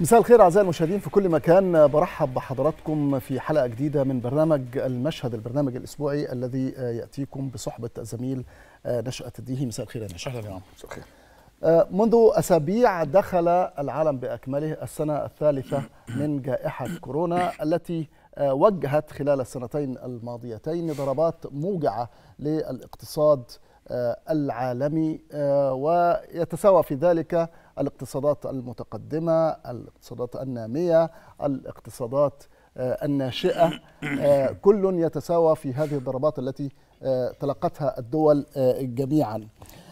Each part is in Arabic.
مساء الخير أعزائي المشاهدين في كل مكان، برحب بحضراتكم في حلقة جديدة من برنامج المشهد، البرنامج الأسبوعي الذي يأتيكم بصحبة الزميل نشأت الديهي. مساء الخير يا نشأت. أهلا يا عم. مساء الخير. منذ أسابيع دخل العالم بأكمله السنة الثالثة من جائحة كورونا التي وجهت خلال السنتين الماضيتين ضربات موجعة للاقتصاد العالمي، ويتساوى في ذلك الاقتصادات المتقدمة، الاقتصادات النامية، الاقتصادات الناشئة، كل يتساوى في هذه الضربات التي تلقتها الدول جميعا.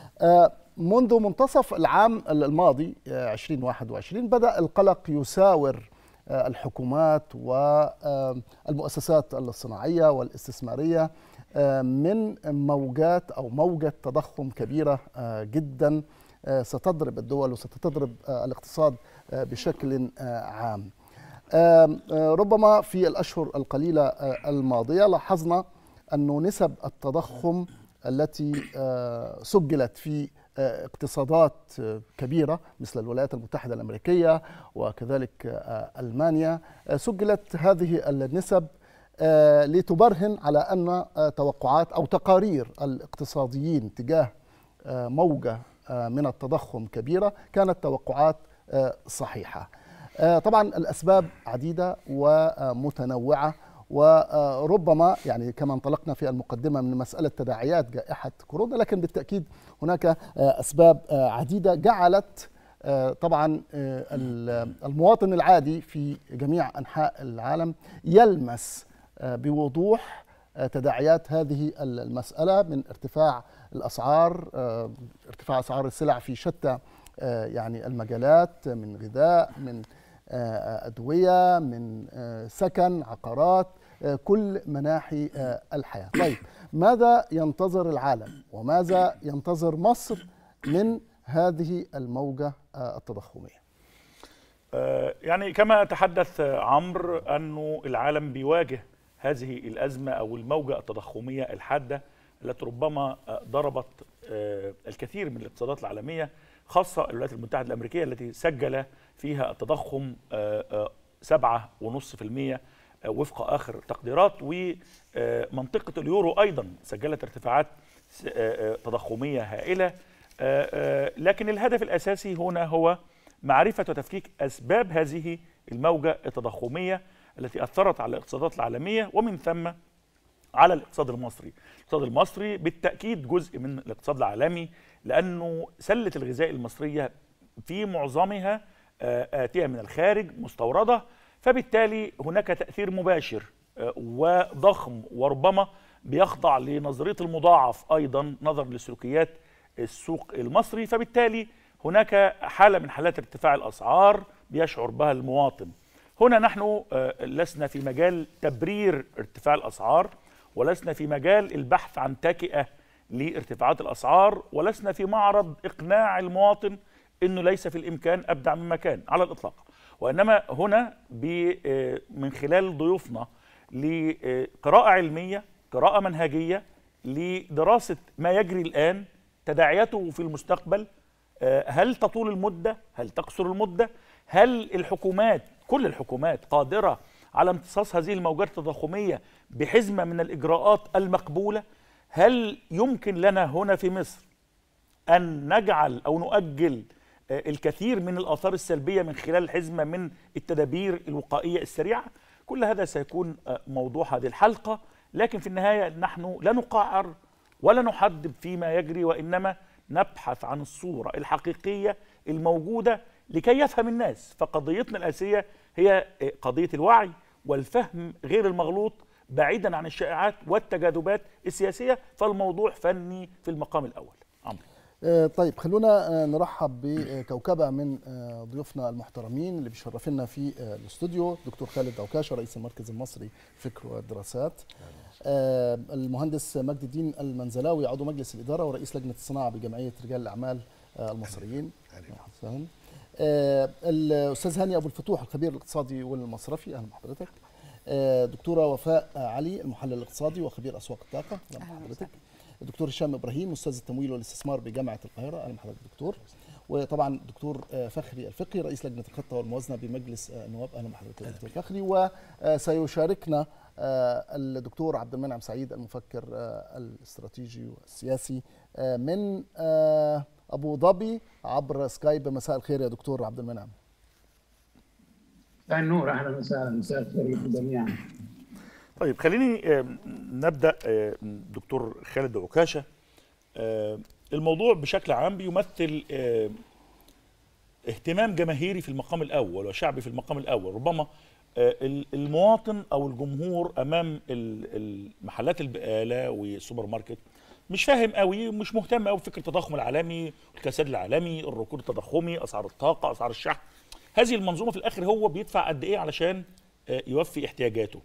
منذ منتصف العام الماضي 2021 بدأ القلق يساور الحكومات والمؤسسات الصناعية والاستثمارية من موجات أو موجة تضخم كبيرة جدا ستضرب الدول وستضرب الاقتصاد بشكل عام. ربما في الأشهر القليلة الماضية لاحظنا أن نسب التضخم التي سجلت في اقتصادات كبيرة مثل الولايات المتحدة الأمريكية وكذلك ألمانيا، سجلت هذه النسب لتبرهن على أن توقعات أو تقارير الاقتصاديين تجاه موجة من التضخم كبيرة كانت توقعات صحيحة. طبعا الأسباب عديدة ومتنوعة، وربما يعني كما انطلقنا في المقدمة من مسألة تداعيات جائحة كورونا، لكن بالتأكيد هناك أسباب عديدة جعلت طبعا المواطن العادي في جميع أنحاء العالم يلمس بوضوح تداعيات هذه المسألة، من ارتفاع الأسعار، ارتفاع أسعار السلع في شتى يعني المجالات، من غذاء، من أدوية، من سكن، عقارات، كل مناحي الحياة. طيب، ماذا ينتظر العالم وماذا ينتظر مصر من هذه الموجة التضخمية؟ يعني كما تحدث عمرو أنه العالم بيواجه هذه الأزمة أو الموجة التضخمية الحادة التي ربما ضربت الكثير من الاقتصادات العالمية، خاصة الولايات المتحدة الأمريكية التي سجل فيها التضخم 7.5% وفق آخر تقديرات، ومنطقة اليورو أيضا سجلت ارتفاعات تضخمية هائلة. لكن الهدف الأساسي هنا هو معرفة وتفكيك أسباب هذه الموجة التضخمية التي أثرت على الاقتصادات العالمية ومن ثم على الاقتصاد المصري. الاقتصاد المصري بالتأكيد جزء من الاقتصاد العالمي، لأنه سلة الغذاء المصرية في معظمها آتية من الخارج مستوردة، فبالتالي هناك تأثير مباشر وضخم وربما بيخضع لنظرية المضاعف أيضا نظرا لسلوكيات السوق المصري. فبالتالي هناك حالة من حالات ارتفاع الأسعار بيشعر بها المواطن. هنا نحن لسنا في مجال تبرير ارتفاع الأسعار، ولسنا في مجال البحث عن تكئة لارتفاعات الأسعار، ولسنا في معرض إقناع المواطن أنه ليس في الإمكان أبدع مما كان على الإطلاق، وإنما هنا من خلال ضيوفنا لقراءة علمية، قراءة منهجية لدراسة ما يجري الآن، تداعياته في المستقبل، هل تطول المدة؟ هل تقصر المدة؟ هل الحكومات، كل الحكومات، قادرة على امتصاص هذه الموجات التضخمية بحزمة من الإجراءات المقبولة؟ هل يمكن لنا هنا في مصر أن نجعل أو نؤجل الكثير من الآثار السلبية من خلال حزمة من التدابير الوقائية السريعة؟ كل هذا سيكون موضوع هذه الحلقة، لكن في النهاية نحن لا نقعر ولا نحدد فيما يجري، وإنما نبحث عن الصورة الحقيقية الموجودة لكي يفهم الناس. فقضيتنا الأساسية هي قضية الوعي والفهم غير المغلوط، بعيدا عن الشائعات والتجاذبات السياسية، فالموضوع فني في المقام الأول. عمرو. طيب، خلونا نرحب بكوكبة من ضيوفنا المحترمين اللي بيشرفنا في الاستوديو. دكتور خالد عكاشة، رئيس المركز المصري للفكر والدراسات. المهندس مجد الدين المنزلاوي، عضو مجلس الإدارة ورئيس لجنة الصناعة بجمعية رجال الأعمال المصريين. الأستاذ هاني أبو الفتوح، الخبير الاقتصادي والمصرفي، أهلا بحضرتك. دكتورة وفاء علي، المحلل الاقتصادي وخبير أسواق الطاقة، أهلا بحضرتك. الدكتور هشام إبراهيم، أستاذ التمويل والاستثمار بجامعة القاهرة، أهلا بحضرتك دكتور. وطبعا دكتور فخري الفقي رئيس لجنة الخطة والموازنة بمجلس النواب. أهلا بحضرتك دكتور فخري. وسيشاركنا الدكتور عبد المنعم سعيد المفكر الاستراتيجي والسياسي من أبو ظبي عبر سكايب. مساء الخير يا دكتور عبد المنعم. مساء النور، اهلا وسهلا، مساء الخير جميعا. طيب خليني نبدا. دكتور خالد عكاشه، الموضوع بشكل عام بيمثل اهتمام جماهيري في المقام الاول وشعبي في المقام الاول. ربما المواطن او الجمهور امام المحلات البقاله والسوبر ماركت مش فاهم قوي ومش مهتم قوي بفكره التضخم العالمي، الكساد العالمي، الركود التضخمي، اسعار الطاقه، اسعار الشحن. هذه المنظومه في الاخر هو بيدفع قد ايه علشان يوفي احتياجاته.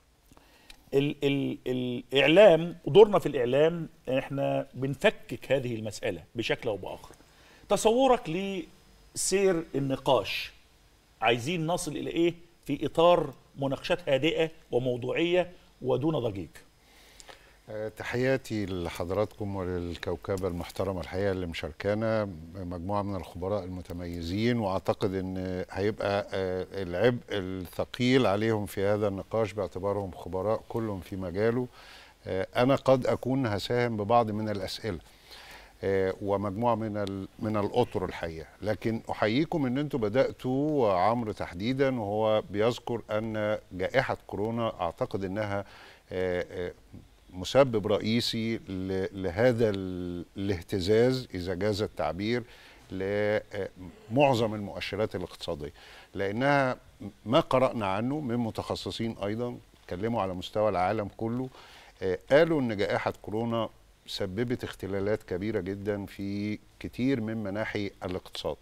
الاعلام ودورنا في الاعلام احنا بنفكك هذه المساله بشكل او باخر. تصورك لسير النقاش، عايزين نصل الى ايه في اطار مناقشات هادئه وموضوعيه ودون ضجيج؟ تحياتي لحضراتكم وللكوكبة المحترمة الحقيقة اللي مشاركانا مجموعة من الخبراء المتميزين، وأعتقد أن هيبقى العبء الثقيل عليهم في هذا النقاش باعتبارهم خبراء كلهم في مجاله. أنا قد أكون هساهم ببعض من الأسئلة ومجموعة من الأطر الحقيقة، لكن أحييكم أن أنتم بدأتوا عمرو تحديدا وهو بيذكر أن جائحة كورونا أعتقد أنها مسبب رئيسي لهذا الاهتزاز إذا جاز التعبير لمعظم المؤشرات الاقتصادية، لأنها ما قرأنا عنه من متخصصين أيضا اتكلموا على مستوى العالم كله، قالوا أن جائحة كورونا سببت اختلالات كبيرة جدا في كتير من مناحي الاقتصاد.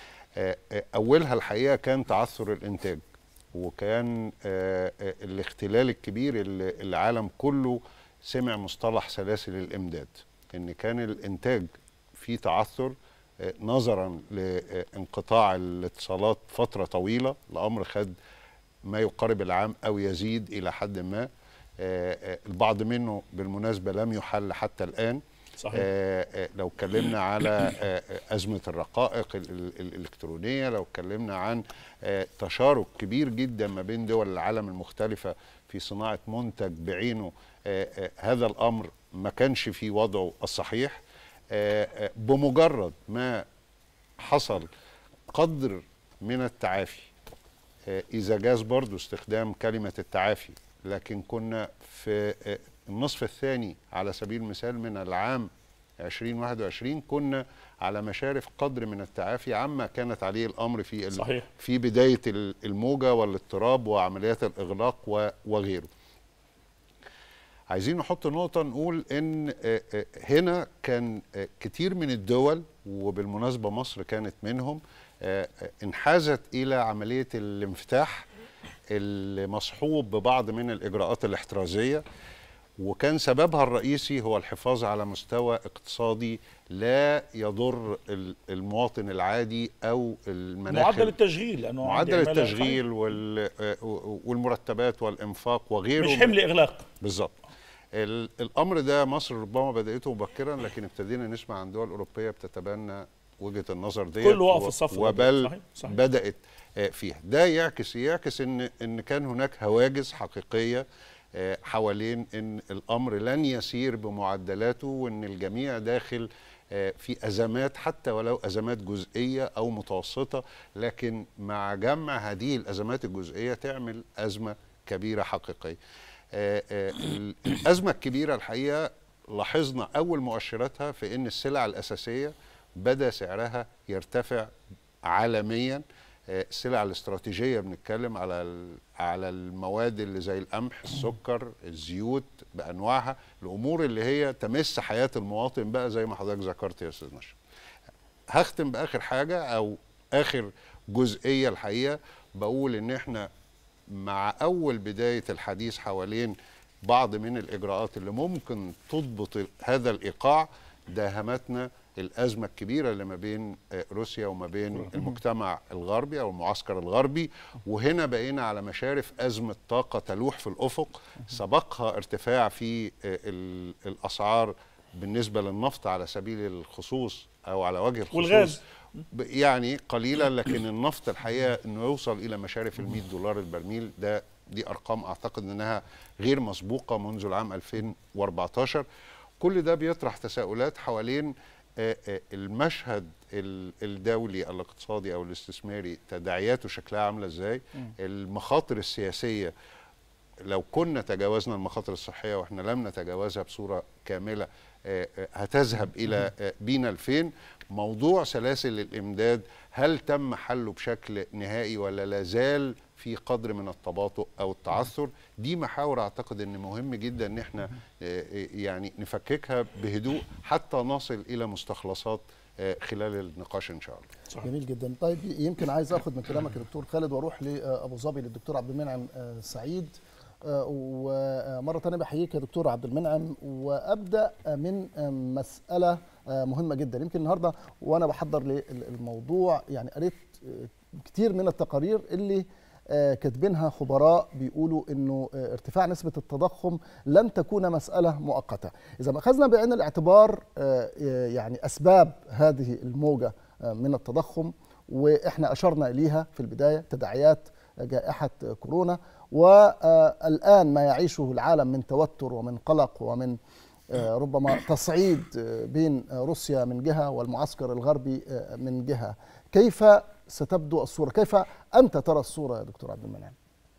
أولها الحقيقة كان تعثر الإنتاج، وكان الاختلال الكبير اللي العالم كله سمع مصطلح سلاسل الإمداد، إن كان الإنتاج في تعثر نظرا لانقطاع الاتصالات فترة طويلة. الأمر خد ما يقارب العام أو يزيد إلى حد ما. البعض منه بالمناسبة لم يحل حتى الآن. صحيح. لو اتكلمنا على أزمة الرقائق الإلكترونية، لو اتكلمنا عن تشارك كبير جدا ما بين دول العالم المختلفة في صناعة منتج بعينه، هذا الأمر ما كانش في وضعه الصحيح. بمجرد ما حصل قدر من التعافي، إذا جاز برضو استخدام كلمة التعافي، لكن كنا في النصف الثاني على سبيل المثال من العام 2021 كنا على مشارف قدر من التعافي عما كانت عليه الأمر في بداية الموجة والاضطراب وعمليات الإغلاق وغيره. عايزين نحط نقطة نقول إن هنا كان كتير من الدول، وبالمناسبة مصر كانت منهم، انحازت إلى عملية الانفتاح المصحوب ببعض من الإجراءات الاحترازية، وكان سببها الرئيسي هو الحفاظ على مستوى اقتصادي لا يضر المواطن العادي أو المناخ. معدل التشغيل، لأنه معدل التشغيل والمرتبات والإنفاق وغيره، مش حمل إغلاق. بالظبط. الأمر ده مصر ربما بدأته مبكرا، لكن ابتدينا نسمع عن دول أوروبية بتتبنى وجهة النظر دي، كله واقف في الصف، وبل صحيح. بدأت فيها. ده يعكس إن كان هناك هواجس حقيقية حوالين إن الأمر لن يسير بمعدلاته، وإن الجميع داخل في أزمات حتى ولو أزمات جزئية أو متوسطة، لكن مع جمع هذه الأزمات الجزئية تعمل أزمة كبيرة حقيقية. الأزمة الكبيرة الحقيقة لاحظنا أول مؤشراتها في إن السلع الأساسية بدأ سعرها يرتفع عالميا. السلع الاستراتيجية بنتكلم على المواد اللي زي القمح، السكر، الزيوت بأنواعها، الأمور اللي هي تمس حياة المواطن بقى زي ما حضرتك ذكرت يا أستاذ نشأ. هختم بآخر حاجة أو آخر جزئية الحقيقة، بقول إن إحنا مع أول بداية الحديث حوالين بعض من الإجراءات اللي ممكن تضبط هذا الإيقاع، داهمتنا الأزمة الكبيرة اللي ما بين روسيا وما بين المجتمع الغربي أو المعسكر الغربي، وهنا بقينا على مشارف أزمة طاقة تلوح في الأفق، سبقها ارتفاع في الأسعار بالنسبة للنفط على سبيل الخصوص او على وجه الخصوص والغاز يعني قليله، لكن النفط الحقيقه انه يوصل الى مشارف ال $100 البرميل، دي ارقام اعتقد انها غير مسبوقه منذ العام 2014. كل ده بيطرح تساؤلات حوالين المشهد الدولي الاقتصادي او الاستثماري، تداعياته شكلها عامله ازاي، المخاطر السياسيه لو كنا تجاوزنا المخاطر الصحيه واحنا لم نتجاوزها بصوره كامله هتذهب الى بينا لفين. موضوع سلاسل الامداد هل تم حله بشكل نهائي ولا لازال في قدر من التباطؤ او التعثر؟ دي محاور اعتقد ان مهم جدا ان احنا يعني نفككها بهدوء حتى نصل الى مستخلصات خلال النقاش ان شاء الله. صحيح. جميل جدا. طيب يمكن عايز اخذ من كلامك يا دكتور خالد واروح لابو ظبي للدكتور عبد المنعم سعيد، ومره ثانيه بحييك يا دكتور عبد المنعم، وابدا من مساله مهمه جدا. يمكن النهارده وانا بحضر للموضوع يعني قريت كتير من التقارير اللي كاتبينها خبراء بيقولوا انه ارتفاع نسبه التضخم لن تكون مساله مؤقته. اذا ما اخذنا بعين الاعتبار يعني اسباب هذه الموجه من التضخم، واحنا اشرنا اليها في البدايه تداعيات جائحه كورونا، والآن ما يعيشه العالم من توتر ومن قلق ومن ربما تصعيد بين روسيا من جهة والمعسكر الغربي من جهة، كيف ستبدو الصورة؟ كيف أنت ترى الصورة يا دكتور عبد المنعم؟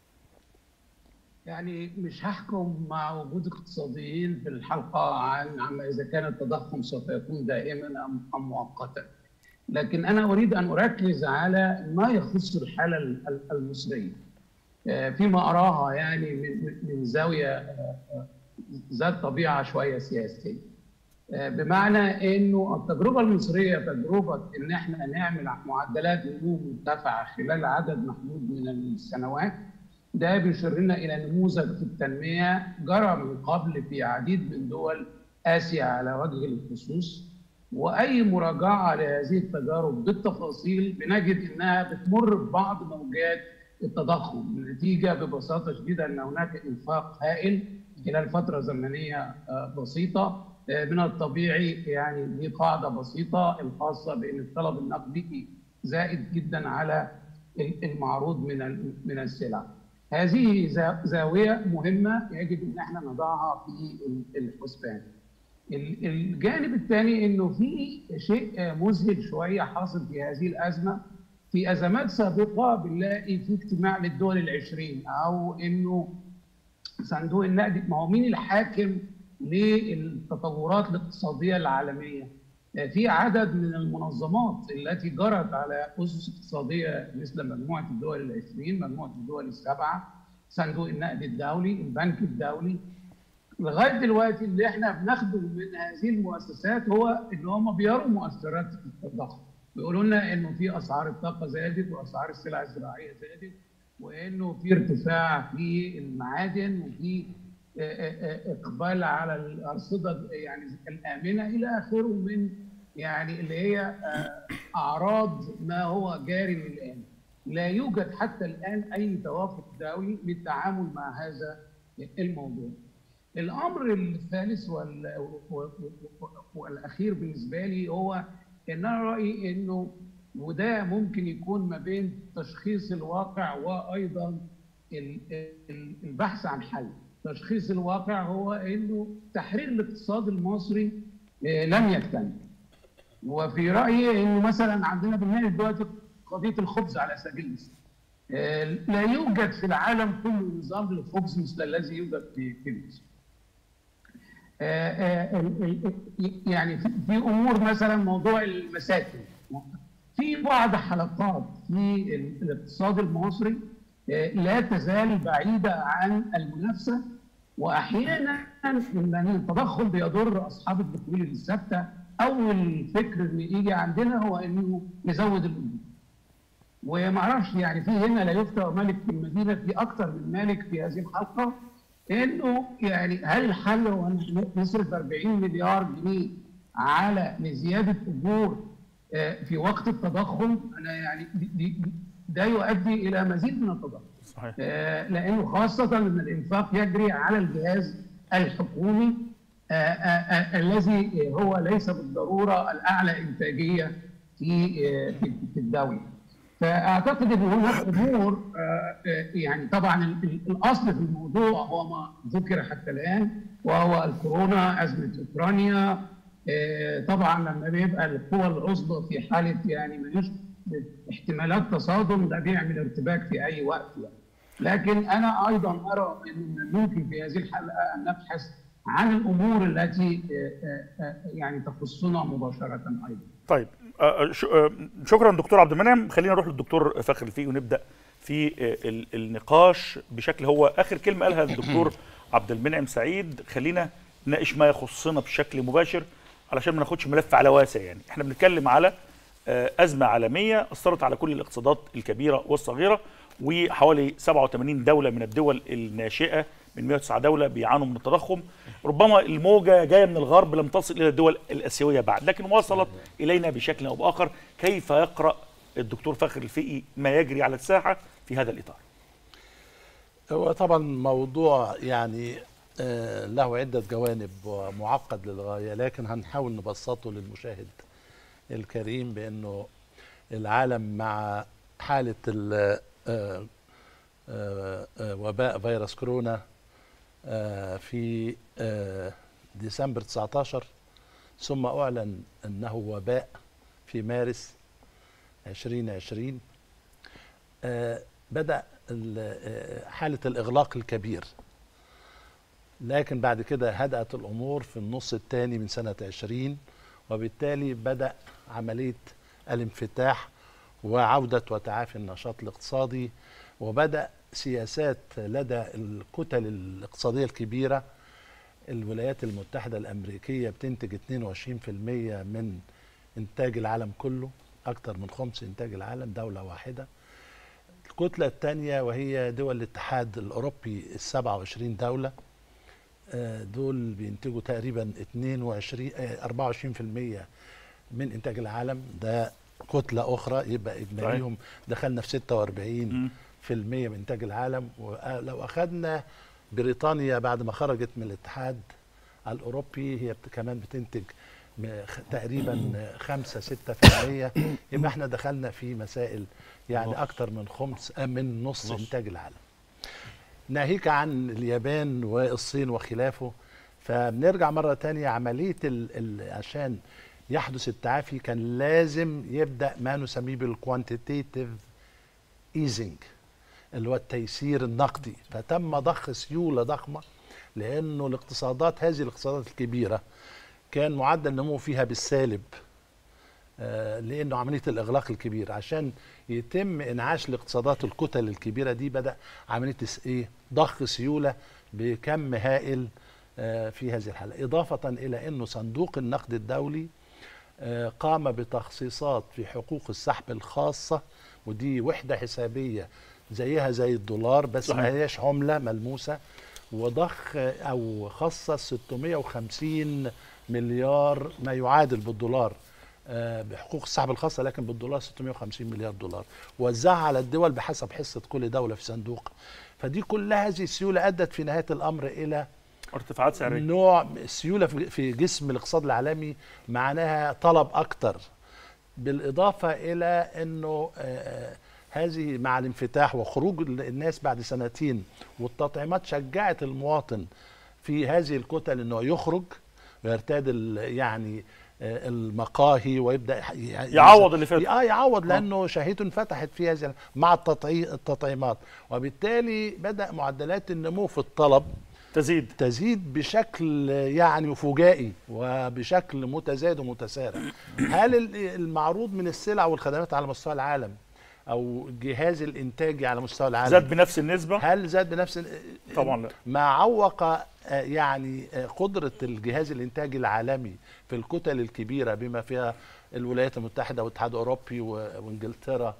يعني مش هحكم مع وجود اقتصاديين في الحلقة عما إذا كان التضخم سوف يكون دائما أم مؤقتا، لكن أنا أريد أن أركز على ما يخص الحالة المصرية فيما أراها يعني من زاوية ذات طبيعة شوية سياسية، بمعنى إنه التجربة المصرية تجربة إن إحنا نعمل معدلات نمو مرتفعة خلال عدد محدود من السنوات. ده بيشير لنا إلى نموذج في التنمية جرى من قبل في عديد من دول آسيا على وجه الخصوص، وأي مراجعة لهذه التجارب بالتفاصيل بنجد إنها بتمر ببعض موجات التضخم. النتيجة ببساطة شديدة أن هناك إنفاق هائل خلال فترة زمنية بسيطة. من الطبيعي يعني دي قاعدة بسيطة الخاصة بأن الطلب النقدي زائد جدا على المعروض من السلع. هذه زاوية مهمة يجب أن احنا نضعها في الحسبان. الجانب الثاني انه في شيء مذهل شويه حاصل في هذه الازمه. في ازمات سابقه بنلاقي في اجتماع للدول ال20 او انه صندوق النقد، ما هو مين الحاكم للتطورات الاقتصاديه العالميه؟ في عدد من المنظمات التي جرت على اسس اقتصاديه مثل مجموعه الدول ال20، مجموعه الدول السبعه، صندوق النقد الدولي، البنك الدولي. لغايه دلوقتي اللي احنا بناخده من هذه المؤسسات هو ان هم بيروا مؤثرات التضخم، بيقولوا لنا انه في اسعار الطاقه زادت واسعار السلع الزراعيه زادت، وانه في ارتفاع في المعادن وفي اقبال على الارصده يعني الامنه الى اخره من يعني اللي هي اعراض ما هو جاري الان. لا يوجد حتى الان اي توافق دولي للتعامل مع هذا الموضوع. الامر الثالث والاخير بالنسبه لي هو ان انا رايي انه وده ممكن يكون ما بين تشخيص الواقع وايضا البحث عن حل. تشخيص الواقع هو انه تحرير الاقتصاد المصري لم يكتمل. وفي رايي انه مثلا عندنا بنلاقي دلوقتي قضيه الخبز على سبيل المثال. لا يوجد في العالم كله نظام للخبز مثل الذي يوجد في مصر. يعني في امور مثلا موضوع المساكن، في بعض حلقات في الاقتصاد المصري لا تزال بعيده عن المنافسه، واحيانا ان التضخم بيضر اصحاب الدخول الثابته. اول فكر اللي يجي عندنا هو انه نزود الاجور. وما اعرفش يعني في هنا لا يفتى مالك في المدينه، في اكثر من مالك في هذه الحلقه، انه يعني هل الحل هو ان نصرف 40 مليار جنيه على لزياده اجور في وقت التضخم؟ انا يعني ده يؤدي الى مزيد من التضخم. صحيح. لانه خاصه ان الانفاق يجري على الجهاز الحكومي الذي هو ليس بالضروره الاعلى انتاجيه في الدوله. فاعتقد ان هناك امور يعني طبعا الاصل في الموضوع هو ما ذكر حتى الان، وهو الكورونا، ازمه اوكرانيا. طبعا لما بيبقى القوى العصبه في حاله يعني ما يشبه احتمالات تصادم، ده بيعمل ارتباك في اي وقت يعني. لكن انا ايضا ارى ان ممكن في هذه الحلقه ان نبحث عن الامور التي يعني تخصنا مباشره ايضا. طيب شكرا دكتور عبد المنعم. خلينا نروح للدكتور فخر الفقي ونبدا في النقاش بشكل، هو اخر كلمه قالها الدكتور عبد المنعم سعيد. خلينا نناقش ما يخصنا بشكل مباشر علشان ما ناخدش ملف على واسع. يعني احنا بنتكلم على ازمه عالميه اثرت على كل الاقتصادات الكبيره والصغيره، وحوالي 87 دوله من الدول الناشئه من 109 دوله بيعانوا من التضخم. ربما الموجه جايه من الغرب لم تصل الى الدول الاسيويه بعد، لكن وصلت الينا بشكل او باخر. كيف يقرا الدكتور فخر الفقي ما يجري على الساحه في هذا الاطار؟ هو طبعا موضوع يعني له عده جوانب ومعقد للغايه، لكن هنحاول نبسطه للمشاهد الكريم بانه العالم مع حاله وباء فيروس كورونا في ديسمبر 19، ثم أعلن أنه وباء في مارس 2020. بدأ حالة الإغلاق الكبير، لكن بعد كده هدأت الأمور في النص الثاني من سنة 20، وبالتالي بدأ عملية الانفتاح وعودة وتعافي النشاط الاقتصادي، وبدأ سياسات لدى الكتل الاقتصادية الكبيرة. الولايات المتحدة الأمريكية بتنتج 22% من إنتاج العالم كله، أكثر من خمس إنتاج العالم، دولة واحدة. الكتلة الثانية وهي دول الاتحاد الأوروبي 27 دولة، دول بينتجوا تقريبا 24% من إنتاج العالم، ده كتلة أخرى، يبقى إجماليهم دخلنا في 46% من إنتاج العالم. ولو أخذنا بريطانيا بعد ما خرجت من الاتحاد الأوروبي، هي كمان بتنتج تقريبا 5-6%، يبقى احنا دخلنا في مسائل يعني أكتر من نص إنتاج العالم، ناهيك عن اليابان والصين وخلافه. فبنرجع مرة تانية، عملية عشان يحدث التعافي كان لازم يبدأ ما نسميه بالكوانتيتيف ايزنج، اللي هو التيسير النقدي. فتم ضخ سيولة ضخمة، لأنه هذه الاقتصادات الكبيرة كان معدل النمو فيها بالسالب، لأنه عملية الإغلاق الكبير. عشان يتم إنعاش الاقتصادات الكتل الكبيرة دي، بدأ عملية ضخ سيولة بكم هائل في هذه الحالة، إضافة إلى أنه صندوق النقد الدولي قام بتخصيصات في حقوق السحب الخاصة، ودي وحدة حسابية زيها زي الدولار، بس صحيح. ما هياش عملة ملموسة، وضخ أو خصص 650 مليار ما يعادل بالدولار بحقوق السحب الخاصة، لكن بالدولار 650 مليار دولار، وزعها على الدول بحسب حصة كل دولة في صندوق. فدي كلها هذه السيولة أدت في نهاية الأمر إلى ارتفاعات سعرية، نوع السيولة في جسم الاقتصاد العالمي، معناها طلب أكتر، بالإضافة إلى أنه هذه مع الانفتاح وخروج الناس بعد سنتين والتطعيمات شجعت المواطن في هذه الكتل أنه يخرج ويرتاد يعني المقاهي ويبدأ يعوض اللي فات، يعوض، لأنه شهيته انفتحت في هذه مع التطعيمات، وبالتالي بدأ معدلات النمو في الطلب تزيد بشكل يعني فجائي وبشكل متزايد ومتسارع. هل المعروض من السلع والخدمات على مستوى العالم او جهاز الانتاج على مستوى العالم زاد بنفس النسبة؟ هل زاد بنفس طبعا لا. ما عوق يعني قدرة الجهاز الانتاجي العالمي في الكتل الكبيرة بما فيها الولايات المتحدة والاتحاد الاوروبي وانجلترا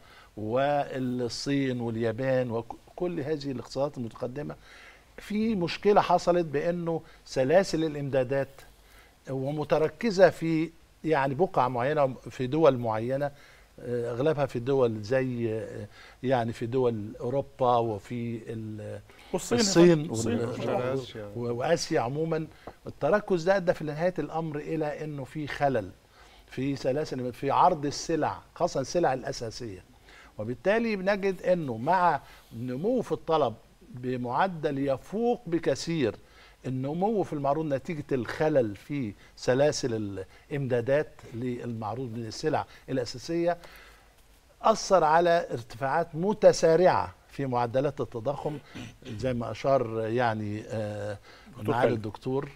والصين واليابان وكل هذه الاقتصادات المتقدمة. في مشكلة حصلت بأنه سلاسل الإمدادات ومتركزة في يعني بقعة معينة في دول معينة، اغلبها في دول زي يعني في دول اوروبا وفي الصين واسيا عموما. التركز ده ادى في نهايه الامر الى انه في خلل في سلاسل في عرض السلع، خاصه السلع الاساسيه، وبالتالي بنجد انه مع نمو في الطلب بمعدل يفوق بكثير النمو في المعروض نتيجة الخلل في سلاسل الإمدادات للمعروض من السلع الأساسية، أثر على ارتفاعات متسارعة في معدلات التضخم زي ما أشار يعني معالي الدكتور.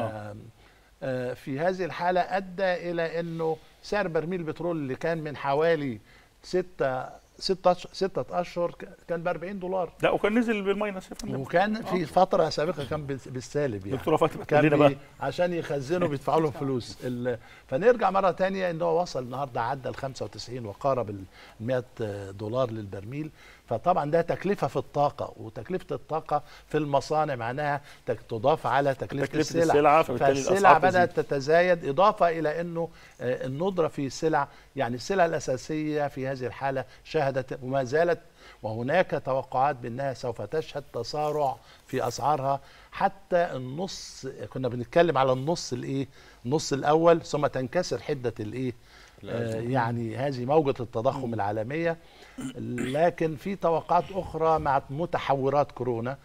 في هذه الحالة أدى إلى أنه سعر برميل البترول اللي كان من حوالي 6 أشهر كان ب $40. لا، وكان نزل بالماينس يا فندم، وكان في فتره سابقه كان بالسالب يعني. دكتوره فاطمه كان لنا بقى عشان يخزنوا بيدفعوا لهم فلوس. فنرجع مره ثانيه ان هو وصل النهارده عدى ال 95 وقارب ال $100 للبرميل. فطبعا ده تكلفه في الطاقه، وتكلفه الطاقه في المصانع معناها تضاف على تكلفه السلع، فالسلع بدات تتزايد، اضافه الى انه الندره في السلع، يعني السلع الاساسيه في هذه الحاله شهدت وما زالت، وهناك توقعات بانها سوف تشهد تسارع في اسعارها حتى النص. كنا بنتكلم على النص الاول، ثم تنكسر حده يعني هذه موجة التضخم العالمية. لكن في توقعات أخرى مع متحورات كورونا،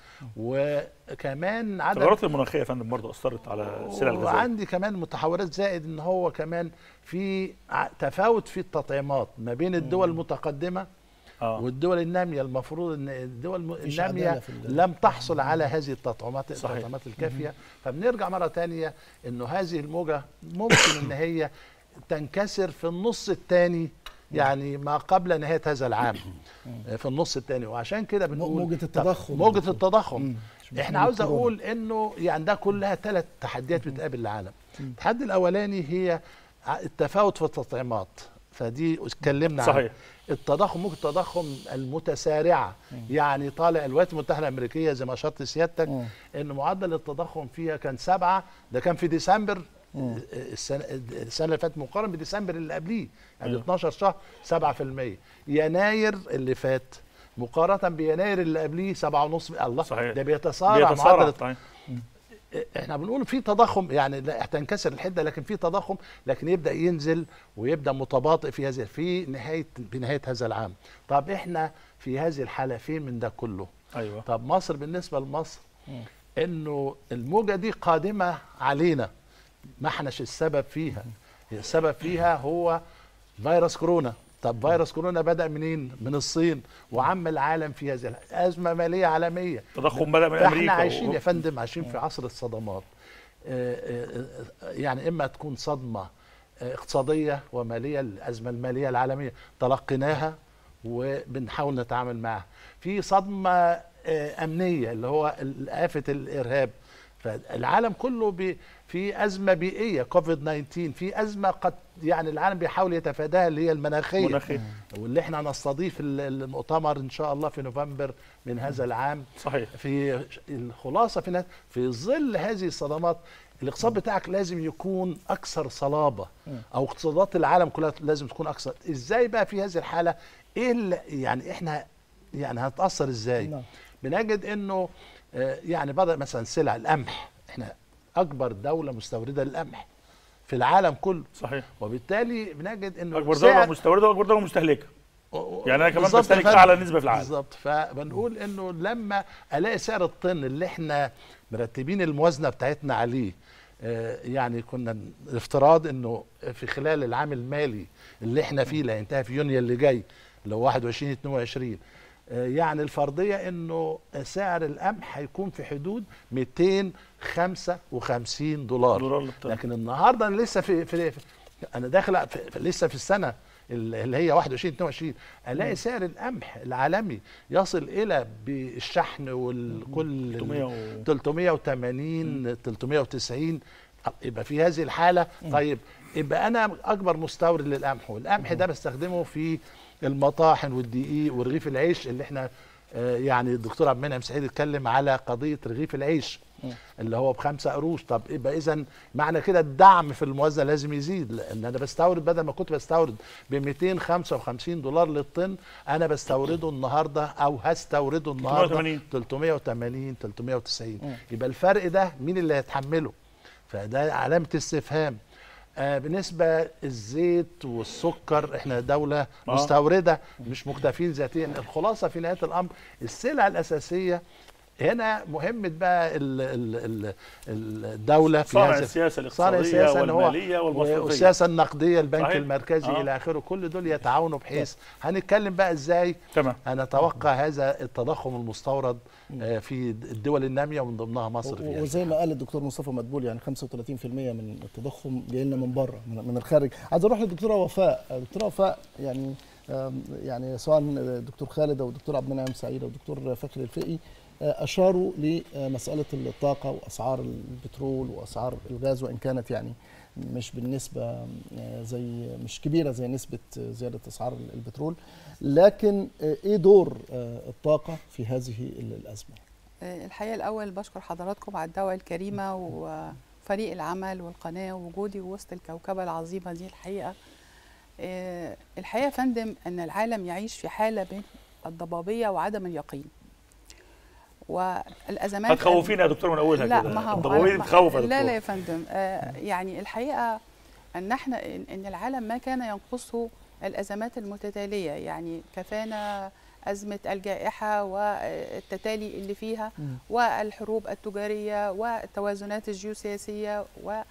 وكمان عدد التغيرات المناخية يا فندم برضه أثرت على السلع الغذائية. وعندي كمان متحورات، زائد إن هو كمان في تفاوت في التطعيمات ما بين الدول المتقدمة والدول النامية. المفروض ان الدول النامية لم تحصل على هذه التطعيمات الكافية. فبنرجع مرة تانية انه هذه الموجة ممكن ان هي تنكسر في النص الثاني، يعني ما قبل نهاية هذا العام في النص الثاني. وعشان كده بنقول موجة التضخم احنا عاوز اقول انه يعني ده كلها 3 تحديات بتقابل العالم. التحدي الاولاني هي التفاوت في التطعيمات، فدي اتكلمنا عنها. التضخم، موجة التضخم المتسارعة، يعني طالع الولايات المتحدة الأمريكية زي ما أشرت سيادتك إن معدل التضخم فيها كان 7، ده كان في ديسمبر السنة اللي فاتت مقارنة بديسمبر اللي قبليه، يعني 12 شهر 7%. يناير اللي فات مقارنة بيناير اللي قبليه 7.5%. الله، ده بيتسارع معدل. احنا بنقول في تضخم، يعني لا هتنكسر الحده، لكن في تضخم، لكن يبدا ينزل ويبدا متباطئ في هذه بنهايه هذا العام. طب احنا في هذه الحاله فين من ده كله؟ ايوه. طب مصر، بالنسبه لمصر انه الموجه دي قادمه علينا، ما احناش السبب فيها. السبب فيها هو فيروس كورونا. طب فيروس كورونا بدأ منين؟ من الصين، وعم العالم في هذه أزمة مالية عالمية. تضخم بدأ من أمريكا. احنا عايشين يا فندم، عايشين في عصر الصدمات. يعني إما تكون صدمة اقتصادية ومالية، الأزمة المالية العالمية تلقيناها وبنحاول نتعامل معها. في صدمة أمنية اللي هو آفة الإرهاب. فالعالم كله في أزمة بيئية كوفيد 19، في أزمة قد يعني العالم بيحاول يتفاداها اللي هي المناخية، واللي احنا هنستضيف المؤتمر إن شاء الله في نوفمبر من هذا العام. صحيح. في الخلاصة في ظل هذه الصدمات الاقتصاد بتاعك لازم يكون أكثر صلابة، أو اقتصادات العالم كلها لازم تكون أكثر. إزاي بقى في هذه الحالة يعني احنا يعني هنتأثر إزاي؟ بنجد إنه يعني بدأ مثلا سلع القمح، احنا اكبر دولة مستوردة للقمح في العالم كله. صحيح. وبالتالي بنجد انه اكبر دولة مستوردة واكبر دولة مستهلكة، يعني انا كمان بستهلك اعلى نسبة في العالم. بالظبط. فبنقول انه لما الاقي سعر الطن اللي احنا مرتبين الموازنة بتاعتنا عليه، يعني كنا الافتراض انه في خلال العام المالي اللي احنا فيه اللي هينتهي في يونيو اللي جاي اللي هو 21/22، يعني الفرضية انه سعر القمح هيكون في حدود $255. لكن النهارده انا لسه انا داخل لسه في السنة اللي هي 21/22 الاقي سعر القمح العالمي يصل الى بالشحن والكل 380 390. يبقى في هذه الحالة طيب يبقى انا اكبر مستورد للقمح، والقمح ده بستخدمه في المطاحن والدقيق ورغيف العيش اللي احنا يعني الدكتور عبد المنعم سعيد اتكلم على قضيه رغيف العيش اللي هو ب5 قروش. طب يبقى اذا معنى كده الدعم في الموازنه لازم يزيد، لان انا بستورد بدل ما كنت بستورد ب 255 دولار للطن، انا بستورده النهارده او هستورده النهارده 380 390. يبقى الفرق ده مين اللي هيتحمله؟ فده علامه استفهام. بالنسبه الزيت والسكر، احنا دوله مستورده مش مكتفين ذاتيا. الخلاصه في نهايه الامر السلع الاساسيه هنا مهمه بقى الدوله في صانع السياسه الاقتصاديه والماليه والمصرفيه والسياسه النقديه، البنك المركزي الى اخره، كل دول يتعاونوا بحيث هنتكلم بقى ازاي هنتوقع هذا التضخم المستورد في الدول الناميه ومن ضمنها مصر. وزي ما قال الدكتور مصطفى مدبول يعني 35% من التضخم جاي لنا من بره من الخارج. عايز اروح للدكتوره وفاء. دكتوره وفاء، يعني سواء الدكتور خالد او الدكتور عبد المنعم سعيد او الدكتور فخري الفقي أشاروا لمسألة الطاقة وأسعار البترول وأسعار الغاز، وإن كانت يعني مش بالنسبة مش كبيرة زي نسبة زيادة أسعار البترول، لكن إيه دور الطاقة في هذه الأزمة؟ الحقيقة الأول بشكر حضراتكم على الدعوة الكريمة وفريق العمل والقناة ووجودي وسط الكوكبة العظيمة دي. الحقيقة يا فندم أن العالم يعيش في حالة بين الضبابية وعدم اليقين، والازمات هتخوفينا يا دكتور من اولها كده. لا، الضبابيه بتخوف يا دكتور. لا يا فندم، يعني الحقيقه ان العالم ما كان ينقصه الازمات المتتاليه. يعني كفانا ازمه الجائحه والتتالي اللي فيها والحروب التجاريه والتوازنات الجيوسياسيه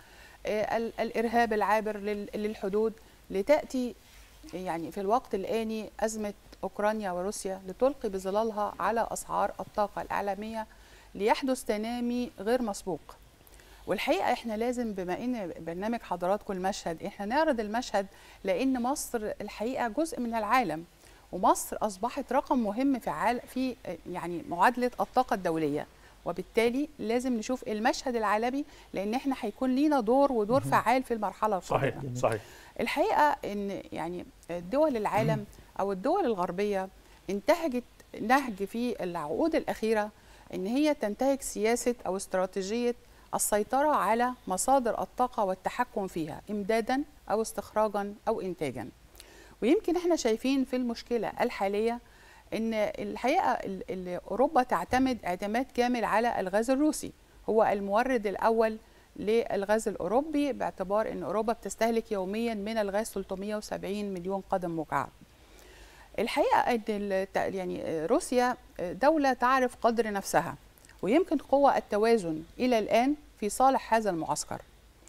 والارهاب العابر للحدود، لتاتي يعني في الوقت الآني أزمة أوكرانيا وروسيا لتلقي بظلالها على أسعار الطاقة العالمية، ليحدث تنامي غير مسبوق. والحقيقة إحنا لازم، بما إن برنامج حضراتكم المشهد، إحنا نعرض المشهد، لأن مصر الحقيقة جزء من العالم، ومصر أصبحت رقم مهم في يعني معادلة الطاقة الدولية، وبالتالي لازم نشوف المشهد العالمي، لأن إحنا هيكون لينا دور فعال في المرحلة القادمة. صحيح. الحقيقة إن يعني دول العالم أو الدول الغربية انتهجت نهج في العقود الأخيرة إن هي تنتهج سياسة أو استراتيجية السيطرة على مصادر الطاقة والتحكم فيها إمدادا أو استخراجا أو إنتاجا. ويمكن احنا شايفين في المشكلة الحالية إن الحقيقة أوروبا تعتمد اعتماد كامل على الغاز الروسي، هو المورد الأول للغاز الأوروبي، باعتبار أن أوروبا بتستهلك يوميا من الغاز 370 مليون قدم مكعب. الحقيقة أن يعني روسيا دولة تعرف قدر نفسها، ويمكن قوة التوازن إلى الآن في صالح هذا المعسكر.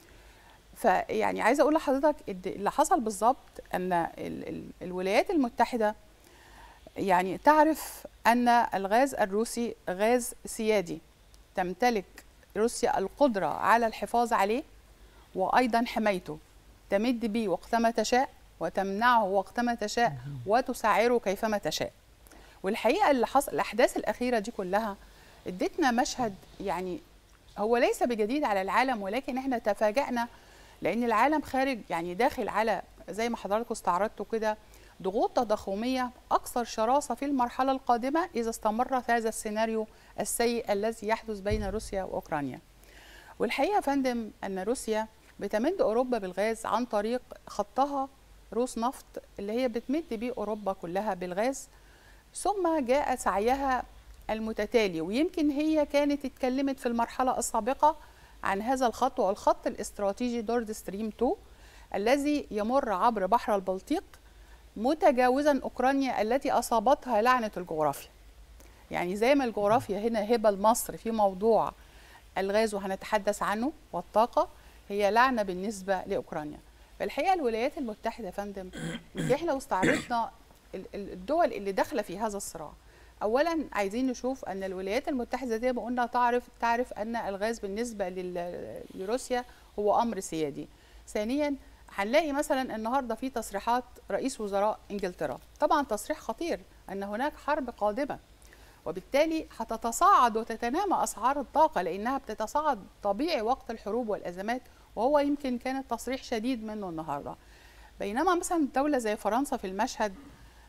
فيعني عايزة أقول لحضرتك اللي حصل بالضبط أن الولايات المتحدة يعني تعرف أن الغاز الروسي غاز سيادي، تمتلك روسيا القدرة على الحفاظ عليه وأيضا حمايته، تمد به وقتما تشاء وتمنعه وقتما تشاء وتسعره كيفما تشاء. والحقيقة اللي حصل الأحداث الأخيرة دي كلها ادتنا مشهد يعني هو ليس بجديد على العالم، ولكن احنا تفاجأنا لأن العالم خارج يعني داخل على زي ما حضراتكم استعرضتوا كده ضغوط تضخمية أكثر شراسة في المرحلة القادمة إذا استمر هذا السيناريو السيء الذي يحدث بين روسيا وأوكرانيا. والحقيقة يا فندم أن روسيا بتمد أوروبا بالغاز عن طريق خطها روس نفط اللي هي بتمد بيه أوروبا كلها بالغاز، ثم جاء سعيها المتتالي. ويمكن هي كانت اتكلمت في المرحلة السابقة عن هذا الخط، والخط الاستراتيجي نورد ستريم 2 الذي يمر عبر بحر البلطيق متجاوزا أوكرانيا التي أصابتها لعنة الجغرافيا. يعني زي ما الجغرافيا هنا هبة لمصر في موضوع الغاز وهنتحدث عنه والطاقة، هي لعنة بالنسبة لأوكرانيا. فالحقيقة الولايات المتحدة يا فندم، احنا لو استعرضنا الدول اللي داخلة في هذا الصراع، أولا عايزين نشوف أن الولايات المتحدة زي ما قلنا تعرف أن الغاز بالنسبة لروسيا هو أمر سيادي. ثانيا هنلاقي مثلا النهارده في تصريحات رئيس وزراء انجلترا، طبعا تصريح خطير ان هناك حرب قادمه، وبالتالي هتتصاعد وتتنامى اسعار الطاقه لانها بتتصاعد طبيعي وقت الحروب والازمات، وهو يمكن كان تصريح شديد منه النهارده. بينما مثلا دوله زي فرنسا في المشهد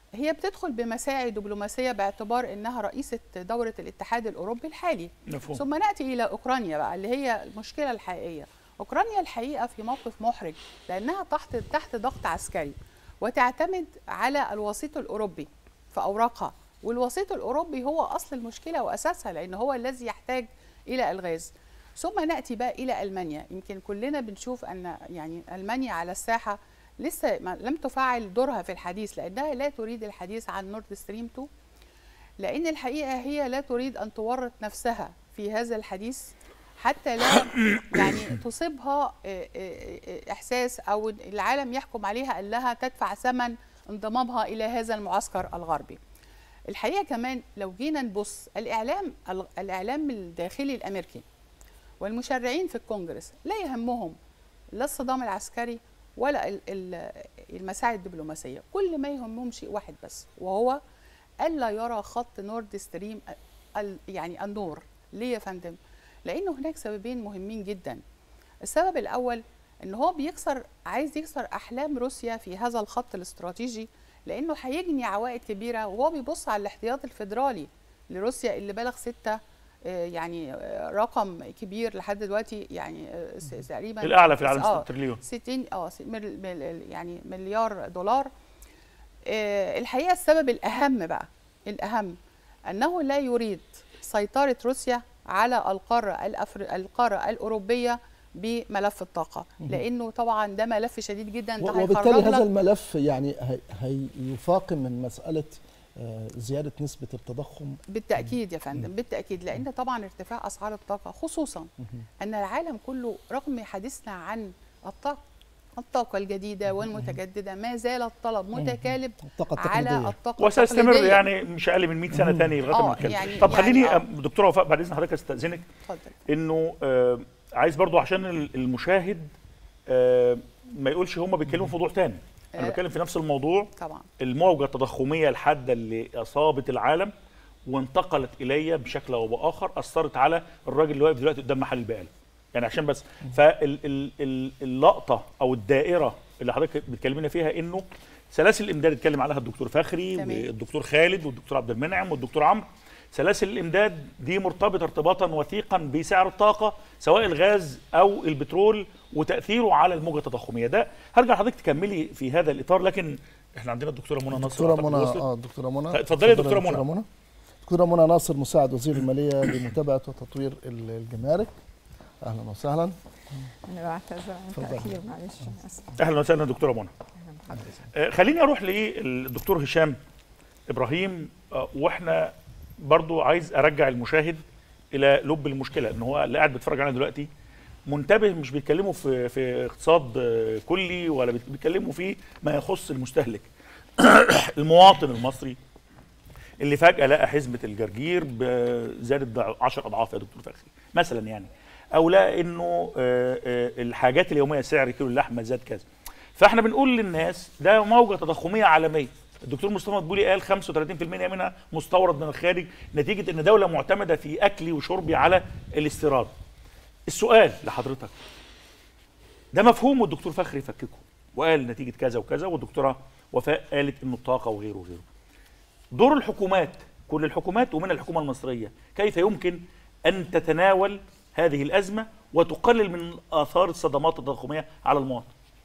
هي بتدخل بمساعي دبلوماسيه باعتبار انها رئيسه دوره الاتحاد الاوروبي الحالي. مفهوم. ثم ناتي الى اوكرانيا بقى اللي هي المشكله الحقيقيه. اوكرانيا الحقيقه في موقف محرج لانها تحت ضغط عسكري وتعتمد على الوسيط الاوروبي في اوراقها، والوسيط الاوروبي هو اصل المشكله واساسها لان هو الذي يحتاج الى الغاز. ثم ناتي بقى الى المانيا. يمكن كلنا بنشوف ان يعني المانيا على الساحه لسه لم تفعل دورها في الحديث لانها لا تريد الحديث عن نورد ستريم 2، لان الحقيقه هي لا تريد ان تورط نفسها في هذا الحديث حتى لا يعني تصيبها احساس او العالم يحكم عليها انها تدفع ثمن انضمامها الى هذا المعسكر الغربي. الحقيقه كمان لو جينا نبص الاعلام الداخلي الامريكي والمشرعين في الكونجرس لا يهمهم لا الصدام العسكري ولا المساعي الدبلوماسيه، كل ما يهمهم شيء واحد بس وهو الا يرى خط نورد ستريم يعني النور. ليه يا فندم؟ لانه هناك سببين مهمين جدا. السبب الاول ان هو عايز يكسر احلام روسيا في هذا الخط الاستراتيجي، لانه هيجني عوائد كبيره وهو بيبص على الاحتياط الفيدرالي لروسيا اللي بلغ 6 يعني رقم كبير لحد دلوقتي، يعني تقريبا الاعلى في العالم 6 تريليون 60 يعني مليار دولار. الحقيقه السبب الاهم بقى انه لا يريد سيطره روسيا على القاره الاوروبيه بملف الطاقه، لانه طبعا ده ملف شديد جدا. وبالتالي هذا الملف يعني هيفاقم من مساله زياده نسبه التضخم. بالتاكيد يا فندم، بالتاكيد، لان طبعا ارتفاع اسعار الطاقه خصوصا ان العالم كله رغم حديثنا عن الطاقه الجديده والمتجدده ما زال الطلب متكالب على الطاقه وسيستمر يعني مش اقل من 100 سنه ثاني لغايه ما نتكلم. يعني طب خليني دكتوره وفاء بعد اذن حضرتك استاذنك انه عايز برضو عشان المشاهد ما يقولش هم بيتكلموا في موضوع ثاني، انا بتكلم في نفس الموضوع طبعا. الموجه التضخميه الحاده اللي اصابت العالم وانتقلت الي بشكل او باخر اثرت على الراجل اللي واقف دلوقتي قدام محل البقاله، يعني عشان بس فاللقطه او الدائره اللي حضرتك بتكلمنا فيها انه سلاسل الامداد اتكلم عليها الدكتور فخري والدكتور خالد والدكتور عبد المنعم والدكتور عمرو. سلاسل الامداد دي مرتبطه ارتباطا وثيقا بسعر الطاقه سواء الغاز او البترول وتاثيره على الموجه التضخميه. ده هرجع لحضرتك تكملي في هذا الاطار، لكن احنا عندنا الدكتوره منى ناصر. دكتوره منى اتفضلي يا دكتوره منى. دكتوره منى ناصر مساعد وزير الماليه لمتابعه وتطوير الجمارك. اهلا وسهلا. انا بعتذر عن التاخير معلش. اهلا وسهلا دكتوره منى. خليني اروح للدكتور هشام ابراهيم، واحنا برضو عايز ارجع المشاهد الى لب المشكله، ان هو اللي قاعد بيتفرج علينا دلوقتي منتبه، مش بيتكلموا في اقتصاد كلي ولا بيتكلموا في ما يخص المستهلك. المواطن المصري اللي فجاه لقى حزمه الجرجير زادت 10 اضعاف يا دكتور فخري مثلا، يعني او لقى انه الحاجات اليوميه سعر كيلو اللحمه زاد كذا. فاحنا بنقول للناس ده موجه تضخميه عالميه. الدكتور مصطفى مدبولي قال 35% منها مستورد من الخارج نتيجه ان دوله معتمده في اكلي وشربي على الاستيراد. السؤال لحضرتك ده مفهوم، والدكتور فخري فككه وقال نتيجه كذا وكذا، والدكتوره وفاء قالت انه الطاقه وغيره وغيره. دور الحكومات، كل الحكومات ومن الحكومه المصريه، كيف يمكن ان تتناول هذه الازمه وتقلل من اثار الصدمات التضخميه على المواطن؟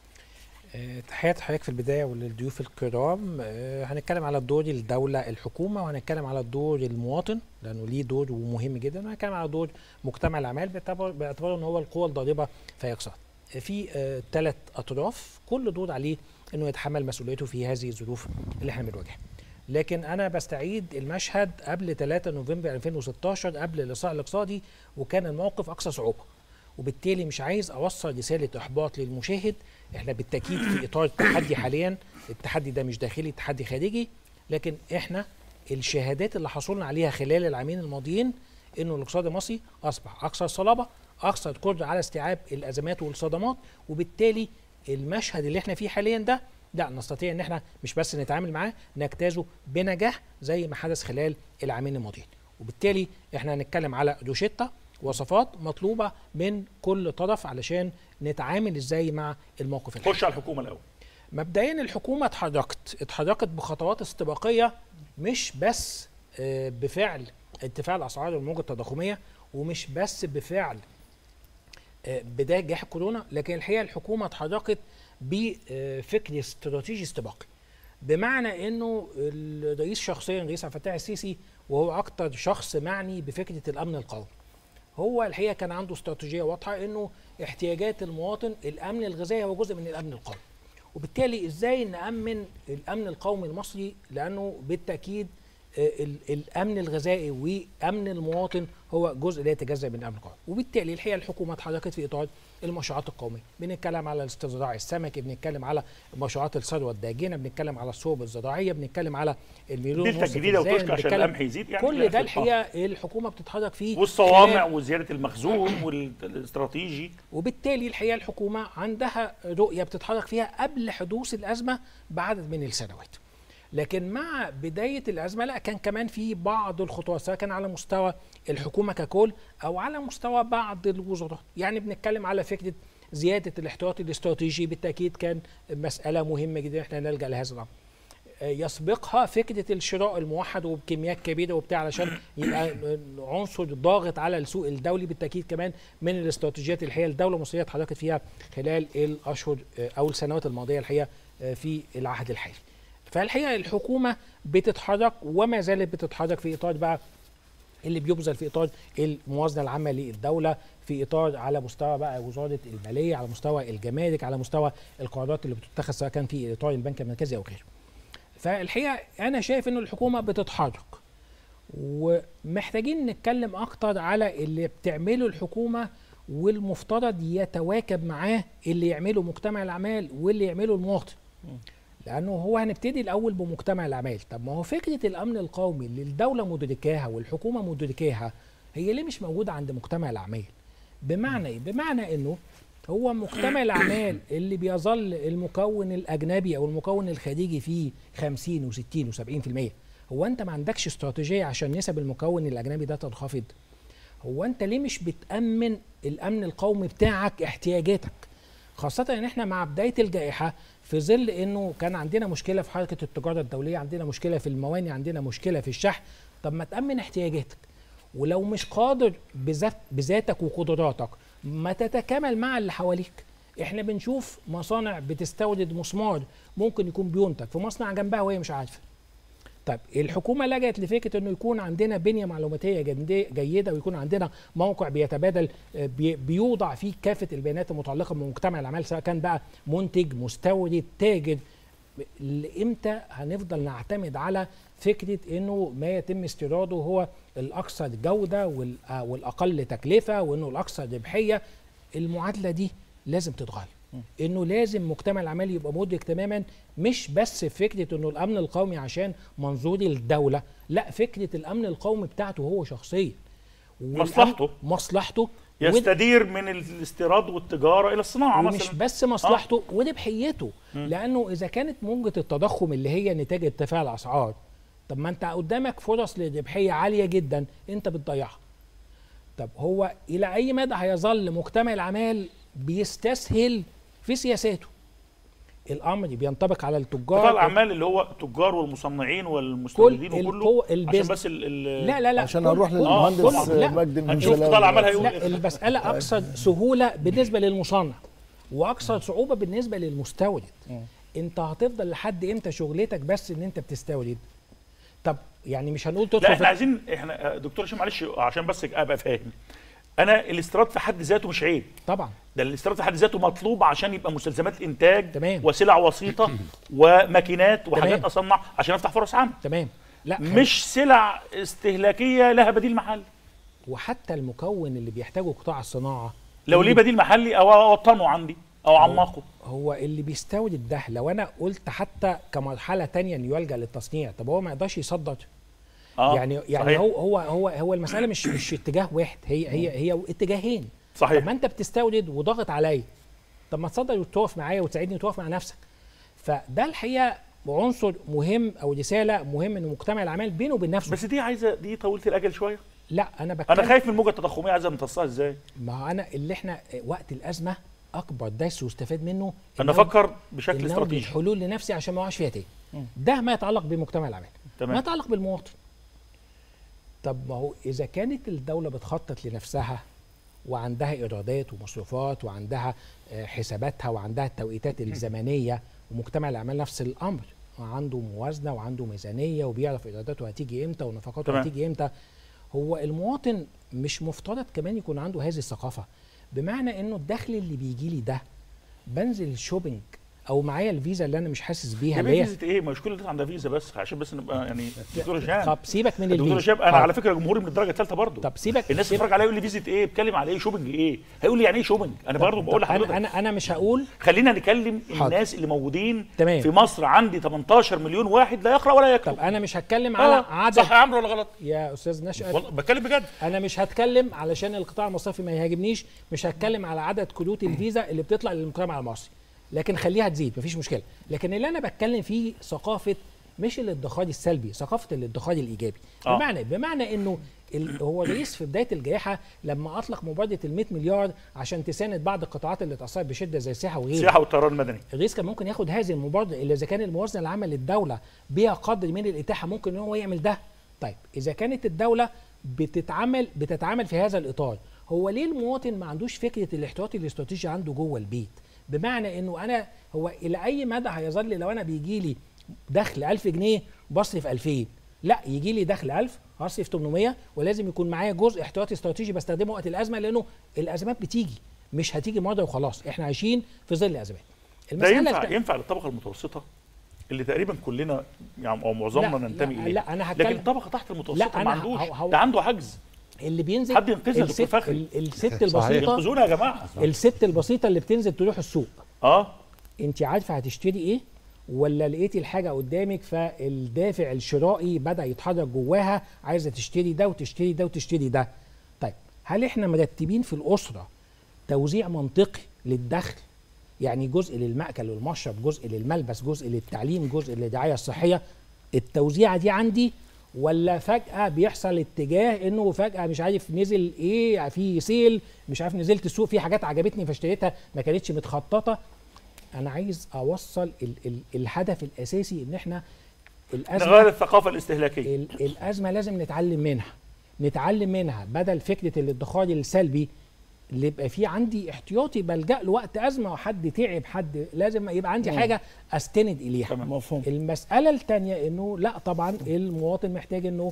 تحياتي حضرتك في البدايه وللضيوف الكرام. هنتكلم على دور الدوله الحكومه، وهنتكلم على دور المواطن لانه ليه دور ومهم جدا، وهنتكلم على دور مجتمع الاعمال باعتباره ان هو القوه الضاربه في اقتصاد. في 3 اطراف كل دور عليه انه يتحمل مسؤوليته في هذه الظروف اللي احنا بنواجهها. لكن انا بستعيد المشهد قبل 3 نوفمبر 2016 قبل الاصلاح الاقتصادي، وكان الموقف اكثر صعوبه، وبالتالي مش عايز اوصل رساله احباط للمشاهد. احنا بالتاكيد في اطار التحدي حاليا، التحدي ده مش داخلي، التحدي خارجي، لكن احنا الشهادات اللي حصلنا عليها خلال العامين الماضيين انه الاقتصاد المصري اصبح اكثر صلابه، اكثر قدره على استيعاب الازمات والصدمات، وبالتالي المشهد اللي احنا فيه حاليا ده نستطيع ان احنا مش بس نتعامل معاه، نجتازه بنجاح زي ما حدث خلال العامين الماضيين. وبالتالي احنا هنتكلم على روشتة وصفات مطلوبه من كل طرف علشان نتعامل ازاي مع الموقف الحالي. خش على الحكومه الاول. مبدئيا الحكومه اتحركت بخطوات استباقيه، مش بس بفعل ارتفاع الاسعار والموجه التضخميه، ومش بس بفعل بدايه جائحه كورونا، لكن الحقيقه الحكومه اتحركت بفكر استراتيجي استباقي. بمعنى انه الرئيس شخصيا، الرئيس عبد الفتاح السيسي، وهو اكتر شخص معني بفكره الامن القومي، هو الحقيقه كان عنده استراتيجيه واضحه انه احتياجات المواطن، الامن الغذائي هو جزء من الامن القومي. وبالتالي ازاي نامن الامن القومي المصري؟ لانه بالتاكيد الامن الغذائي وامن المواطن هو جزء لا يتجزا من الامن القومي. وبالتالي الحقيقه الحكومه اتحركت في اطار المشروعات القوميه، بنتكلم على الاستزراع السمكي، بنتكلم على مشروعات الثروه الداجنه، بنتكلم على الصوب الزراعيه، بنتكلم على المليون ونص الجديده وتشكى عشان القمح يزيد، يعني كل ده الحقيقه الحكومه بتتحرك فيه، والصوامع وزياده المخزون والاستراتيجي. وبالتالي الحقيقه الحكومه عندها رؤيه بتتحرك فيها قبل حدوث الازمه بعدد من السنوات. لكن مع بداية الأزمة لا، كان كمان في بعض الخطوات، سواء كان على مستوى الحكومة ككل أو على مستوى بعض الوزارات. يعني بنتكلم على فكرة زيادة الاحتياطي الاستراتيجي، بالتأكيد كان مسألة مهمة جدا احنا نلجأ لهذا الأمر. يسبقها فكرة الشراء الموحد وبكميات كبيرة وبتاع، علشان يبقى عنصر ضاغط على السوق الدولي. بالتأكيد كمان من الاستراتيجيات الحقيقة الدولة المصرية اتحركت فيها خلال الأشهر أو السنوات الماضية الحقيقة في العهد الحالي. فالحقيقه الحكومه بتتحرك وما زالت بتتحرك في اطار بقى اللي بيبذل في اطار الموازنه العامه للدوله، في اطار على مستوى بقى وزاره الماليه، على مستوى الجمارك، على مستوى القرارات اللي بتتخذ سواء كان في اطار البنك المركزي او غيره. فالحقيقه انا شايف انه الحكومه بتتحرك، ومحتاجين نتكلم اكتر على اللي بتعمله الحكومه والمفترض يتواكب معاه اللي يعمله مجتمع الاعمال واللي يعمله المواطن. لانه هو هنبتدي الاول بمجتمع الاعمال. طب ما هو فكره الامن القومي اللي الدوله مدركاها والحكومه مدركاها هي ليه مش موجوده عند مجتمع الاعمال؟ بمعنى ايه؟ بمعنى انه هو مجتمع الاعمال اللي بيظل المكون الاجنبي او المكون الخارجي فيه 50 و60 و70%، هو انت ما عندكش استراتيجيه عشان نسب المكون الاجنبي ده تنخفض؟ هو انت ليه مش بتامن الامن القومي بتاعك احتياجاتك؟ خاصه ان احنا مع بدايه الجائحه، في ظل انه كان عندنا مشكله في حركه التجاره الدوليه، عندنا مشكله في الموانئ، عندنا مشكله في الشحن. طب ما تامن احتياجاتك، ولو مش قادر بذاتك وقدراتك ما تتكامل مع اللي حواليك. احنا بنشوف مصانع بتستورد مسمار ممكن يكون بينتج في مصنع جنبها وهي مش عارفه. طب الحكومه لجأت لفكره انه يكون عندنا بنيه معلوماتيه جيده، ويكون عندنا موقع بيتبادل بيوضع فيه كافه البيانات المتعلقه بمجتمع الاعمال، سواء كان بقى منتج، مستورد، تاجر. امتى هنفضل نعتمد على فكره انه ما يتم استيراده هو الاكثر جوده والاقل تكلفه وانه الاكثر ربحيه؟ المعادله دي لازم تتغير. انه لازم مجتمع الاعمال يبقى مدرك تماما، مش بس فكره انه الامن القومي Ccashan منظور الدوله، لا، فكره الامن القومي بتاعته هو شخصيا، مصلحته يستدير من الاستيراد والتجاره الى الصناعه مثلا، مش بس مصلحته وربحيته. لانه اذا كانت موجه التضخم اللي هي نتاج ارتفاع الاسعار، طب ما انت قدامك فرص لربحيه عاليه جدا انت بتضيعها. طب هو الى اي مدى هيظل مجتمع الاعمال بيستسهل في سياساته؟ الامر بينطبق على التجار، قطاع الاعمال اللي هو التجار والمصنعين والمستوردين وكله، عشان بس لا عشان هنروح للمهندس مجدي المنزلاوي. قطاع الاعمال هيقول لا، المساله اكثر سهوله بالنسبه للمصنع واكثر صعوبه بالنسبه للمستورد. انت هتفضل لحد امتى شغلتك بس ان انت بتستورد؟ طب يعني مش هنقول تدخل، لا احنا عايزين، احنا دكتور هشام معلش عشان بس ابقى فاهم، انا الاستيراد في حد ذاته مش عيب طبعا، ده الاستيراد في حد ذاته مطلوب عشان يبقى مستلزمات انتاج، تمام، وسلع وسيطه وماكينات وحاجات تمام، اصنع عشان افتح فرص عمل، تمام. لا، مش سلع استهلاكيه لها بديل محلي. وحتى المكون اللي بيحتاجه قطاع الصناعه لو ليه بديل محلي او اوطنه عندي او عمقه، هو اللي بيستورد ده، لو انا قلت حتى كمرحله تانية انه يلجا للتصنيع، طب هو ما يقدرش يصدر. يعني صحيح. هو المساله مش اتجاه واحد، هي اتجاهين. صحيح. طب ما انت بتستورد وضاغط عليا، طب ما تصدر وتقف معايا وتساعدني وتقف مع نفسك. فده الحقيقه عنصر مهم او رساله مهم ان مجتمع الاعمال بينه وبين نفسه. بس دي عايزه، دي طويله الاجل شويه. لا انا بتكلم، انا خايف من الموجه التضخميه، عايز امتصها ازاي؟ ما انا اللي احنا وقت الازمه اكبر درس واستفاد منه انا افكر بشكل إن استراتيجي، الحلول لنفسي عشان ما اقعش فيها تاني. ده ما يتعلق بمجتمع الاعمال، ما يتعلق بالمواطن. طب ما هو اذا كانت الدوله بتخطط لنفسها وعندها ايرادات ومصروفات وعندها حساباتها وعندها التوقيتات الزمنيه، ومجتمع الاعمال نفس الامر، وعنده موازنه وعنده ميزانيه وبيعرف ايراداته هتيجي امتى ونفقاته هتيجي امتى، هو المواطن مش مفترض كمان يكون عنده هذه الثقافه؟ بمعنى انه الدخل اللي بيجي لي ده بنزل شوبينج او معايا الفيزا اللي انا مش حاسس بيها، اللي هي فيزا ايه؟ مش كل الناس عندها فيزا، بس عشان بس نبقى يعني دكتور هشام. طب سيبك من الفيزا. دكتور هشام انا على فكره جمهوري من الدرجه الثالثه برضه. طب سيبك، الناس تتفرج عليا يقول لي فيزا ايه؟ بتكلم على ايه؟ شوبينج ايه؟ هيقول لي يعني ايه شوبينج؟ انا برضه بقول لحضرتك انا مش هقول. خلينا نكلم الناس اللي موجودين تمام. في مصر. عندي 18 مليون واحد لا يقرا ولا يكتب. طب انا مش هتكلم على عدد. صح يا عمرو ولا غلط؟ يا استاذ نشأت والله بتكلم بجد. انا مش هتكلم علشان القطاع المصرفي ما يهاجمنيش، مش هتكلم على عدد كروت الفيزا اللي بتطلع للمجتمع المصري، لكن خليها تزيد مفيش مشكله. لكن اللي انا بتكلم فيه ثقافه مش الادخار السلبي، ثقافه الادخار الايجابي. بمعنى انه هو الرئيس في بدايه الجائحه لما اطلق مبادره ال 100 مليار عشان تساند بعض القطاعات اللي اتاثرت بشده زي السياحه وغيرها، السياحه والطيران المدني، الرئيس كان ممكن ياخد هذه المبادره اللي اذا كان الموازنه العامه للدوله بها قدر من الاتاحه ممكن ان هو يعمل ده. طيب اذا كانت الدوله بتتعامل في هذا الاطار، هو ليه المواطن ما عندوش فكره الاحتياطي الاستراتيجي عنده جوه البيت؟ بمعنى انه هو الى اي مدى هيظل لو انا بيجي لي دخل 1000 جنيه بصرف 2000؟ لا، يجي لي دخل 1000 هصرف 800، ولازم يكون معايا جزء احتياطي استراتيجي بستخدمه وقت الازمه، لانه الازمات بتيجي مش هتيجي مره وخلاص، احنا عايشين في ظل ازمات. ده ينفع للطبقه المتوسطه اللي تقريبا كلنا يعني او معظمنا ننتمي اليه. لا انا هتكلم. لكن الطبقه تحت المتوسطه ما عندوش، ده عنده عجز. اللي بينزل حد ينقذنا يا دكتور فخري. الست البسيطه ينقذونا يا جماعه. الست البسيطه اللي بتنزل تروح السوق، انت عارفه هتشتري ايه؟ ولا لقيتي الحاجه قدامك فالدافع الشرائي بدا يتحرك جواها، عايزه تشتري ده وتشتري ده وتشتري ده. طيب هل احنا مرتبين في الاسره توزيع منطقي للدخل؟ يعني جزء للمأكل والمشرب، جزء للملبس، جزء للتعليم، جزء للرعايه الصحيه. التوزيعه دي عندي، ولا فجأة بيحصل اتجاه انه فجأة مش عارف نزل ايه في سيل، مش عارف نزلت السوق في حاجات عجبتني فاشتريتها ما كانتش متخططة. انا عايز اوصل الهدف الاساسي ان احنا الازمة نغير الثقافة الاستهلاكية. الازمة لازم نتعلم منها بدل فكرة الادخار السلبي اللي يبقى فيه عندي احتياطي بلجأ له وقت ازمه وحد تعب، حد لازم يبقى عندي حاجه استند اليها. مفهوم. المساله الثانيه انه لا طبعا المواطن محتاج انه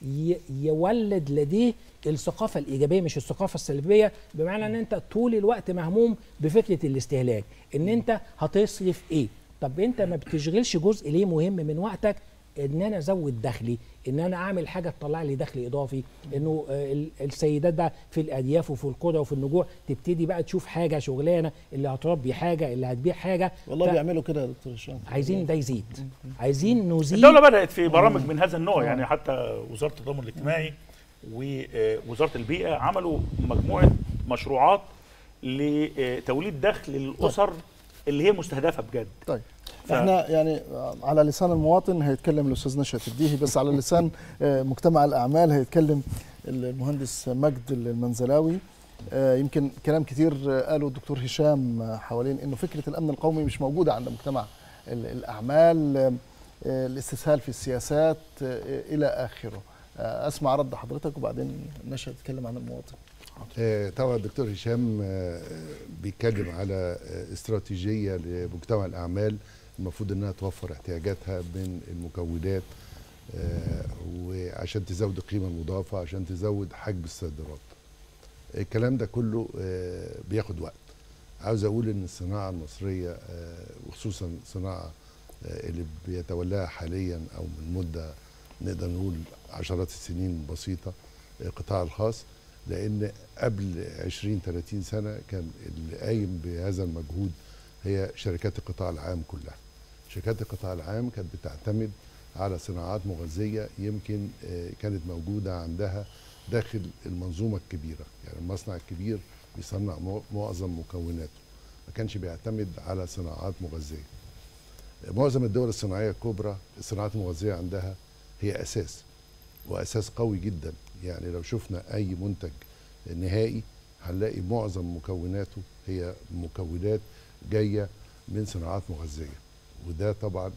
يولد لديه الثقافه الايجابيه مش الثقافه السلبيه، بمعنى ان انت طول الوقت مهموم بفكره الاستهلاك، ان انت هتصرف ايه. طب انت ما بتشغلش جزء ليه مهم من وقتك ان انا ازود دخلي، ان انا اعمل حاجه تطلع لي دخل اضافي، انه السيدات بقى في الارياف وفي القرى وفي النجوع تبتدي بقى تشوف حاجه شغلانه، اللي هتربي حاجه، اللي هتبيع حاجه. والله بيعملوا كده يا دكتور هشام. عايزين ده يزيد، عايزين نزيد. الدوله بدات في برامج من هذا النوع، يعني حتى وزاره التضامن الاجتماعي ووزاره البيئه عملوا مجموعه مشروعات لتوليد دخل للاسر اللي هي مستهدفه بجد. طيب احنا يعني على لسان المواطن هيتكلم الاستاذ نشأت الديهي، بس على لسان مجتمع الاعمال هيتكلم المهندس مجد المنزلاوي. يمكن كلام كتير قاله الدكتور هشام حوالين انه فكره الامن القومي مش موجوده عند مجتمع الاعمال، الاستسهال في السياسات الى اخره. اسمع رد حضرتك وبعدين نشأت يتكلم عن المواطن. طبعا الدكتور هشام بيتكلم على استراتيجيه لمجتمع الاعمال المفروض انها توفر احتياجاتها من المكونات وعشان تزود القيمه المضافه، عشان تزود حجم الصادرات. الكلام ده كله بياخد وقت. عاوز اقول ان الصناعه المصريه وخصوصا الصناعه اللي بيتولاها حاليا او من مده نقدر نقول عشرات السنين بسيطه القطاع الخاص، لان قبل 20-30 سنه كان اللي قايم بهذا المجهود هي شركات القطاع العام كلها. شركات القطاع العام كانت بتعتمد على صناعات مغذيه يمكن كانت موجوده عندها داخل المنظومه الكبيره، يعني المصنع الكبير بيصنع معظم مكوناته، ما كانش بيعتمد على صناعات مغذيه. معظم الدول الصناعيه الكبرى الصناعات المغذيه عندها هي اساس، واساس قوي جدا. يعني لو شفنا اي منتج نهائي هنلاقي معظم مكوناته هي مكونات جايه من صناعات مغذيه، وده طبعا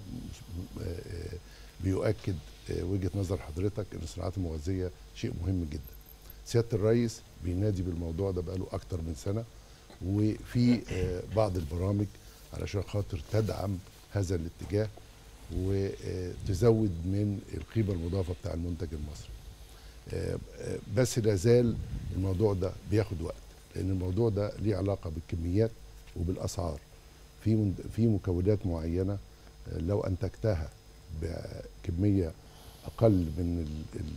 بيؤكد وجهه نظر حضرتك ان الصناعات المغذيه شيء مهم جدا. سياده الرئيس بينادي بالموضوع ده بقاله اكتر من سنه، وفي بعض البرامج علشان خاطر تدعم هذا الاتجاه وتزود من القيمه المضافه بتاع المنتج المصري. بس لا زال الموضوع ده بياخد وقت، لان الموضوع ده ليه علاقه بالكميات وبالاسعار. في مكونات معينه لو انتجتها بكميه اقل من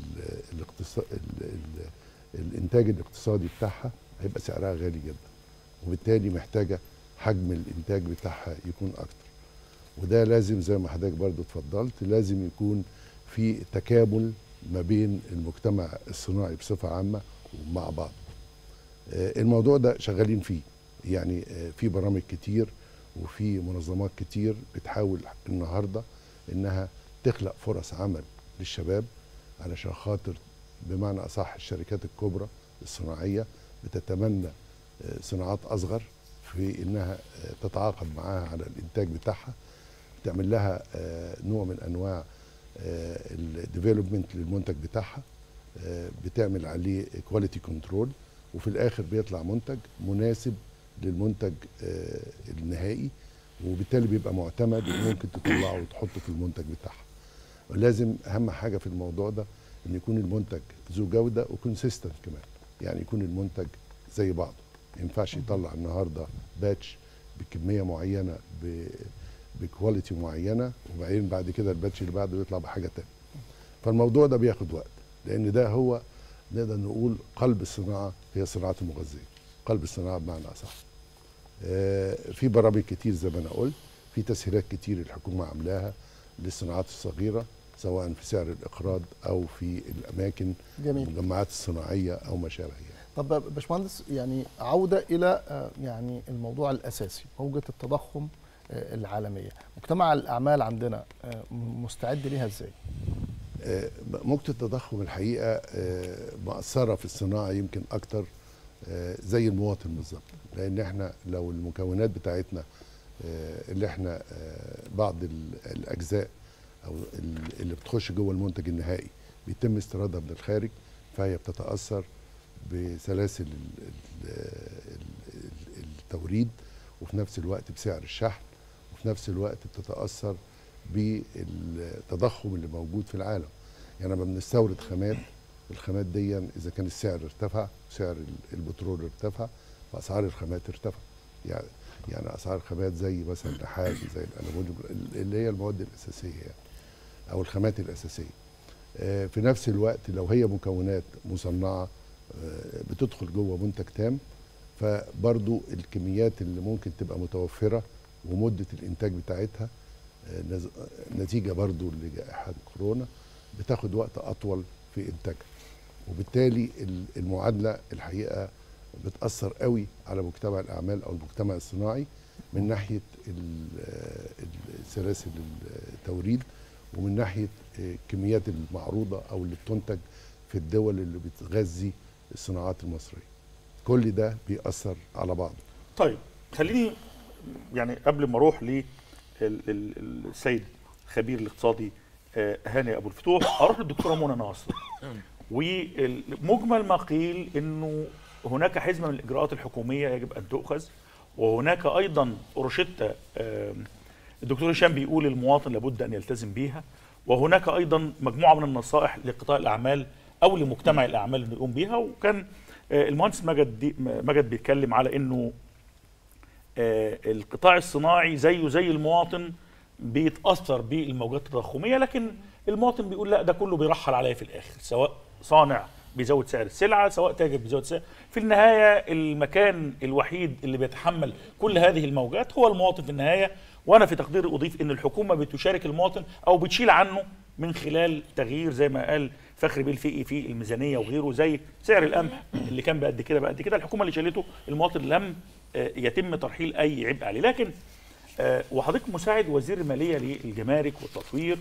الانتاج الاقتصادي بتاعها هيبقى سعرها غالي جدا، وبالتالي محتاجه حجم الانتاج بتاعها يكون اكتر. وده لازم زي ما حضرتك برضو اتفضلت، لازم يكون في تكامل ما بين المجتمع الصناعي بصفه عامه ومع بعض. الموضوع ده شغالين فيه، يعني في برامج كتير وفي منظمات كتير بتحاول النهارده انها تخلق فرص عمل للشباب، علشان خاطر بمعنى اصح الشركات الكبرى الصناعيه بتتمنى صناعات اصغر في انها تتعاقد معاها على الانتاج بتاعها، تعمل لها نوع من انواع الديفلوبمنت للمنتج بتاعها، بتعمل عليه كواليتي كنترول، وفي الاخر بيطلع منتج مناسب للمنتج النهائي، وبالتالي بيبقى معتمد وممكن تطلعه وتحطه في المنتج بتاعها. لازم اهم حاجه في الموضوع ده ان يكون المنتج ذو جوده وكونسيستنت كمان، يعني يكون المنتج زي بعضه. ما ينفعش يطلع النهارده باتش بكميه معينه بكواليتي معينه وبعدين بعد كده الباتش اللي بعده يطلع بحاجه تانية. فالموضوع ده بياخد وقت، لان ده هو نقدر نقول قلب الصناعه هي الصناعات المغذيه، قلب الصناعه بمعنى اصح. في برامج كتير زي ما انا قلت، في تسهيلات كتير الحكومه عاملاها للصناعات الصغيره سواء في سعر الاقراض او في الاماكن المجمعات الصناعيه او ما شابه. طب باشمهندس، يعني عوده الى يعني الموضوع الاساسي، موجه التضخم العالميه، مجتمع الاعمال عندنا مستعد ليها ازاي؟ موجه التضخم الحقيقه مأثره في الصناعه يمكن اكتر زي المواطن بالظبط، لان احنا لو المكونات بتاعتنا اللي احنا بعض الاجزاء او اللي بتخش جوه المنتج النهائي بيتم استيرادها من الخارج، فهي بتتاثر بسلاسل التوريد، وفي نفس الوقت بسعر الشحن، وفي نفس الوقت بتتاثر بالتضخم اللي موجود في العالم. يعني لما بنستورد خامات، الخامات دي اذا كان السعر ارتفع، سعر البترول ارتفع، فاسعار الخامات ارتفع. يعني اسعار خامات زي مثلا النحاس، زي الالومنيوم اللي هي المواد الاساسيه يعني او الخامات الاساسيه. في نفس الوقت لو هي مكونات مصنعه بتدخل جوه منتج تام، فبرضو الكميات اللي ممكن تبقى متوفره ومده الانتاج بتاعتها نتيجه برضو لجائحه كورونا بتاخد وقت اطول في انتاجها، وبالتالي المعادله الحقيقه بتاثر قوي على مجتمع الاعمال او المجتمع الصناعي من ناحيه سلاسل التوريد، ومن ناحيه الكميات المعروضه او اللي بتنتج في الدول اللي بتغذي الصناعات المصريه. كل ده بيأثر على بعضه. طيب خليني يعني قبل ما اروح للسيد الخبير الاقتصادي هاني ابو الفتوح، اروح للدكتوره منى ناصر. ومجمل ما قيل انه هناك حزمه من الاجراءات الحكوميه يجب ان تؤخذ، وهناك ايضا روشته الدكتور هشام بيقول المواطن لابد ان يلتزم بيها، وهناك ايضا مجموعه من النصائح لقطاع الاعمال او لمجتمع الاعمال انه يقوم بيها. وكان المهندس مجد بيتكلم على انه القطاع الصناعي زيه زي المواطن بيتاثر بالموجات التضخميه، لكن المواطن بيقول لا ده كله بيرحل عليا في الاخر، سواء صانع بيزود سعر السلعه، سواء تاجر بيزود سعر. في النهايه المكان الوحيد اللي بيتحمل كل هذه الموجات هو المواطن في النهايه. وانا في تقديري اضيف ان الحكومه بتشارك المواطن او بتشيل عنه من خلال تغيير زي ما قال فخري بيه الفقي في الميزانيه وغيره، زي سعر القمح اللي كان بقد كده بقد كده، الحكومه اللي شالته، المواطن لم يتم ترحيل اي عبء عليه. لكن وحضرتك مساعد وزير الماليه للجمارك والتطوير،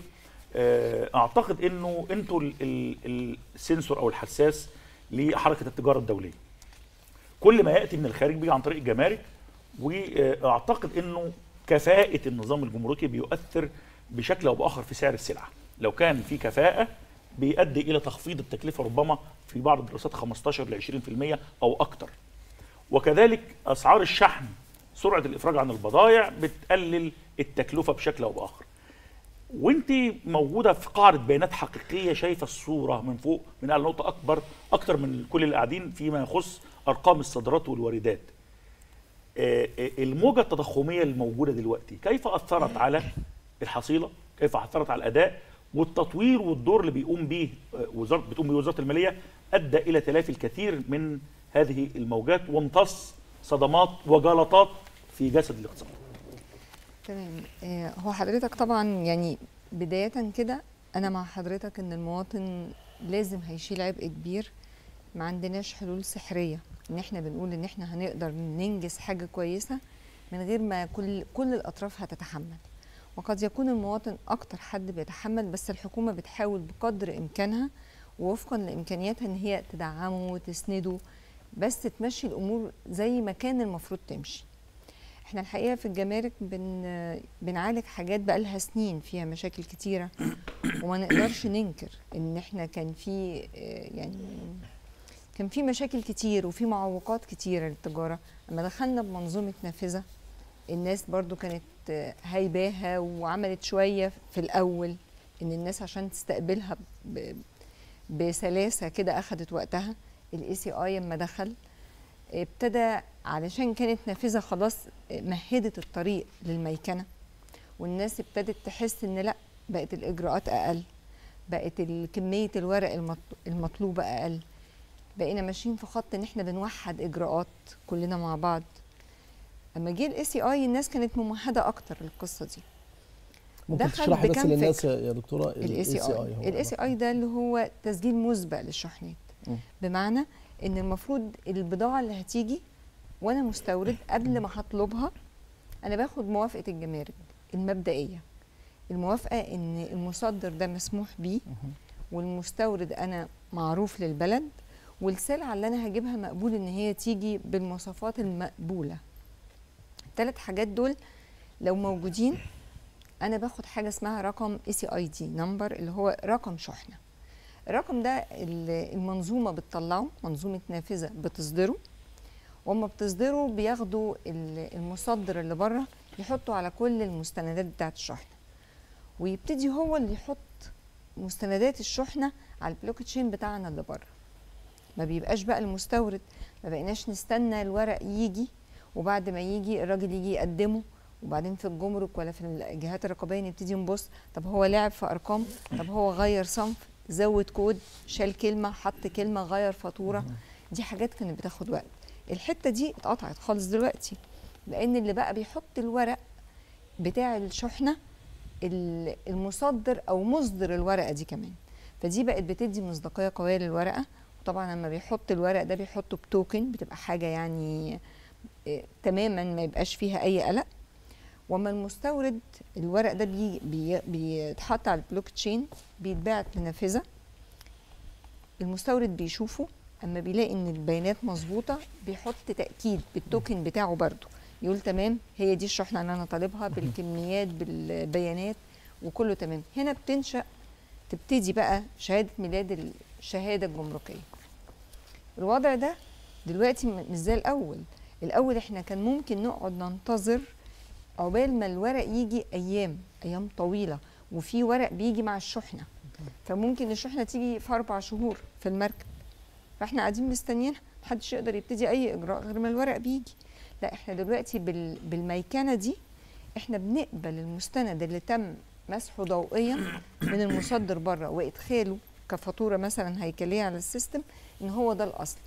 اعتقد انه انتوا السنسور او الحساس لحركه التجاره الدوليه. كل ما ياتي من الخارج بيجي عن طريق الجمارك، واعتقد انه كفاءه النظام الجمركي بيؤثر بشكل او باخر في سعر السلعه. لو كان في كفاءه بيؤدي الى تخفيض التكلفه ربما في بعض الدراسات 15 ل 20% او اكثر. وكذلك اسعار الشحن، سرعه الافراج عن البضائع بتقلل التكلفه بشكل او باخر. وانت موجوده في قاعده بيانات حقيقيه، شايفه الصوره من فوق من اعلى نقطه اكتر من كل اللي قاعدين فيما يخص ارقام الصادرات والواردات. الموجه التضخميه الموجوده دلوقتي كيف اثرت على الحصيله؟ كيف اثرت على الاداء والتطوير والدور اللي بتقوم به وزاره الماليه ادى الى تلافي الكثير من هذه الموجات وامتص صدمات وجلطات في جسد الاقتصاد. تمام. هو حضرتك طبعا يعني بداية كده أنا مع حضرتك إن المواطن لازم هيشيل عبء كبير. ما عندناش حلول سحرية إن إحنا بنقول إن إحنا هنقدر ننجز حاجة كويسة من غير ما كل الأطراف هتتحمل. وقد يكون المواطن أكتر حد بيتحمل، بس الحكومة بتحاول بقدر إمكانها ووفقا لإمكانياتها إن هي تدعمه وتسنده، بس تمشي الأمور زي ما كان المفروض تمشي. احنا الحقيقه في الجمارك بنعالج حاجات بقالها سنين فيها مشاكل كتيره، وما نقدرش ننكر ان احنا كان في مشاكل كتير وفي معوقات كتيره للتجاره. اما دخلنا بمنظومه نافذه الناس برضو كانت هايباها وعملت شويه في الاول ان الناس عشان تستقبلها بسلاسه كده اخذت وقتها. الACI لما دخل ابتدى علشان كانت نافذه خلاص مهدت الطريق للميكنه، والناس ابتدت تحس ان لا، بقت الاجراءات اقل، بقت كميه الورق المطلوبه اقل، بقينا ماشيين في خط ان احنا بنوحد اجراءات كلنا مع بعض. اما جه الACI الناس كانت ممهده اكتر للقصه دي. ممكن تشرحي بس للناس يا دكتوره الACI ده اللي هو تسجيل مسبق للشحنات. بمعنى ان المفروض البضاعه اللي هتيجي وانا مستورد قبل ما هطلبها انا باخد موافقه الجمارك المبدئيه، الموافقه ان المصدر ده مسموح بيه والمستورد انا معروف للبلد، والسلعه اللي انا هجيبها مقبول ان هي تيجي بالمواصفات المقبوله. الثلاث حاجات دول لو موجودين انا باخد حاجه اسمها رقم ACID نمبر، اللي هو رقم شحنه. الرقم ده المنظومه بتطلعه، منظومه نافذه بتصدره، واما بتصدره بياخدوا المصدر اللي بره يحطوا على كل المستندات بتاعت الشحنه، ويبتدي هو اللي يحط مستندات الشحنه على البلوك تشين بتاعنا اللي بره. ما بيبقاش بقى المستورد، ما بقيناش نستنى الورق يجي وبعد ما يجي الراجل يجي يقدمه، وبعدين في الجمرك ولا في الجهات الرقابيه نبتدي نبص طب هو لعب في ارقام، طب هو غير صنف، زود كود، شال كلمه، حط كلمه، غير فاتوره. دي حاجات كانت بتاخد وقت. الحته دي اتقطعت خالص دلوقتي، لان اللي بقى بيحط الورق بتاع الشحنه المصدر او مصدر الورقه دي كمان، فدي بقت بتدي مصداقيه قويه للورقه. وطبعا لما بيحط الورق ده بيحطه بتوكن، بتبقى حاجه يعني تماما ما يبقاش فيها اي قلق. وما المستورد الورق ده بيتحط على البلوك تشين، بيتبعت لنافذه، المستورد بيشوفه، اما بيلاقي ان البيانات مظبوطه بيحط تاكيد بالتوكن بتاعه برضو، يقول تمام هي دي الشحنه اللي انا طالبها بالكميات بالبيانات وكله تمام. هنا تبتدي بقى شهاده ميلاد الشهاده الجمركيه. الوضع ده دلوقتي مش زي الاول احنا كان ممكن نقعد ننتظر عقبال ما الورق يجي ايام طويله، وفي ورق بيجي مع الشحنه، فممكن الشحنه تيجي في 4 شهور في المركب، فاحنا قاعدين مستنيينها، محدش يقدر يبتدي اي اجراء غير ما الورق بيجي. لا، احنا دلوقتي بالميكنه دي احنا بنقبل المستند اللي تم مسحه ضوئيا من المصدر بره وادخاله كفاتوره مثلا هيكليه على السيستم ان هو ده الاصل.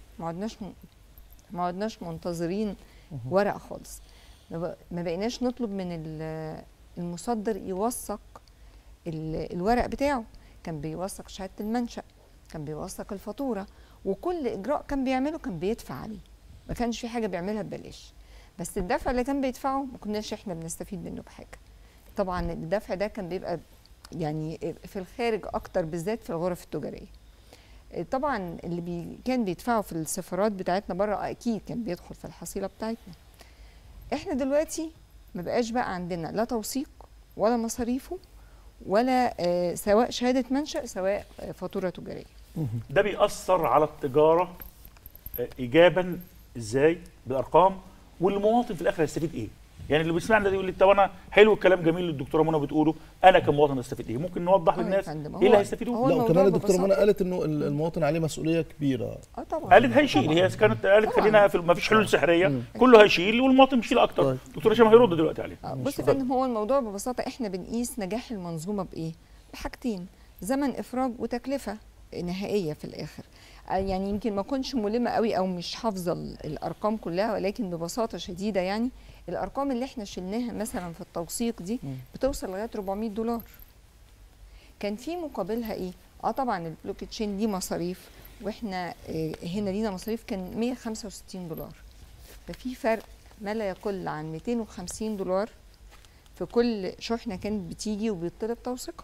ما عدناش منتظرين ورق خالص. ما بقيناش نطلب من المصدر يوثق الورق بتاعه، كان بيوثق شهاده المنشأ، كان بيوثق الفاتوره، وكل اجراء كان بيعمله كان بيدفع عليه، ما كانش في حاجه بيعملها ببلاش. بس الدفع اللي كان بيدفعه ما كناش احنا بنستفيد منه بحاجه. طبعا الدفع ده كان بيبقى يعني في الخارج اكتر، بالذات في الغرف التجاريه. طبعا اللي كان بيدفعوا في السفارات بتاعتنا بره اكيد كان بيدخل في الحصيله بتاعتنا. احنا دلوقتي ما بقاش بقى عندنا لا توثيق ولا مصاريفه ولا سواء شهاده منشأ سواء فاتوره تجاريه. ده بيأثر على التجاره ايجابا ازاي بالارقام، والمواطن في الاخر هيستفيد ايه؟ يعني اللي بيسمعنا ده يقول لي طب انا حلو الكلام جميل اللي الدكتوره منى بتقوله، انا كمواطن استفيد ايه؟ ممكن نوضح للناس ايه اللي هيستفيدوه؟ لا وكمان الدكتوره منى قالت انه المواطن عليه مسؤوليه كبيره. طبعا قالت هيشيل، هي كانت قالت خلينا في ما فيش حلول سحريه، كله هيشيل والمواطن يشيل اكتر. دكتوره هشام هيرد دلوقتي عليه. بص يا فندم، هو الموضوع ببساطه احنا بنقيس نجاح المنظومه بايه؟ بحاجتين: زمن افراج وتكلفه نهائيه في الاخر. يعني يمكن ما اكونش ملمه قوي او مش حافظه الارقام كلها، ولكن ببساطه شديده يعني الارقام اللي احنا شلناها مثلا في التوثيق دي بتوصل لغايه $400. كان في مقابلها ايه؟ طبعا البلوك تشين دي مصاريف، واحنا هنا لينا مصاريف كان $165. ففي فرق ما لا يقل عن $250 في كل شحنه كانت بتيجي وبيطلب توثيقها.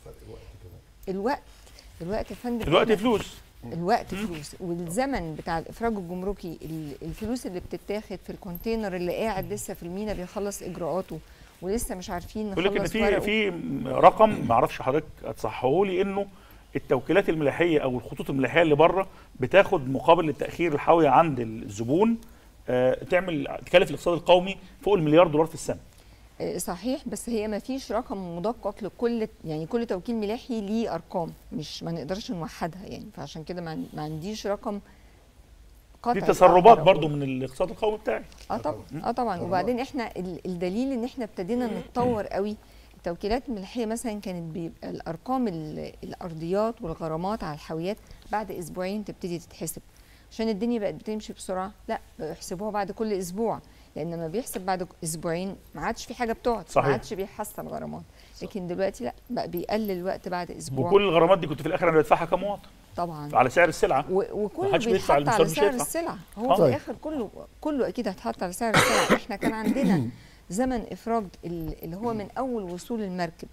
الوقت يا فندم، الوقت فلوس، الوقت فلوس، والزمن بتاع الافراج الجمركي، الفلوس اللي بتتاخد في الكونتينر اللي قاعد لسه في المينا بيخلص اجراءاته ولسه مش عارفين نخلص ورقه. بيقول لك ان في رقم ما اعرفش حضرتك هتصححه لي، انه التوكيلات الملاحيه او الخطوط الملاحيه اللي بره بتاخد مقابل التاخير الحاوي عند الزبون تكلف الاقتصاد القومي فوق $1 مليار في السنه. صحيح، بس هي ما فيش رقم مدقق لكل، يعني كل توكيل ملاحي ليه ارقام، مش ما نقدرش نوحدها يعني، فعشان كده ما عنديش رقم قاطع. دي تسربات برضو من الاقتصاد القومي بتاعي. طبعا طبعا. وبعدين احنا الدليل ان احنا ابتدينا نتطور قوي. التوكيلات الملاحيه مثلا كانت بيبقى الارقام الارضيات والغرامات على الحاويات بعد اسبوعين تبتدي تتحسب، عشان الدنيا بقت بتمشي بسرعه. لا، بيحسبوها بعد كل اسبوع، لان لما بيحسب بعد اسبوعين ما عادش في حاجه بتقعد، ما عادش بيحصل غرامات. لكن دلوقتي لا، بقى بيقلل الوقت بعد اسبوع. وكل الغرامات دي كنت في الاخر انا بدفعها كمواطن طبعا على سعر السلعه، وكله بيتحط على سعر السلعه. هو في الاخر كله اكيد هيتحط على سعر السلعه. احنا كان عندنا زمن افراج اللي هو من اول وصول المركب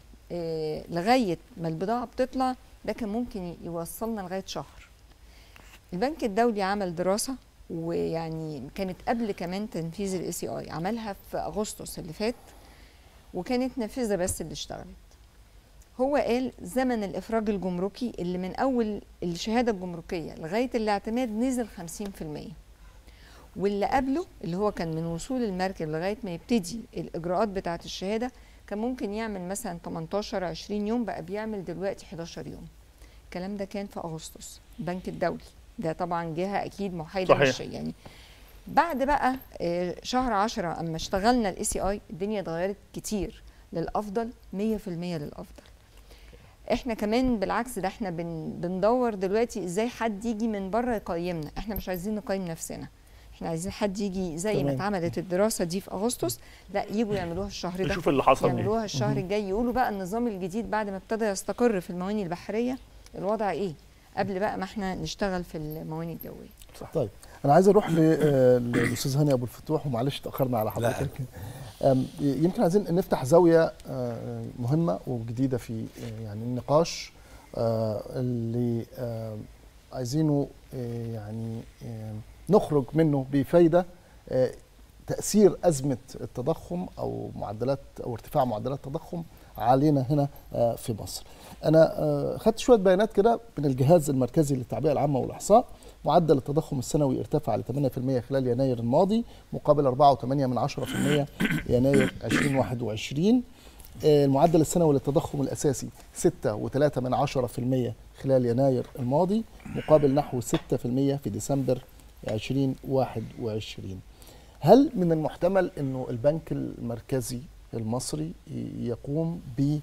لغايه ما البضاعه بتطلع، ده كان ممكن يوصلنا لغايه شهر. البنك الدولي عمل دراسه، ويعني كانت قبل كمان تنفيذ الACI، عملها في اغسطس اللي فات، وكانت نافذه بس اللي اشتغلت. هو قال زمن الافراج الجمركي اللي من اول الشهاده الجمركيه لغايه الاعتماد نزل 50%، واللي قبله اللي هو كان من وصول المركب لغايه ما يبتدي الاجراءات بتاعه الشهاده كان ممكن يعمل مثلا 18 20 يوم، بقى بيعمل دلوقتي 11 يوم. الكلام ده كان في اغسطس. البنك الدولي ده طبعا جهه اكيد محايده مش يعني. بعد بقى شهر 10 اما اشتغلنا الACI الدنيا اتغيرت كتير للافضل، 100% للافضل. احنا كمان بالعكس، ده احنا بندور دلوقتي ازاي حد يجي من بره يقيمنا. احنا مش عايزين نقيم نفسنا، احنا عايزين حد يجي زي ما اتعملت الدراسه دي في اغسطس، لا يجوا يعملوها الشهر ده، نشوف اللي حصل، يعملوها الشهر الجاي، يقولوا بقى النظام الجديد بعد ما ابتدى يستقر في المواني البحريه الوضع ايه، قبل بقى ما احنا نشتغل في المواني الجويه. صح. طيب انا عايز اروح للاستاذ هاني ابو الفتوح، ومعلش تاخرنا على حضرتك. يمكن عايزين نفتح زاويه مهمه وجديده في يعني النقاش اللي عايزينه يعني نخرج منه بفايده، تاثير ازمه التضخم او معدلات او ارتفاع معدلات التضخم علينا هنا في مصر. انا خدت شويه بيانات كده من الجهاز المركزي للتعبئه العامه والاحصاء. معدل التضخم السنوي ارتفع ل 8% خلال يناير الماضي مقابل 4.8% يناير 2021. المعدل السنوي للتضخم الاساسي 6.3% خلال يناير الماضي مقابل نحو 6% في ديسمبر 2021. هل من المحتمل انه البنك المركزي المصري يقوم ب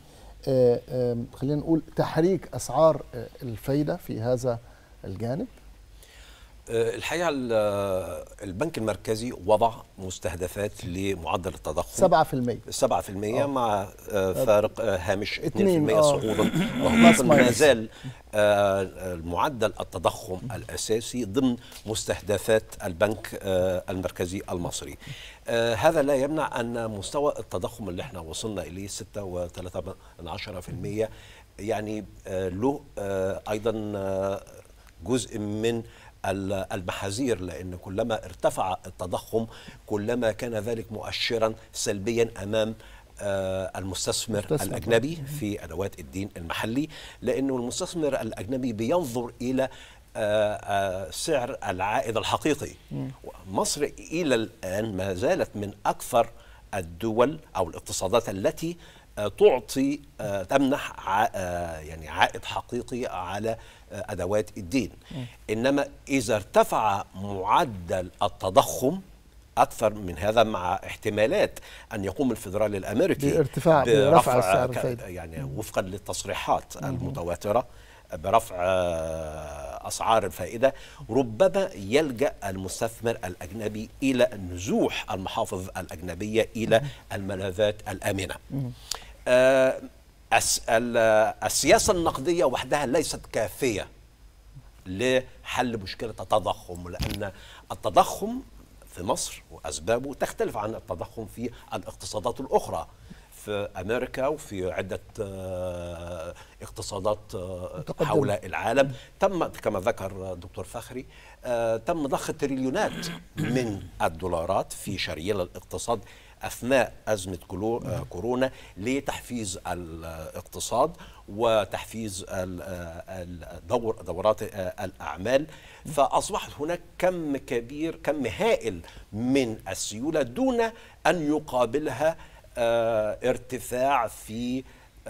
خلينا نقول تحريك اسعار الفايده في هذا الجانب؟ الحقيقة البنك المركزي وضع مستهدفات لمعدل التضخم 7% مع فارق هامش 2% صعودا، وهو ما زال معدل التضخم الأساسي ضمن مستهدفات البنك المركزي المصري. هذا لا يمنع أن مستوى التضخم اللي احنا وصلنا إليه 6.3% يعني له أيضا جزء من المحاذير، لأن كلما ارتفع التضخم كلما كان ذلك مؤشرا سلبيا أمام المستثمر الأجنبي في أدوات الدين المحلي، لأنه المستثمر الأجنبي بينظر إلى سعر العائد الحقيقي. مصر إلى الآن ما زالت من أكثر الدول أو الاقتصادات التي تعطي تمنح يعني عائد حقيقي على أدوات الدين. إنما إذا ارتفع معدل التضخم أكثر من هذا، مع احتمالات أن يقوم الفدرالي الأمريكي برفع السعر الفايدة، يعني وفقا للتصريحات المتواترة برفع أسعار الفائدة، ربما يلجأ المستثمر الأجنبي إلى نزوح المحافظ الأجنبية إلى الملاذات الآمنة. السياسة النقدية وحدها ليست كافية لحل مشكلة التضخم، لأن التضخم في مصر وأسبابه تختلف عن التضخم في الاقتصادات الأخرى في أمريكا وفي عدة اقتصادات حول العالم. تم كما ذكر دكتور فخري تم ضخ تريليونات من الدولارات في شريان الاقتصاد أثناء أزمة كورونا لتحفيز الاقتصاد وتحفيز دورات الأعمال، فأصبحت هناك كم كبير، كم هائل من السيولة دون أن يقابلها ارتفاع في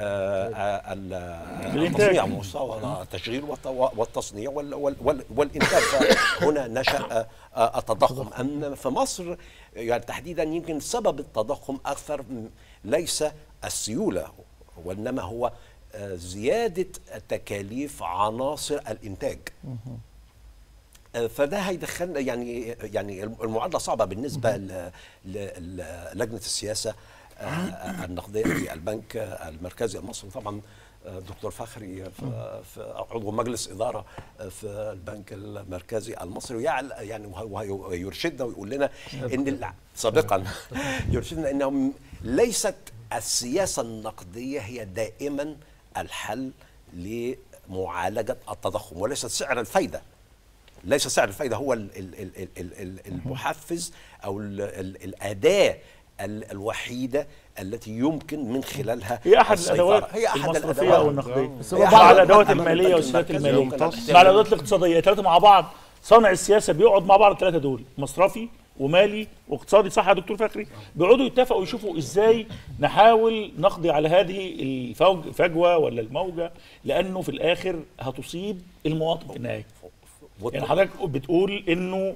التصنيع، مستوى التشغيل والتصنيع والإنتاج. هنا نشأ التضخم. أما في مصر يعني تحديدا يمكن سبب التضخم أكثر ليس السيولة، وإنما هو زيادة تكاليف عناصر الإنتاج. فده هيدخلنا يعني المعادلة صعبة بالنسبة للجنة السياسة النقدية في البنك المركزي المصري. طبعا دكتور فخري في عضو مجلس إدارة في البنك المركزي المصري يعني ويرشدنا ويقول لنا إن سابقا يرشدنا إنه ليست السياسة النقدية هي دائما الحل لمعالجة التضخم، وليست سعر الفايدة. ليس سعر الفايدة هو المحفز أو الأداة الوحيدة التي يمكن من خلالها هي أحد الأدوات المصرفية أو النقدية، مع الأدوات المالية والسياسات المالية، مع الأدوات الاقتصادية، ثلاثة مع بعض. صانع السياسة بيقعد مع بعض الثلاثة دول، مصرفي ومالي واقتصادي، صح يا دكتور فخري؟ بيقعدوا يتفقوا ويشوفوا ازاي نحاول نقضي على هذه الفجوة ولا الموجة، لأنه في الآخر هتصيب المواطن في النهاية. يعني حضرتك بتقول انه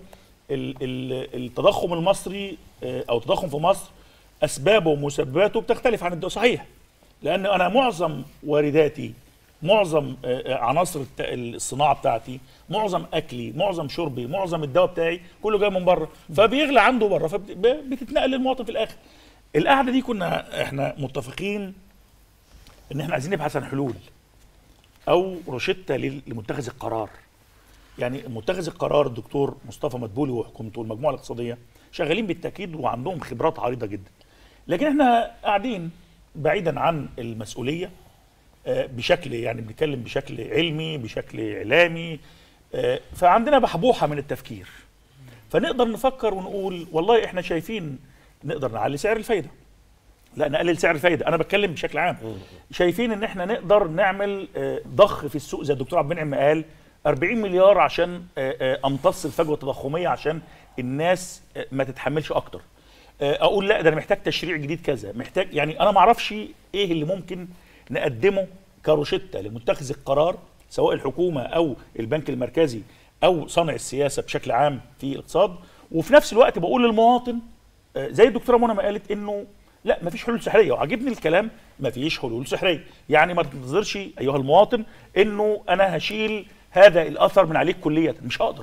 التضخم المصري او التضخم في مصر اسبابه ومسبباته بتختلف عن الدول، صحيح، لان انا معظم وارداتي، معظم عناصر الصناعه بتاعتي، معظم اكلي، معظم شربي، معظم الدواء بتاعي كله جاي من بره، فبيغلى عنده بره، فبتتنقل للمواطن في الاخر. القعده دي كنا احنا متفقين ان احنا عايزين نبحث عن حلول او روشته لمتخذ القرار. يعني متخذ القرار الدكتور مصطفى مدبولي وحكومته والمجموعه الاقتصاديه شغالين بالتاكيد وعندهم خبرات عريضه جدا، لكن احنا قاعدين بعيدا عن المسؤوليه بشكل، يعني بنتكلم بشكل علمي بشكل اعلامي، فعندنا بحبوحه من التفكير، فنقدر نفكر ونقول والله احنا شايفين نقدر نعلي سعر الفايده، لا نقلل سعر الفايده، انا بتكلم بشكل عام. شايفين ان احنا نقدر نعمل ضخ في السوق زي الدكتور عبد المنعم ما قال 40 مليار عشان امتص الفجوه التضخميه عشان الناس ما تتحملش اكتر. اقول لا ده انا محتاج تشريع جديد كذا، محتاج، يعني انا ما اعرفش ايه اللي ممكن نقدمه كروشته لمتخذ القرار سواء الحكومه او البنك المركزي او صانع السياسه بشكل عام في الاقتصاد. وفي نفس الوقت بقول للمواطن زي الدكتوره منى ما قالت انه لا مفيش حلول سحريه، وعجبني الكلام مفيش حلول سحريه، يعني ما تنتظرش ايها المواطن انه انا هشيل هذا الاثر من عليك كليا، مش هقدر.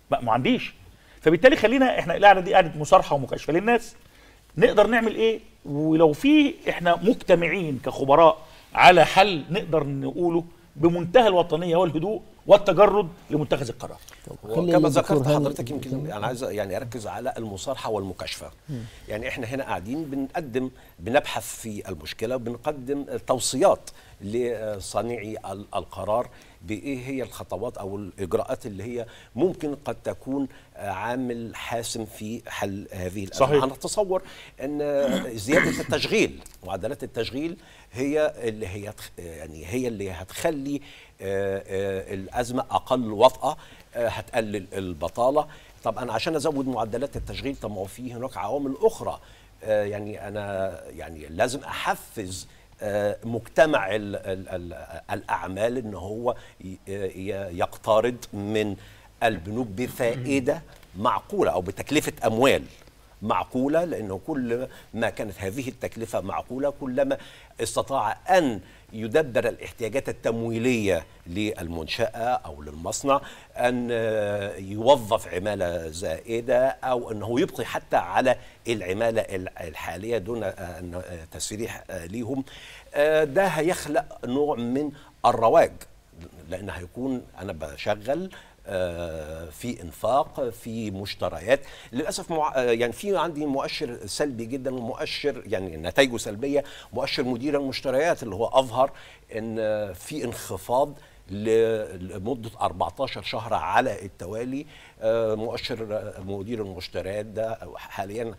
ما عنديش. فبالتالي خلينا احنا القعده دي قعده مصارحه ومكاشفه للناس، نقدر نعمل ايه، ولو في احنا مجتمعين كخبراء على حل نقدر نقوله بمنتهى الوطنيه والهدوء والتجرد لمتخذ القرار. وكما ذكرت حضرتك يمكن انا عايز يعني اركز على المصارحه والمكاشفه. يعني احنا هنا قاعدين بنبحث في المشكله، بنقدم توصيات لصانعي القرار بايه هي الخطوات او الاجراءات اللي هي ممكن قد تكون عامل حاسم في حل هذه الازمه. صحيح. انا اتصور ان زياده التشغيل، معدلات التشغيل هي اللي هتخلي الازمه اقل وطأة، هتقلل البطاله. طب انا عشان ازود معدلات التشغيل، طب ما هو في هناك عوامل اخرى. يعني انا يعني لازم احفز مجتمع الأعمال إن هو يقترض من البنوك بفائدة معقولة أو بتكلفة أموال معقولة، لأنه كل ما كانت هذه التكلفة معقولة كلما استطاع أن يدبر الاحتياجات التمويلية للمنشأة أو للمصنع، أن يوظف عمالة زائدة أو أنه يبقي حتى على العمالة الحالية دون تسريح ليهم. ده هيخلق نوع من الرواج، لأن هيكون أنا بشغل في انفاق في مشتريات. للاسف يعني في عندي مؤشر سلبي جدا ومؤشر يعني نتائجه سلبيه، مؤشر مدير المشتريات اللي هو اظهر ان في انخفاض لمده 14 شهر على التوالي. مؤشر مدير المشتريات ده حاليا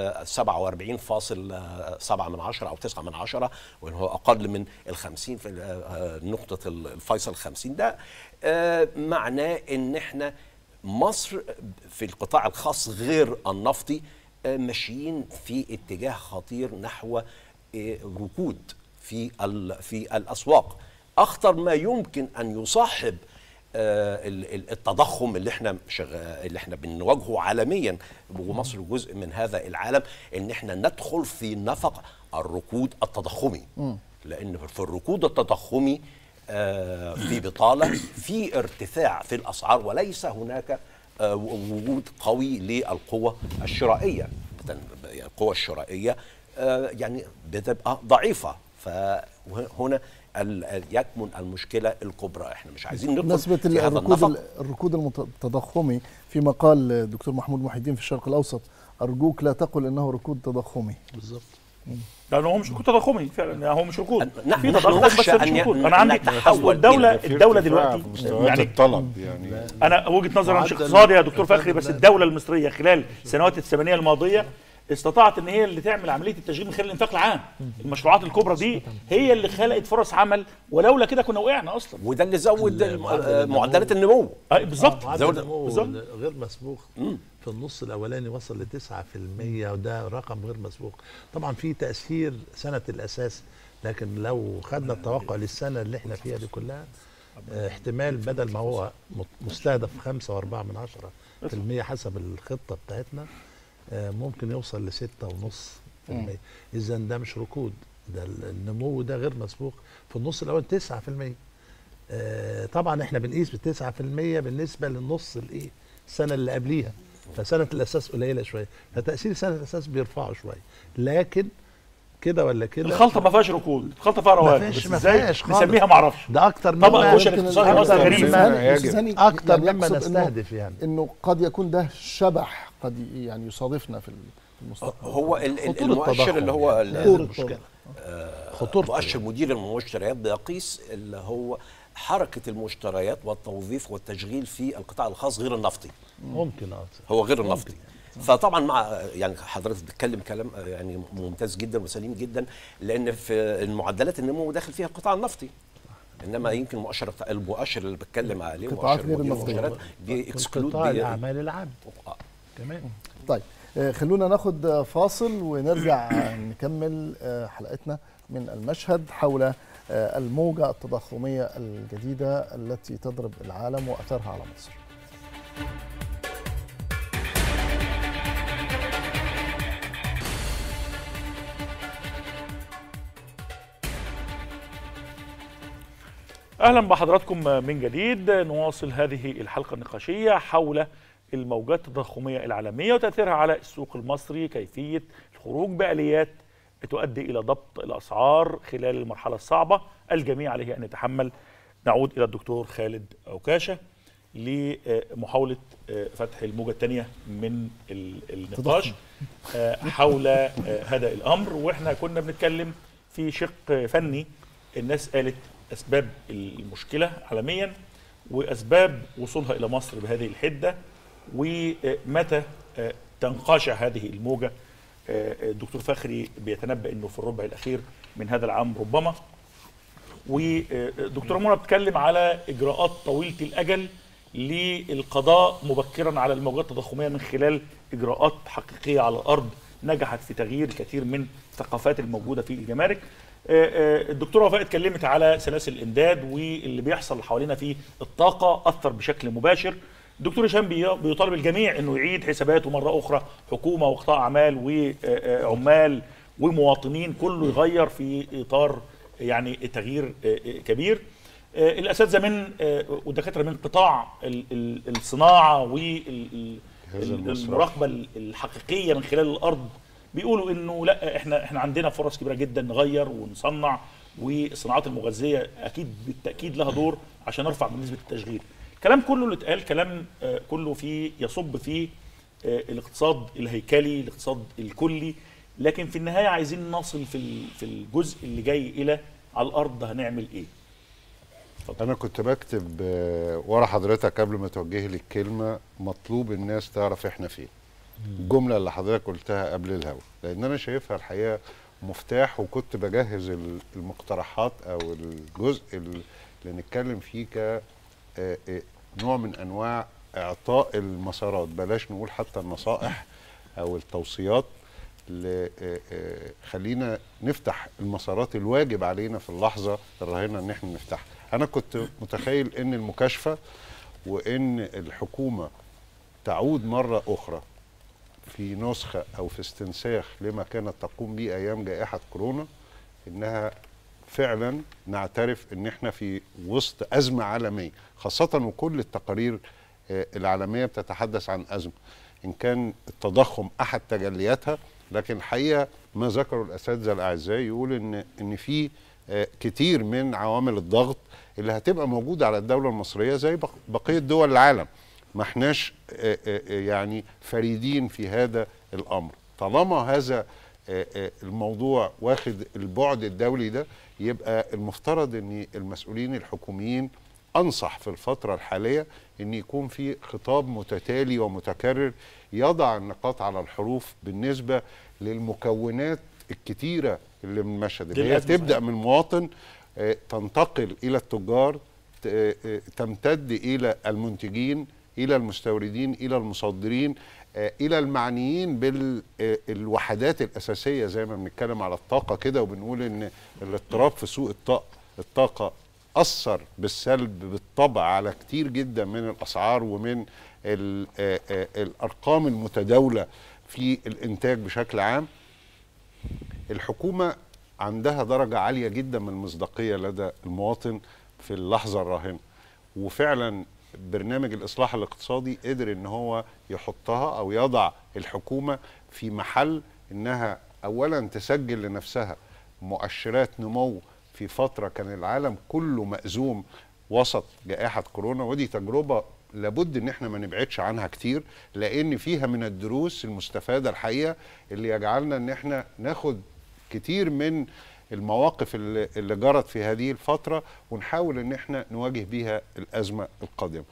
47.7 او 9، وهو اقل من ال50 في نقطه الفيصل 50. ده معناه ان احنا مصر في القطاع الخاص غير النفطي ماشيين في اتجاه خطير نحو ركود في الاسواق. اخطر ما يمكن ان يصاحب التضخم اللي احنا بنواجهه عالميا، ومصر جزء من هذا العالم، ان احنا ندخل في نفق الركود التضخمي. لان في الركود التضخمي في بطالة، في ارتفاع في الأسعار، وليس هناك وجود قوي للقوة الشرائية. القوة الشرائية يعني بتبقى ضعيفة، فهنا يكمن المشكلة الكبرى. احنا مش عايزين ندخل في هذا النفق. الركود التضخمي فيما قال الدكتور محمود محي الدين في الشرق الأوسط: أرجوك لا تقل إنه ركود تضخمي. بالظبط. لانه هو مش ركود تضخمي فعلا، هو مش ركود. في تضخم بس مش ركود. انا عندي الدوله دلوقتي يعني الطلب يعني انا وجهه نظري مش اقتصادي يا دكتور فخري، بس الدوله المصريه خلال السنوات الثمانيه الماضيه استطاعت ان هي اللي تعمل عمليه التشغيل من خلال الانفاق العام. المشروعات الكبرى دي هي اللي خلقت فرص عمل، ولولا كده كنا وقعنا اصلا. وده اللي زود معدلات النمو. بالظبط. معدل النمو غير مسبوق في النص الاولاني وصل ل 9%، وده رقم غير مسبوق. طبعا في تاثير سنه الاساس، لكن لو خدنا التوقع للسنه اللي احنا فيها دي كلها، احتمال بدل ما هو مستهدف 5.4% حسب الخطه بتاعتنا، ممكن يوصل ل 6.5%. اذا ده مش ركود، ده النمو ده غير مسبوق. في النص الاول 9%. طبعا احنا بنقيس ب 9% بالنسبه للنص السنه اللي قبليها، فسنه الاساس قليله شويه، فتاثير سنه الاساس بيرفعه شويه. لكن كده ولا كده الخلطه ما فيهاش ركود، الخلطه فيها رواج، بس ازاي نسميها ما اعرفش. ده اكتر طبعا كشري اقتصادي مصر غريب، اكتر مما نستهدف يعني انه قد يكون ده شبح قد يعني يصادفنا في المستقبل. هو المؤشر اللي هو المشكله مؤشر مدير المشتريات بيقيس اللي هو حركه المشتريات والتوظيف والتشغيل في القطاع الخاص غير النفطي. ممكن هو غير النفطي. فطبعا مع يعني حضرتك بتتكلم كلام يعني ممتاز جدا وسليم جدا، لان في المعدلات النمو داخل فيها القطاع النفطي. انما يمكن المؤشر اللي بتكلم عليه قطاعات غير النفطيه بيكسكلود قطاع الاعمال العام كمان. طيب خلونا ناخد فاصل ونرجع نكمل حلقتنا من المشهد حول الموجة التضخمية الجديدة التي تضرب العالم وأثرها على مصر. أهلا بحضراتكم من جديد. نواصل هذه الحلقة النقاشية حول الموجات التضخمية العالمية وتأثيرها على السوق المصري، كيفية الخروج بآليات تؤدي إلى ضبط الأسعار خلال المرحلة الصعبة الجميع عليه أن يتحمل. نعود إلى الدكتور خالد عكاشة لمحاولة فتح الموجة الثانية من النقاش حول هذا الأمر. وإحنا كنا بنتكلم في شق فني، الناس قالت أسباب المشكلة عالميا وأسباب وصولها إلى مصر بهذه الحدة ومتى تنقشع هذه الموجة. الدكتور فخري بيتنبأ أنه في الربع الأخير من هذا العام ربما، ودكتورة منى بتتكلم على إجراءات طويلة الأجل للقضاء مبكرا على الموجات التضخمية من خلال إجراءات حقيقية على الأرض نجحت في تغيير الكثير من الثقافات الموجودة في الجمارك. الدكتورة وفاء اتكلمت على سلاسل الإمداد واللي بيحصل حوالينا في الطاقة أثر بشكل مباشر. الدكتور هشام بيطالب الجميع أنه يعيد حساباته مرة أخرى، حكومة وقطاع أعمال وعمال ومواطنين، كله يغير في إطار يعني تغيير كبير. الأساتذة من والدكاترة من قطاع الصناعة والمراقبة الحقيقية من خلال الأرض بيقولوا انه لا، احنا عندنا فرص كبيره جدا نغير ونصنع، والصناعات المغذيه اكيد بالتاكيد لها دور عشان نرفع من نسبه التشغيل. الكلام كله اللي اتقال كلام كله في يصب في الاقتصاد الهيكلي، الاقتصاد الكلي، لكن في النهايه عايزين نصل في الجزء اللي جاي الى على الارض هنعمل ايه؟ أنا كنت بكتب ورا حضرتك قبل ما توجه لي الكلمة، مطلوب الناس تعرف إحنا فين. الجملة اللي حضرتك قلتها قبل الهوا، لأن أنا شايفها الحقيقة مفتاح، وكنت بجهز المقترحات أو الجزء اللي نتكلم فيه كنوع من أنواع إعطاء المسارات، بلاش نقول حتى النصائح أو التوصيات، خلينا نفتح المسارات الواجب علينا في اللحظة الراهنة إن احنا نفتحها. أنا كنت متخيل إن المكاشفة وإن الحكومة تعود مرة أخرى في نسخة أو في استنساخ لما كانت تقوم به أيام جائحة كورونا، إنها فعلا نعترف إن احنا في وسط أزمة عالمية، خاصة وكل التقارير العالمية بتتحدث عن أزمة، إن كان التضخم أحد تجلياتها، لكن الحقيقة ما ذكروا الأساتذة الأعزاء يقول إن في كتير من عوامل الضغط اللي هتبقى موجودة على الدولة المصرية زي بقية دول العالم. ما احناش يعني فريدين في هذا الأمر. طالما هذا الموضوع واخد البعد الدولي ده، يبقى المفترض ان المسؤولين الحكوميين أنصح في الفترة الحالية ان يكون في خطاب متتالي ومتكرر يضع النقاط على الحروف بالنسبة للمكونات الكتيرة اللي من المشهد، اللي هي تبدأ من المواطن، تنتقل إلى التجار، تمتد إلى المنتجين، إلى المستوردين، إلى المصدرين، إلى المعنيين بالوحدات الأساسية، زي ما بنتكلم على الطاقة كده وبنقول إن الاضطراب في سوق الطاقة أثر بالسلب بالطبع على كتير جدا من الأسعار ومن الأرقام المتداولة في الإنتاج بشكل عام. الحكومة عندها درجة عالية جدا من المصداقية لدى المواطن في اللحظة الراهنة، وفعلا برنامج الإصلاح الاقتصادي قدر إن هو يحطها أو يضع الحكومة في محل إنها أولا تسجل لنفسها مؤشرات نمو في فترة كان العالم كله مأزوم وسط جائحة كورونا، ودي تجربة لابد إن احنا ما نبعدش عنها كتير، لأن فيها من الدروس المستفادة الحقيقة اللي يجعلنا إن احنا ناخد كتير من المواقف اللي جرت في هذه الفترة ونحاول ان احنا نواجه بيها الأزمة القادمة.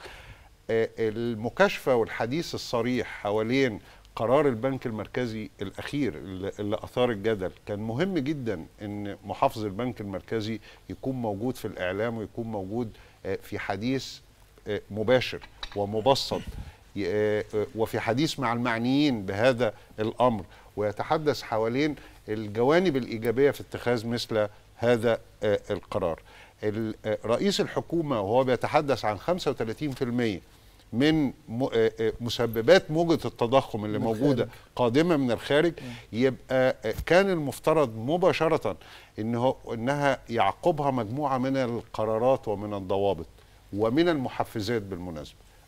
المكاشفة والحديث الصريح حوالين قرار البنك المركزي الأخير اللي أثار الجدل، كان مهم جدا ان محافظ البنك المركزي يكون موجود في الإعلام ويكون موجود في حديث مباشر ومبسط وفي حديث مع المعنيين بهذا الأمر، ويتحدث حوالين الجوانب الإيجابية في اتخاذ مثل هذا القرار. رئيس الحكومة وهو بيتحدث عن 35% من مسببات موجة التضخم اللي موجودة قادمة من الخارج، يبقى كان المفترض مباشرة إنها يعقبها مجموعة من القرارات ومن الضوابط ومن المحفزات. بالمناسبة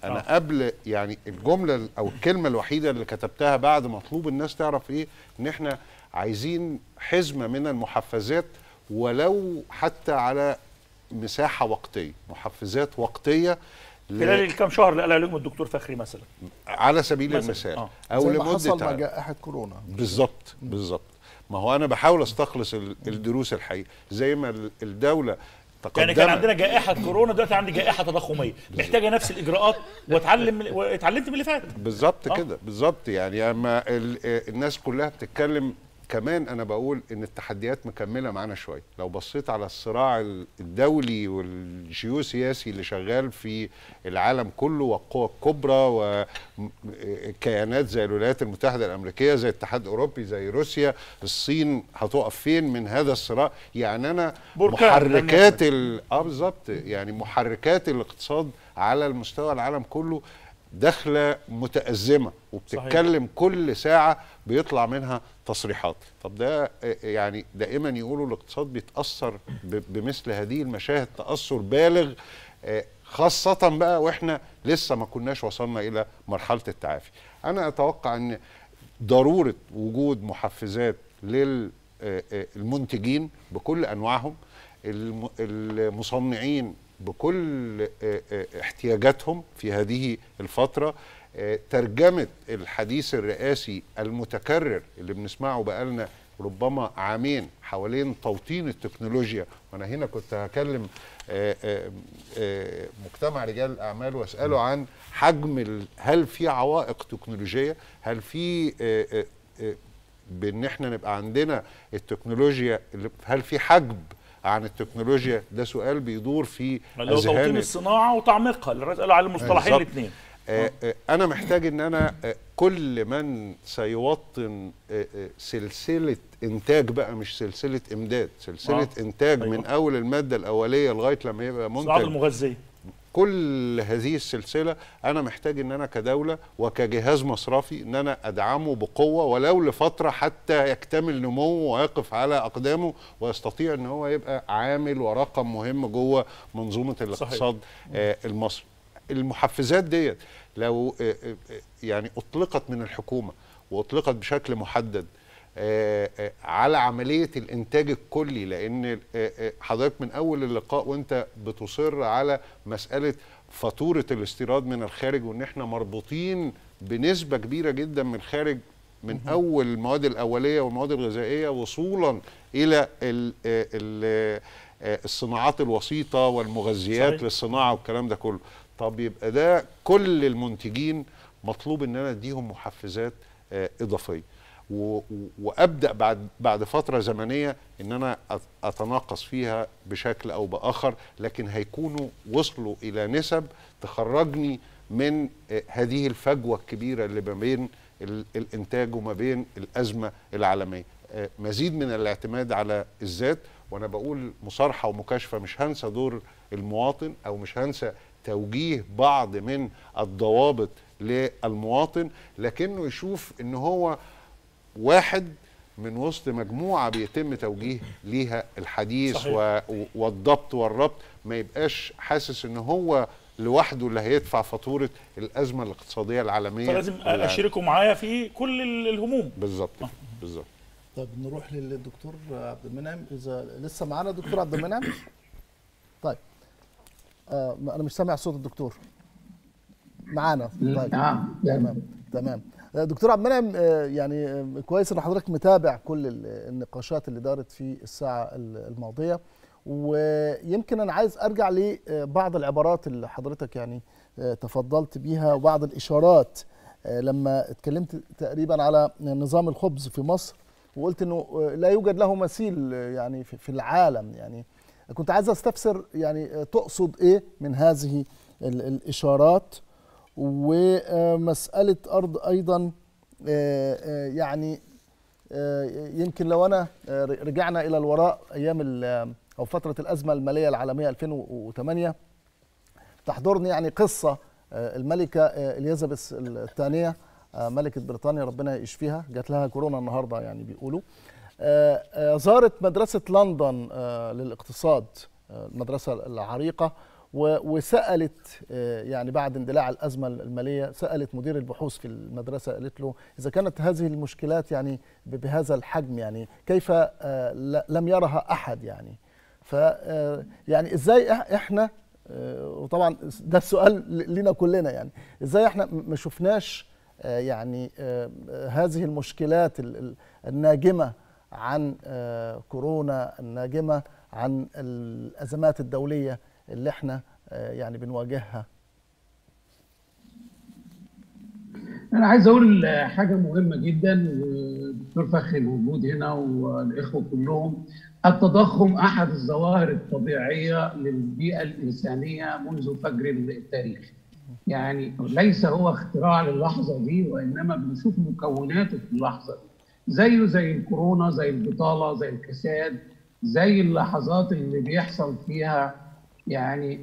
انا قبل يعني الجمله او الكلمه الوحيده اللي كتبتها بعد مطلوب الناس تعرف ايه، ان احنا عايزين حزمه من المحفزات ولو حتى على مساحه وقتيه، محفزات وقتيه خلال الكام شهر اللي قال عليهم الدكتور فخري مثلا على سبيل المثال او زي ما حصل مع جائحه كورونا. بالظبط بالظبط. ما هو انا بحاول استخلص الدروس الحقيقيه زي ما الدوله تقدمت. يعني كان عندنا جائحه كورونا، دلوقتي عندي جائحه تضخميه محتاجه نفس الاجراءات، واتعلمت من اللي فات. بالظبط كده بالظبط. يعني اما الناس كلها بتتكلم، كمان انا بقول ان التحديات مكمله معانا شويه. لو بصيت على الصراع الدولي والجيوسياسي اللي شغال في العالم كله، والقوى الكبرى وكيانات زي الولايات المتحده الامريكيه، زي الاتحاد الاوروبي، زي روسيا، الصين هتقف فين من هذا الصراع؟ يعني انا محركات بالظبط، يعني محركات الاقتصاد على المستوى العالم كله داخله متأزمة وبتتكلم صحيح. كل ساعة بيطلع منها تصريحات. طب ده يعني دائما يقولوا الاقتصاد بيتأثر بمثل هذه المشاهد تأثر بالغ، خاصة بقى واحنا لسه ما كناش وصلنا إلى مرحلة التعافي. أنا أتوقع أن ضرورة وجود محفزات للمنتجين بكل أنواعهم، المصنعين بكل احتياجاتهم في هذه الفترة، ترجمة الحديث الرئاسي المتكرر اللي بنسمعه بقالنا ربما عامين حوالين توطين التكنولوجيا. وانا هنا كنت هكلم مجتمع رجال الاعمال واساله عن حجم هل في عوائق تكنولوجية، هل في بان احنا نبقى عندنا التكنولوجيا، هل في حجب عن التكنولوجيا؟ ده سؤال بيدور في اذهان توطين الصناعه وتعميقها اللي قالوا على المصطلحين الاثنين. انا محتاج ان انا كل من سيوطن سلسله انتاج بقى، مش سلسله امداد، سلسله انتاج أيوة. من اول الماده الاوليه لغايه لما يبقى منتج الصناعات المغذيه، كل هذه السلسله انا محتاج ان انا كدوله وكجهاز مصرفي ان انا ادعمه بقوه ولو لفتره حتى يكتمل نموه ويقف على اقدامه ويستطيع ان هو يبقى عامل ورقم مهم جوه منظومه الاقتصاد المصري. المحفزات ديت لو يعني اطلقت من الحكومه واطلقت بشكل محدد على عمليه الانتاج الكلي، لان حضرتك من اول اللقاء وانت بتصر على مساله فاتوره الاستيراد من الخارج، وان احنا مربوطين بنسبه كبيره جدا من الخارج، من اول المواد الاوليه والمواد الغذائيه وصولا الى الصناعات الوسيطه والمغذيات صحيح. للصناعه والكلام ده كله. طب يبقى ده كل المنتجين مطلوب ان انا اديهم محفزات اضافيه، وابدا بعد فتره زمنيه ان انا اتناقص فيها بشكل او باخر، لكن هيكونوا وصلوا الى نسب تخرجني من هذه الفجوه الكبيره اللي ما بين الانتاج وما بين الازمه العالميه. مزيد من الاعتماد على الذات، وانا بقول مصارحه ومكاشفه، مش هنسى دور المواطن او مش هنسى توجيه بعض من الضوابط للمواطن، لكنه يشوف ان هو واحد من وسط مجموعة بيتم توجيه ليها الحديث والضبط والربط، ما يبقاش حاسس ان هو لوحده اللي هيدفع فاتورة الأزمة الاقتصادية العالمية. فلازم أشاركوا معايا في كل الهموم. بالظبط بالظبط. طب نروح للدكتور عبد المنعم، إذا لسه معانا دكتور عبد المنعم. طيب أنا مش سامع صوت الدكتور معانا. طيب تمام. دكتور عبد المنعم، يعني كويس ان حضرتك متابع كل النقاشات اللي دارت في الساعه الماضيه، ويمكن انا عايز ارجع لبعض العبارات اللي حضرتك يعني تفضلت بيها وبعض الاشارات لما اتكلمت تقريبا على نظام الخبز في مصر، وقلت انه لا يوجد له مثيل يعني في العالم. يعني كنت عايز استفسر يعني تقصد ايه من هذه الاشارات، ومسألة أرض أيضا يعني يمكن لو أنا رجعنا إلى الوراء أيام أو فترة الأزمة المالية العالمية 2008 تحضرني يعني قصة الملكة إليزابيث الثانية ملكة بريطانيا ربنا يشفيها، جات لها كورونا النهاردة يعني بيقولوا، زارت مدرسة لندن للاقتصاد، المدرسة العريقة، وسالت يعني بعد اندلاع الازمه الماليه سالت مدير البحوث في المدرسه، قالت له اذا كانت هذه المشكلات يعني بهذا الحجم يعني كيف لم يرها احد يعني. ف يعني ازاي احنا، وطبعا ده السؤال لنا كلنا، يعني ازاي احنا ما شفناش يعني هذه المشكلات الناجمه عن كورونا، الناجمه عن الازمات الدوليه اللي احنا يعني بنواجهها. أنا عايز أقول حاجة مهمة جدا، والدكتور فخري موجود هنا والإخوة كلهم. التضخم أحد الظواهر الطبيعية للبيئة الإنسانية منذ فجر التاريخ. يعني ليس هو اختراع للحظة دي، وإنما بنشوف مكوناته في اللحظة دي، زيه زي الكورونا، زي البطالة، زي الكساد، زي اللحظات اللي بيحصل فيها يعني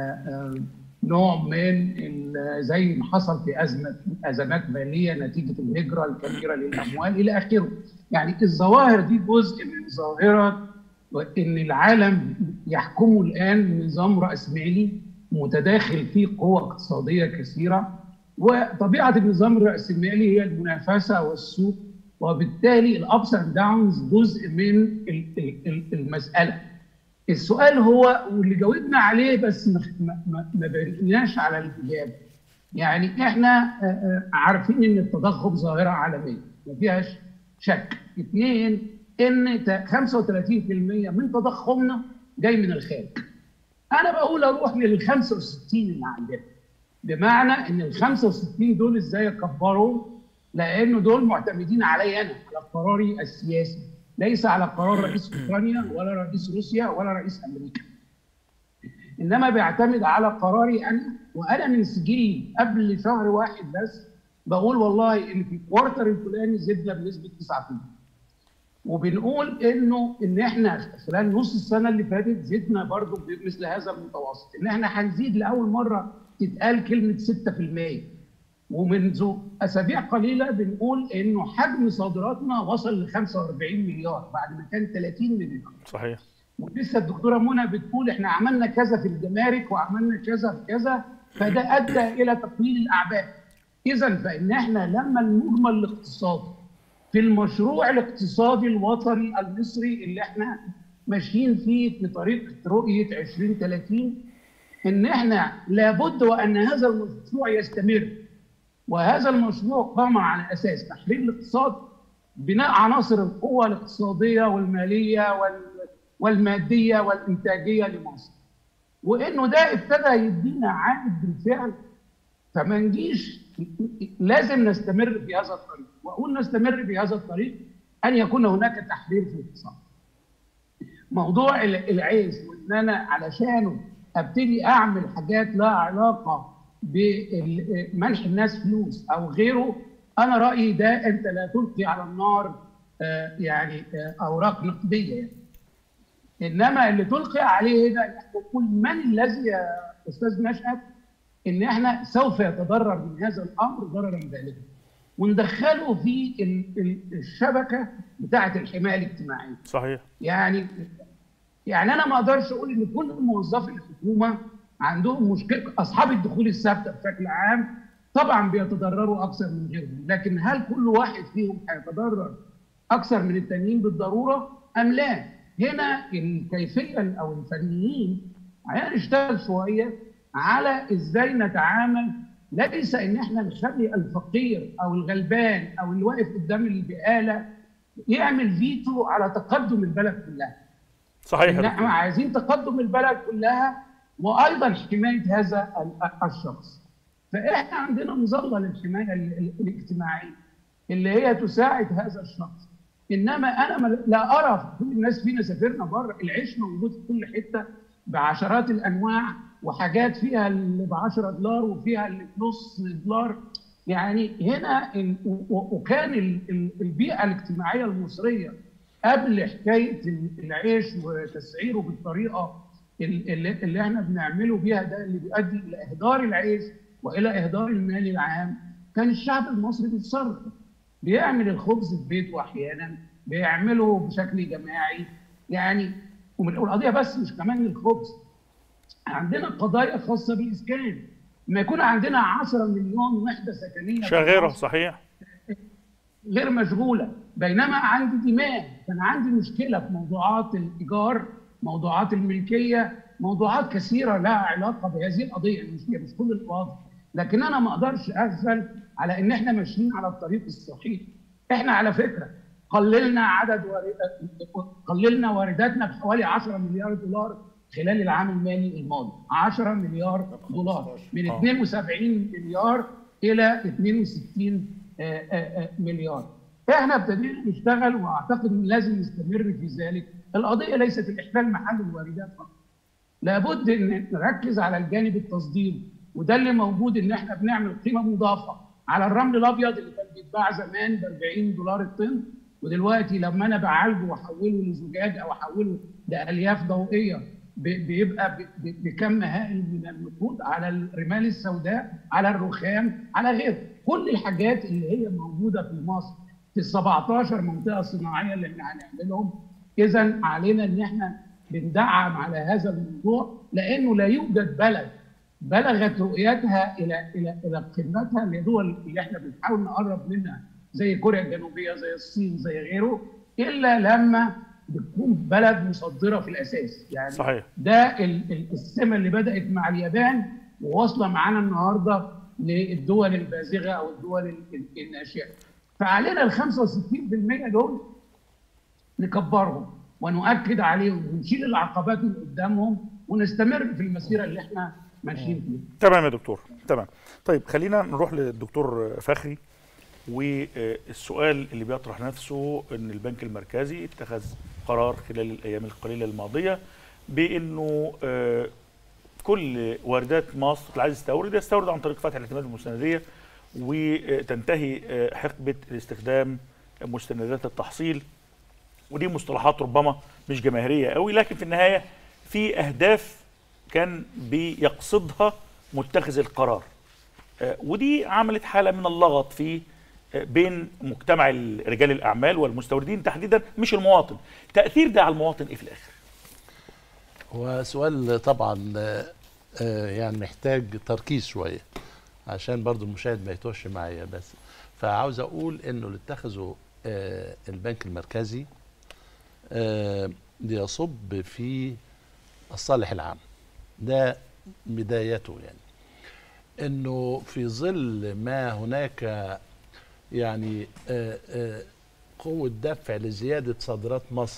نوع من زي ما حصل في ازمات ماليه نتيجه الهجره الكبيره للاموال الى اخره. يعني الظواهر دي جزء من ظاهره ان العالم يحكمه الان نظام راسمالي متداخل فيه قوى اقتصاديه كثيره، وطبيعه النظام الراسمالي هي المنافسه والسوق، وبالتالي الابس اند داونز جزء من المساله. السؤال هو واللي جاوبنا عليه بس ما بنيناش على الاجابه. يعني احنا عارفين ان التضخم ظاهره عالميه ما فيهاش شك. 2 ان 35% من تضخمنا جاي من الخارج. انا بقول اروح لل 65 اللي عندنا، بمعنى ان ال 65 دول ازاي اكبرهم؟ لانه دول معتمدين علي انا، على قراري السياسي، ليس على قرار رئيس اوكرانيا ولا رئيس روسيا ولا رئيس امريكا، انما بيعتمد على قراري انا. وانا من سجلي قبل شهر واحد بس بقول والله ان في الكوارتر الفلاني زدنا بنسبه 9%، وبنقول ان احنا خلال نص السنه اللي فاتت زدنا برضه بمثل هذا المتوسط، ان احنا هنزيد لاول مره تتقال كلمه 6%. ومنذ اسابيع قليله بنقول انه حجم صادراتنا وصل ل 45 مليار بعد ما كان 30 مليار. صحيح. ولسه الدكتوره منى بتقول احنا عملنا كذا في الجمارك وعملنا كذا في كذا، فده ادى الى تقليل الاعباء. اذا فان احنا لما المجمل الاقتصادي في المشروع الاقتصادي الوطني المصري اللي احنا ماشيين فيه في طريق رؤيه 2030، ان احنا لابد وان هذا المشروع يستمر. وهذا المشروع قام على اساس تحرير الاقتصاد، بناء عناصر القوة الاقتصادية والمالية والمادية والإنتاجية لمصر، وإنه ده ابتدى يدينا عائد بالفعل. فما نجيش، لازم نستمر في هذا الطريق. وأقول نستمر في هذا الطريق أن يكون هناك تحرير في الاقتصاد. موضوع العيش، وإن أنا علشان أبتدي أعمل حاجات لها علاقة بمنح الناس فلوس أو غيره، أنا رأيي ده أنت لا تلقي على النار أوراق نقدية يعني. إنما اللي تلقي عليه هنا تقول من الذي يا أستاذ نشأت إن إحنا سوف يتضرر من هذا الأمر ضررا بالغا، وندخله في الشبكة بتاعة الحماية الاجتماعية. صحيح. يعني أنا ما أقدرش أقول إن كل موظفي الحكومة عندهم مشكلة. أصحاب الدخول الثابتة بشكل عام طبعا بيتضرروا اكثر من غيرهم، لكن هل كل واحد فيهم هيتضرر اكثر من التانيين بالضروره ام لا؟ هنا الكيفيه او الفنيين هنشتغل شويه على ازاي نتعامل، ليس ان احنا نخلي الفقير او الغلبان او اللي واقف قدام البقاله يعمل فيتو على تقدم البلد كلها. صحيح. احنا عايزين تقدم البلد كلها وايضا حمايه هذا الشخص. فاحنا عندنا مظله للحمايه الاجتماعيه اللي هي تساعد هذا الشخص. انما انا لا ارى كل الناس فينا سافرنا بره، العيش موجود في كل حته بعشرات الانواع، وحاجات فيها اللي ب 10 دولار وفيها اللي بنص دولار. يعني هنا وكان البيئه الاجتماعيه المصريه قبل حكايه العيش وتسعيره بالطريقه اللي احنا بنعمله بيها ده اللي بيؤدي الى اهدار العيش والى اهدار المال العام، كان الشعب المصري بيتصرف، بيعمل الخبز في بيته احيانا، بيعمله بشكل جماعي يعني. والقضيه بس مش كمان الخبز، عندنا قضايا خاصه بالاسكان. لما يكون عندنا 10 مليون وحده سكنيه شاغره صحيح غير مشغوله، بينما عندي دماغ، كان عندي مشكله في موضوعات الايجار، موضوعات الملكيه، موضوعات كثيره لها علاقه بهذه القضيه. مش كل القواضي، لكن انا ما اقدرش اغفل على ان احنا ماشيين على الطريق الصحيح. احنا على فكره قللنا وارداتنا بحوالي 10 مليار دولار خلال العام المالي الماضي. 10 مليار دولار من 72 مليار الى 62 مليار. احنا ابتدينا نشتغل، واعتقد ان لازم نستمر في ذلك. القضيه ليست الاحلال محل الواردات فقط، لابد ان نركز على الجانب التصديري، وده اللي موجود، ان احنا بنعمل قيمه مضافه على الرمل الابيض اللي كان بيتباع زمان ب 40 دولار الطن، ودلوقتي لما انا بعالجه واحوله لزجاج او احوله لالياف ضوئيه بيبقى بكم هائل من النقود على الرمال السوداء، على الرخام، على غيره. كل الحاجات اللي هي موجوده في مصر في ال 17 منطقه صناعيه اللي احنا هنعملهم. اذا علينا ان احنا بندعم على هذا الموضوع، لانه لا يوجد بلد بلغت رؤيتها الى قمتها، اللي دول اللي احنا بنحاول نقرب منها زي كوريا الجنوبيه، زي الصين، زي غيره، الا لما بتكون بلد مصدره في الاساس. يعني صحيح. ده السمه اللي بدات مع اليابان وواصله معانا النهارده للدول البازغه او الدول الناشئه. فعلينا ال 65% دول نكبرهم ونؤكد عليهم ونشيل العقبات من قدامهم ونستمر في المسيره اللي احنا ماشيين فيها. تمام يا دكتور، تمام. طيب خلينا نروح للدكتور فخري، والسؤال اللي بيطرح نفسه ان البنك المركزي اتخذ قرار خلال الايام القليله الماضيه بانه كل واردات مصر اللي عايز يستورد عن طريق فتح الاعتماد المستنديه، وتنتهي حقبه الاستخدام مستندات التحصيل. ودي مصطلحات ربما مش جماهيريه قوي، لكن في النهايه في اهداف كان بيقصدها متخذ القرار، ودي عملت حاله من اللغط في بين مجتمع رجال الاعمال والمستوردين تحديدا، مش المواطن. تاثير ده على المواطن ايه في الاخر؟ هو سؤال طبعا يعني محتاج تركيز شويه عشان برضو المشاهد ما يتوهش معايا، بس فعاوز اقول انه اللي اتخذه البنك المركزي ليصب في الصالح العام، ده بدايته. يعني انه في ظل ما هناك يعني قوة دفع لزيادة صادرات مصر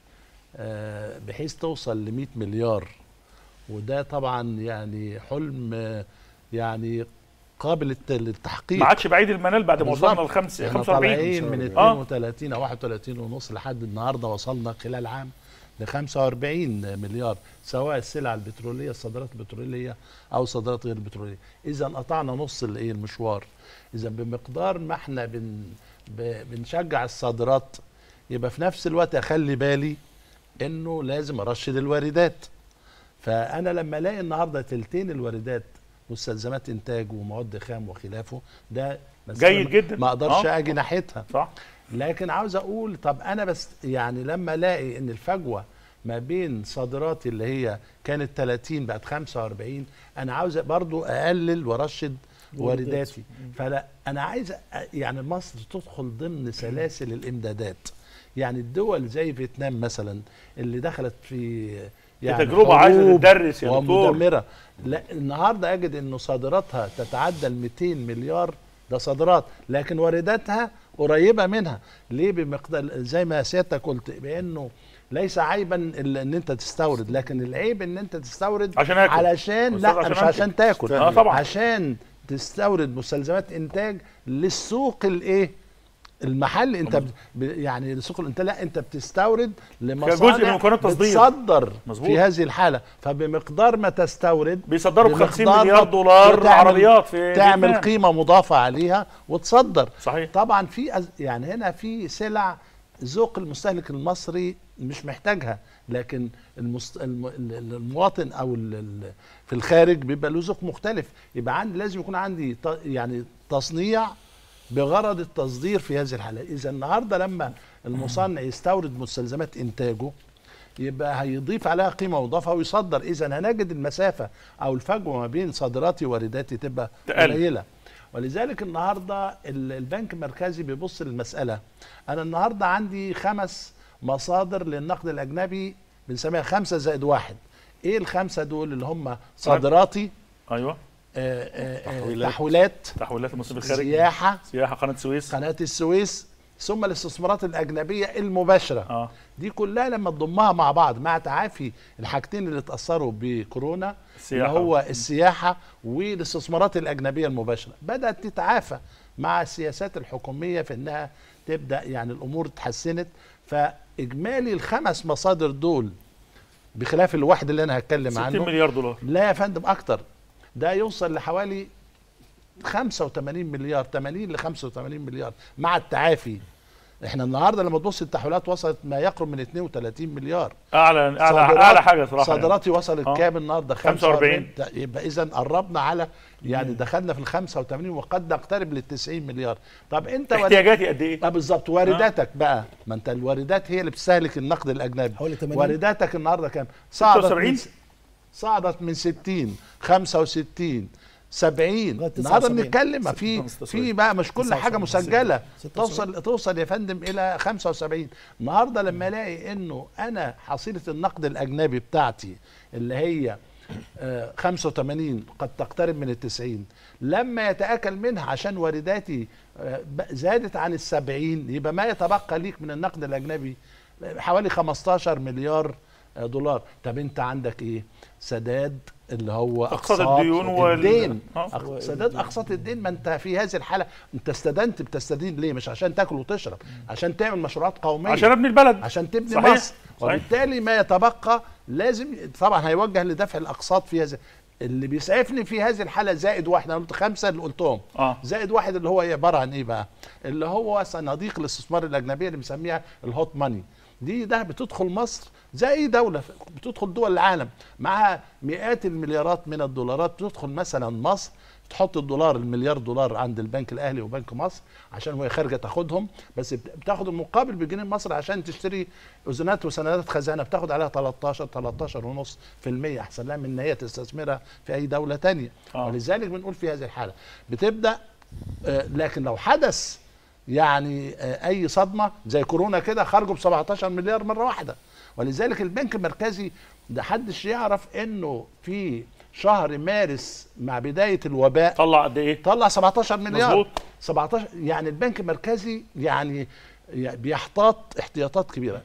بحيث توصل ل 100 مليار، وده طبعا يعني حلم يعني قابل للتحقيق. ما عادش بعيد المنال بعد ما وصلنا ل 45 طالعين من 32 او 31 ونص لحد النهارده وصلنا خلال عام ل 45 مليار، سواء السلع البتروليه، الصادرات البتروليه او صادرات غير البتروليه. اذا قطعنا نص المشوار. اذا بمقدار ما احنا بنشجع الصادرات، يبقى في نفس الوقت اخلي بالي انه لازم ارشد الواردات. فانا لما الاقي النهارده تلتين الواردات مستلزمات انتاج ومواد خام وخلافه، ده جيد جدا، ما اقدرش اجي ناحيتها. صح. لكن عاوز اقول طب انا بس يعني لما الاقي ان الفجوه ما بين صادراتي اللي هي كانت 30 بقت 45، انا عاوز برضو اقلل وارشد وارداتي. فلا انا عايز يعني مصر تدخل ضمن سلاسل الامدادات. يعني الدول زي فيتنام مثلا اللي دخلت في يعني تجربه عايزه تدرس يا دكتور ومدمره، لا النهارده اجد انه صادراتها تتعدى ال 200 مليار، ده صادرات، لكن وارداتها قريبه منها. ليه؟ بمقدار زي ما سيادتك قلت، بانه ليس عيبا ان انت تستورد، لكن العيب ان انت تستورد عشان أكل. علشان لا مش عشان تاكل، طبعا عشان تستورد مستلزمات انتاج للسوق المحل. انت يعني سوق الانتاج، لا انت بتستورد لمصانع بتصدر في هذه الحاله. فبمقدار ما تستورد بيصدروا ب 50 مليار دولار عربيات في تعمل قيمه مضافه عليها وتصدر. صحيح. طبعا في يعني هنا في سلع ذوق المستهلك المصري مش محتاجها، لكن المواطن او في الخارج بيبقى له ذوق مختلف. يبقى عندي لازم يكون عندي يعني تصنيع بغرض التصدير في هذه الحالة. إذا النهاردة لما المصنع يستورد مستلزمات إنتاجه، يبقى هيضيف عليها قيمه مضافه ويصدر. اذا هنجد المسافه او الفجوه ما بين صادراتي ووارداتي تبقى قليله. ولذلك النهارده البنك المركزي بيبص للمساله. انا النهارده عندي 5 مصادر للنقد الاجنبي بنسميها 5+1. ايه ال5 دول؟ اللي هم صادراتي، ايوه، تحويلات المصرف الخارجي، سياحه قناه السويس، ثم الاستثمارات الاجنبيه المباشره. دي كلها لما تضمها مع بعض مع تعافي الحاجتين اللي اتاثروا بكورونا، اللي هو السياحه والاستثمارات الاجنبيه المباشره، بدات تتعافى مع السياسات الحكوميه في انها تبدا يعني الامور اتحسنت. فاجمالي ال5 مصادر دول بخلاف الواحد اللي انا هتكلم عنه 60 مليار دولار. لا يا فندم اكتر، ده يوصل لحوالي 85 مليار، 80 ل 85 مليار مع التعافي. احنا النهارده لما تبص التحويلات وصلت ما يقرب من 32 مليار. اعلى حاجه صراحه. صادراتي وصلت كام النهارده؟ 45. يبقى اذا قربنا على يعني دخلنا في ال 85 وقد نقترب لل 90 مليار. طب انت احتياجاتي قد ايه؟ بالظبط. وارداتك بقى، ما انت الواردات هي اللي بتستهلك النقد الاجنبي. وارداتك النهارده كام؟ صعدت من 60 65 70. النهارده بنتكلم في بقى مش كل حاجه مسجله، توصل يا فندم الى 75. النهارده لما الاقي انه انا حصيله النقد الاجنبي بتاعتي اللي هي 85 قد تقترب من ال90، لما يتاكل منها عشان وارداتي زادت عن ال70، يبقى ما يتبقى ليك من النقد الاجنبي حوالي 15 مليار دولار. طب انت عندك ايه؟ سداد اللي هو اقساط الدين، سداد اقساط الدين. ما انت في هذه الحاله انت بتستدين ليه؟ مش عشان تاكل وتشرب، عشان تعمل مشروعات قوميه، عشان ابني البلد، عشان تبني مصر. وبالتالي ما يتبقى لازم طبعا هيوجه لدفع الاقساط في هذا. اللي بيسعفني في هذه الحاله زائد واحد، انا قلت 5 اللي قلتهم، زائد واحد اللي هو عباره عن ايه بقى؟ اللي هو صناديق الاستثمار الاجنبيه اللي بنسميها الهوت ماني. ده بتدخل مصر زي اي دوله، بتدخل دول العالم معها مئات المليارات من الدولارات. بتدخل مثلا مصر تحط المليار دولار عند البنك الاهلي وبنك مصر عشان وهي خارجه تاخدهم، بس بتاخد المقابل بجنيه مصر عشان تشتري اذونات وسندات خزانه، بتاخد عليها 13.5% احسن لها من ان هي تستثمرها في اي دوله ثانيه. ولذلك بنقول في هذه الحاله بتبدا لكن لو حدث يعني اي صدمه زي كورونا كده خرجوا ب 17 مليار مره واحده. ولذلك البنك المركزي ده حدش يعرف انه في شهر مارس مع بدايه الوباء طلع قد ايه؟ طلع 17 مليار. مظبوط. 17. يعني البنك المركزي يعني بيحتاط احتياطات كبيره.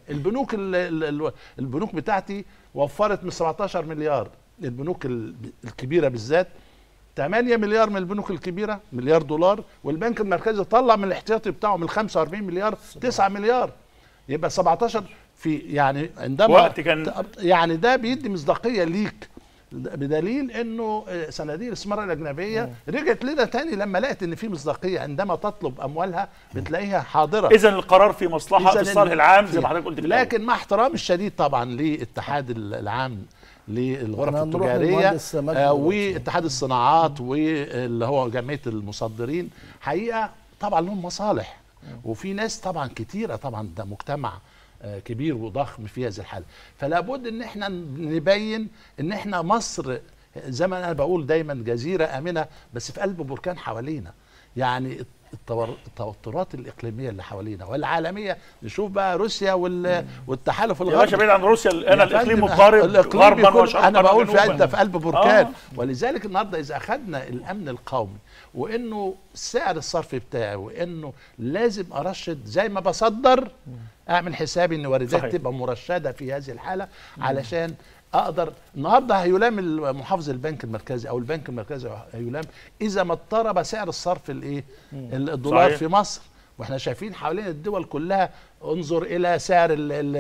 البنوك بتاعتي وفرت من 17 مليار، البنوك الكبيره بالذات 8 مليار من البنوك الكبيره مليار دولار، والبنك المركزي طلع من الاحتياطي بتاعه من 45 مليار 9 مليار، يبقى 17 في يعني عندما وقت كان يعني ده بيدي مصداقيه ليك، بدليل انه صناديق الاستثمار الاجنبيه رجعت لنا تاني لما لقت ان في مصداقيه، عندما تطلب اموالها بتلاقيها حاضره. اذا القرار في مصلحه في الصالح العام زي ما حضرتك قلت. لكن مع احترامي الشديد طبعا للاتحاد العام للغرف التجاريه واتحاد الصناعات واللي هو جمعيه المصدرين، حقيقه طبعا لهم مصالح، وفي ناس طبعا كتيره، طبعا ده مجتمع كبير وضخم في هذه الحاله. فلا بد ان احنا نبين ان احنا مصر زي ما انا بقول دايما جزيره امنه بس في قلب بركان حوالينا. يعني التوترات الاقليميه اللي حوالينا والعالميه، نشوف بقى روسيا والتحالف الغربي. يا باشا بعيد عن روسيا، انا الاقليم مضطرب غربا وشرقا. انا بقول في قلب بركان. ولذلك النهارده اذا اخذنا الامن القومي وانه سعر الصرف بتاعي وانه لازم ارشد زي ما بصدر، اعمل حسابي ان واردات تبقى مرشده في هذه الحاله علشان اقدر. النهارده هيلام محافظ البنك المركزي او البنك المركزي هيلام اذا ما اضطرب سعر الصرف الدولار في مصر، واحنا شايفين حوالين الدول كلها. انظر الى سعر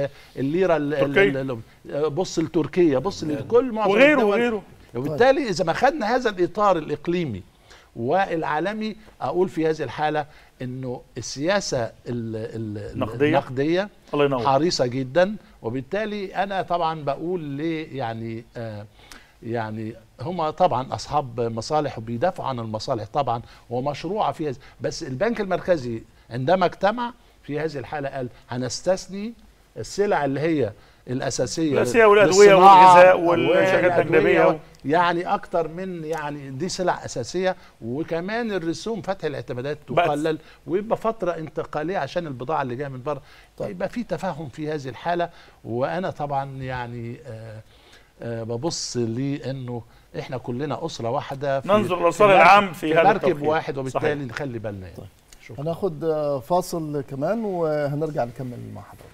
الليره، بص لتركيا، بص لكل معظم وغيره. وبالتالي اذا ما خدنا هذا الاطار الاقليمي والعالمي، اقول في هذه الحاله انه السياسه النقديه حريصه جدا. وبالتالي انا طبعا بقول ليه يعني هم طبعا اصحاب مصالح وبيدافعوا عن المصالح طبعا ومشروعه في هذا، بس البنك المركزي عندما اجتمع في هذه الحاله قال هنستثني السلع اللي هي الاساسيه والادويه والغذاء والشركات الاجنبيه، يعني اكتر من يعني دي سلع اساسيه. وكمان الرسوم فتح الاعتمادات تقلل ويبقى فتره انتقاليه عشان البضاعه اللي جايه من بره. يبقى في تفاهم في هذه الحاله. وانا طبعا يعني ببص لانه احنا كلنا اسره واحده، ننظر للصالح العام في هذا التوقيت، مركب واحد، وبالتالي نخلي بالنا يعني. هناخد فاصل كمان وهنرجع نكمل مع حضرتك.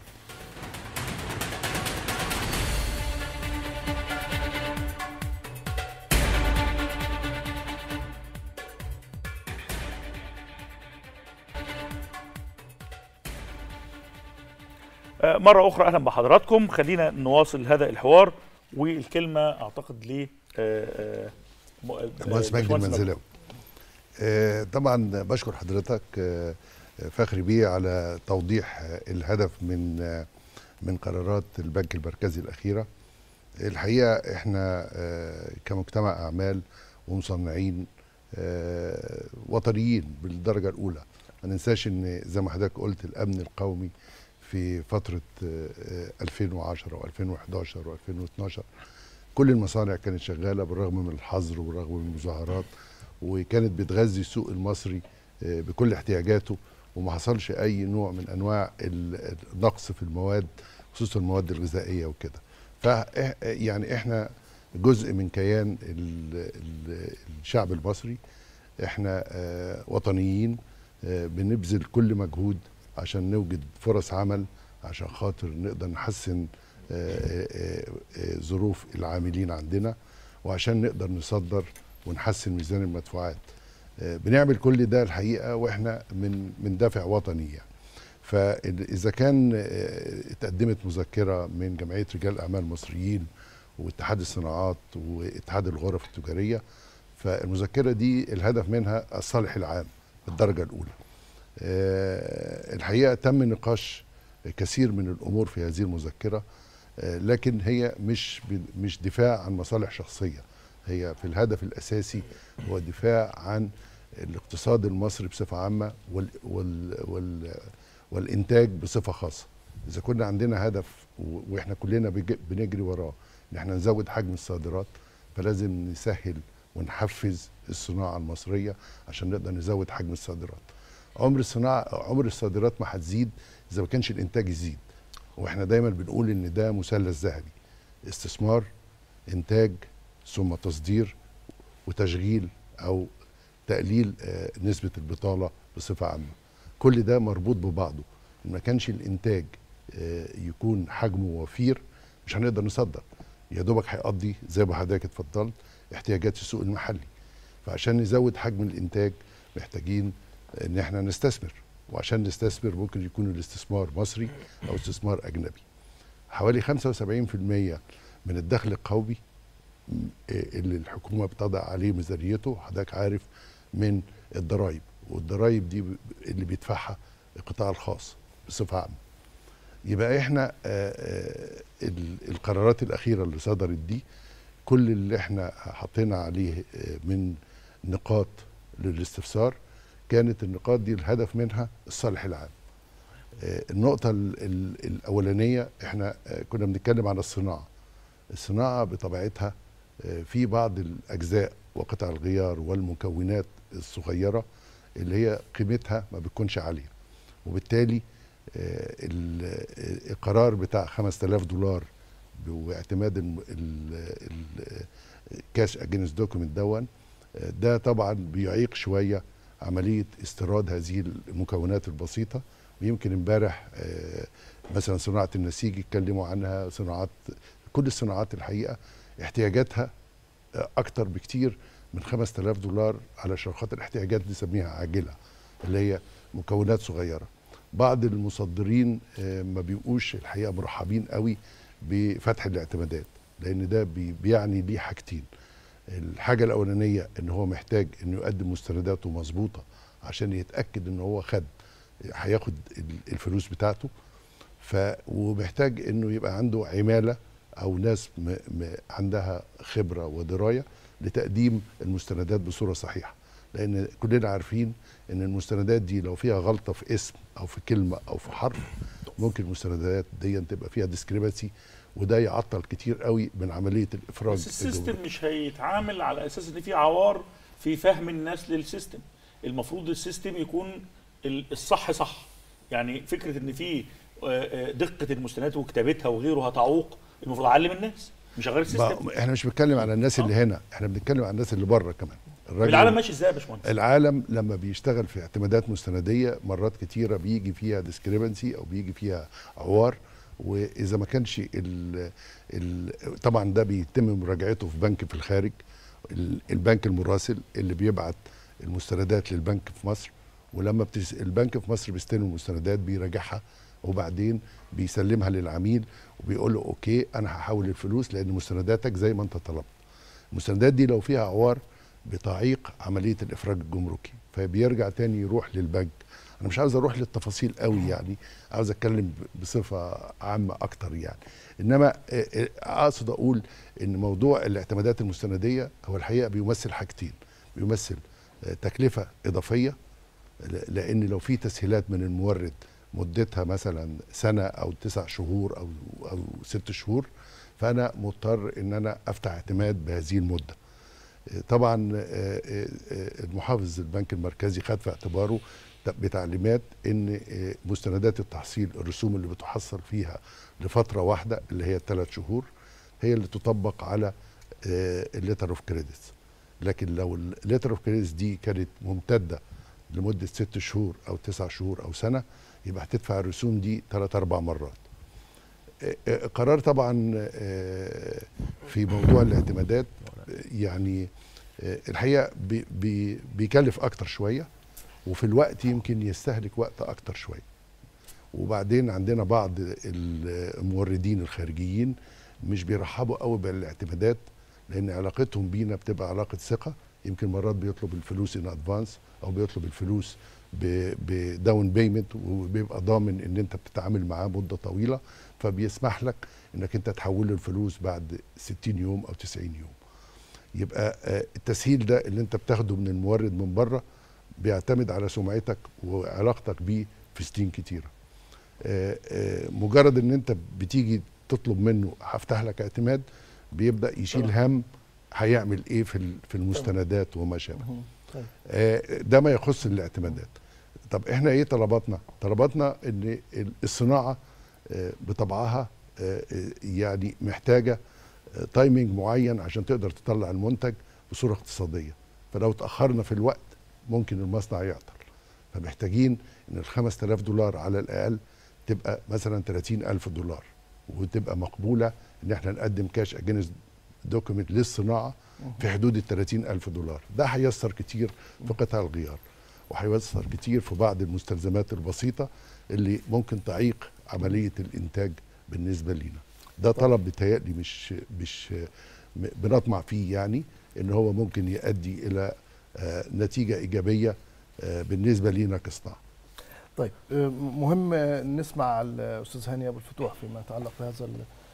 مرة أخرى أهلا بحضراتكم. خلينا نواصل هذا الحوار، والكلمة أعتقد ل مهندس مجدي المنزلاوي. طبعا بشكر حضرتك فخري بيه على توضيح الهدف من قرارات البنك المركزي الأخيرة. الحقيقة احنا كمجتمع أعمال ومصنعين وطنيين بالدرجة الأولى. ما ننساش ان زي ما حضرتك قلت الأمن القومي في فترة 2010 و2011 و2012 كل المصانع كانت شغالة بالرغم من الحظر وبالرغم من المظاهرات، وكانت بتغذي السوق المصري بكل احتياجاته، وما حصلش أي نوع من أنواع النقص في المواد، خصوصا المواد الغذائية وكده. يعني احنا جزء من كيان الشعب المصري، احنا وطنيين بنبذل كل مجهود عشان نوجد فرص عمل، عشان خاطر نقدر نحسن ظروف العاملين عندنا، وعشان نقدر نصدر ونحسن ميزان المدفوعات. بنعمل كل ده الحقيقة واحنا من دافع وطني يعني. فإذا كان اتقدمت مذكرة من جمعية رجال الأعمال المصريين واتحاد الصناعات واتحاد الغرف التجارية، فالمذكرة دي الهدف منها الصالح العام بالدرجة الأولى. الحقيقة تم نقاش كثير من الأمور في هذه المذكرة، لكن هي مش دفاع عن مصالح شخصية، هي في الهدف الأساسي هو الدفاع عن الاقتصاد المصري بصفة عامة والإنتاج بصفة خاصة. إذا كنا عندنا هدف وإحنا كلنا بنجري وراه إن احنا نزود حجم الصادرات، فلازم نسهل ونحفز الصناعة المصرية عشان نقدر نزود حجم الصادرات. عمر الصادرات ما هتزيد إذا ما كانش الإنتاج يزيد، وإحنا دايما بنقول إن ده مثلث ذهبي: استثمار، إنتاج، ثم تصدير وتشغيل أو تقليل نسبة البطالة بصفة عامة. كل ده مربوط ببعضه. إن ما كانش الإنتاج يكون حجمه وفير مش هنقدر نصدر، يا دوبك هيقضي زي ما حضرتك اتفضلت احتياجات السوق المحلي. فعشان نزود حجم الإنتاج محتاجين إن احنا نستثمر، وعشان نستثمر ممكن يكون الاستثمار مصري أو استثمار أجنبي. حوالي 75% من الدخل القومي اللي الحكومة بتضع عليه ميزانيته حضرتك عارف من الضرائب، والضرائب دي اللي بيدفعها القطاع الخاص بصفة عامة. يبقى احنا القرارات الأخيرة اللي صدرت دي كل اللي احنا حطينا عليه من نقاط للاستفسار كانت النقاط دي الهدف منها الصالح العام. النقطة الأولانية احنا كنا بنتكلم عن الصناعة. الصناعة بطبيعتها في بعض الأجزاء وقطع الغيار والمكونات الصغيرة اللي هي قيمتها ما بتكونش عالية، وبالتالي القرار بتاع $5000 واعتماد الكاش اجينست دوكيمنت ده طبعا بيعيق شوية عملية استيراد هذه المكونات البسيطة. ويمكن امبارح مثلا صناعة النسيج اتكلموا عنها، كل الصناعات الحقيقة احتياجاتها أكتر بكتير من $5000 علشان خاطر احتياجات نسميها عاجلة اللي هي مكونات صغيرة. بعض المصدرين ما بيبقوش الحقيقة مرحبين قوي بفتح الاعتمادات، لأن ده بيعني ليه حاجتين. الحاجة الأولانية إن هو محتاج إنه يقدم مستنداته مظبوطة عشان يتأكد إن هو هياخد الفلوس بتاعته، ومحتاج إنه يبقى عنده عمالة أو ناس عندها خبرة ودراية لتقديم المستندات بصورة صحيحة، لأن كلنا عارفين إن المستندات دي لو فيها غلطة في اسم أو في كلمة أو في حرف ممكن المستندات دي تبقى فيها ديسكريبنسي وده يعطل كتير قوي من عمليه الافراج. بس السيستم مش هيتعامل على اساس ان في عوار في فهم الناس للسيستم. المفروض السيستم يكون الصح صح. يعني فكره ان في دقه المستندات وكتابتها وغيره هتعوق، المفروض اعلم الناس مش غير السيستم. احنا مش بنتكلم على الناس اللي هنا، احنا بنتكلم على الناس اللي بره كمان. العالم ماشي ازاي يا باشمهندس؟ العالم لما بيشتغل في اعتمادات مستنديه مرات كتيره بيجي فيها ديسكريبنسي او بيجي فيها عوار، واذا ما كانش طبعا ده بيتم مراجعته في بنك في الخارج، البنك المراسل اللي بيبعت المستندات للبنك في مصر، ولما البنك في مصر بيستلم المستندات بيراجعها وبعدين بيسلمها للعميل وبيقول له اوكي انا هحول الفلوس لان مستنداتك زي ما انت طلبت. المستندات دي لو فيها عوار بتعيق عمليه الافراج الجمركي، فبيرجع تاني يروح للبنك. انا مش عاوز اروح للتفاصيل قوي، يعني عاوز اتكلم بصفه عامه اكتر يعني. انما اقصد اقول ان موضوع الاعتمادات المستنديه هو الحقيقه بيمثل حاجتين. بيمثل تكلفه اضافيه، لان لو في تسهيلات من المورد مدتها مثلا سنه او 9 شهور او 6 شهور، فانا مضطر ان انا افتح اعتماد بهذه المده. طبعا المحافظ البنك المركزي خد في اعتباره بتعليمات ان مستندات التحصيل الرسوم اللي بتحصل فيها لفتره واحده اللي هي 3 شهور هي اللي تطبق على الليتر اوف كريدتس. لكن لو الليتر اوف كريدتس دي كانت ممتده لمده 6 شهور او 9 شهور او سنه، يبقى هتدفع الرسوم دي 3-4 مرات. قرار طبعا في موضوع الاعتمادات يعني الحقيقه بيكلف اكتر شويه، وفي الوقت يمكن يستهلك وقت اكتر شويه. وبعدين عندنا بعض الموردين الخارجيين مش بيرحبوا قوي بالاعتمادات، لان علاقتهم بينا بتبقى علاقه ثقه. يمكن مرات بيطلب الفلوس ان ادفانس او بيطلب الفلوس بداون بيمنت، وبيبقى ضامن ان انت بتتعامل معاه مده طويله، فبيسمح لك انك انت تحول له الفلوس بعد 60 يوم او 90 يوم. يبقى التسهيل ده اللي انت بتاخده من المورد من بره بيعتمد على سمعتك وعلاقتك بيه في سنين كتيره. مجرد ان انت بتيجي تطلب منه هفتح لك اعتماد، بيبدا يشيل هم هيعمل ايه في المستندات وما شابه. ده ما يخص الاعتمادات. طب احنا ايه طلباتنا؟ طلباتنا ان الصناعه بطبعها يعني محتاجه تايمينج معين عشان تقدر تطلع المنتج بصوره اقتصاديه. فلو اتاخرنا في الوقت ممكن المصنع يعطل. فمحتاجين ان $5000 على الاقل تبقى مثلا $30,000 وتبقى مقبوله ان احنا نقدم كاش اجينست دوكيمنت للصناعه في حدود $30,000. ده هيسر كتير في قطع الغيار، وهيسر كتير في بعض المستلزمات البسيطه اللي ممكن تعيق عمليه الانتاج بالنسبه لينا. ده طلب بيتهيألي مش بنطمع فيه، يعني ان هو ممكن يؤدي الى نتيجه ايجابيه بالنسبه لينا كصناعه. طيب مهم نسمع الاستاذ هاني ابو الفتوح فيما يتعلق بهذا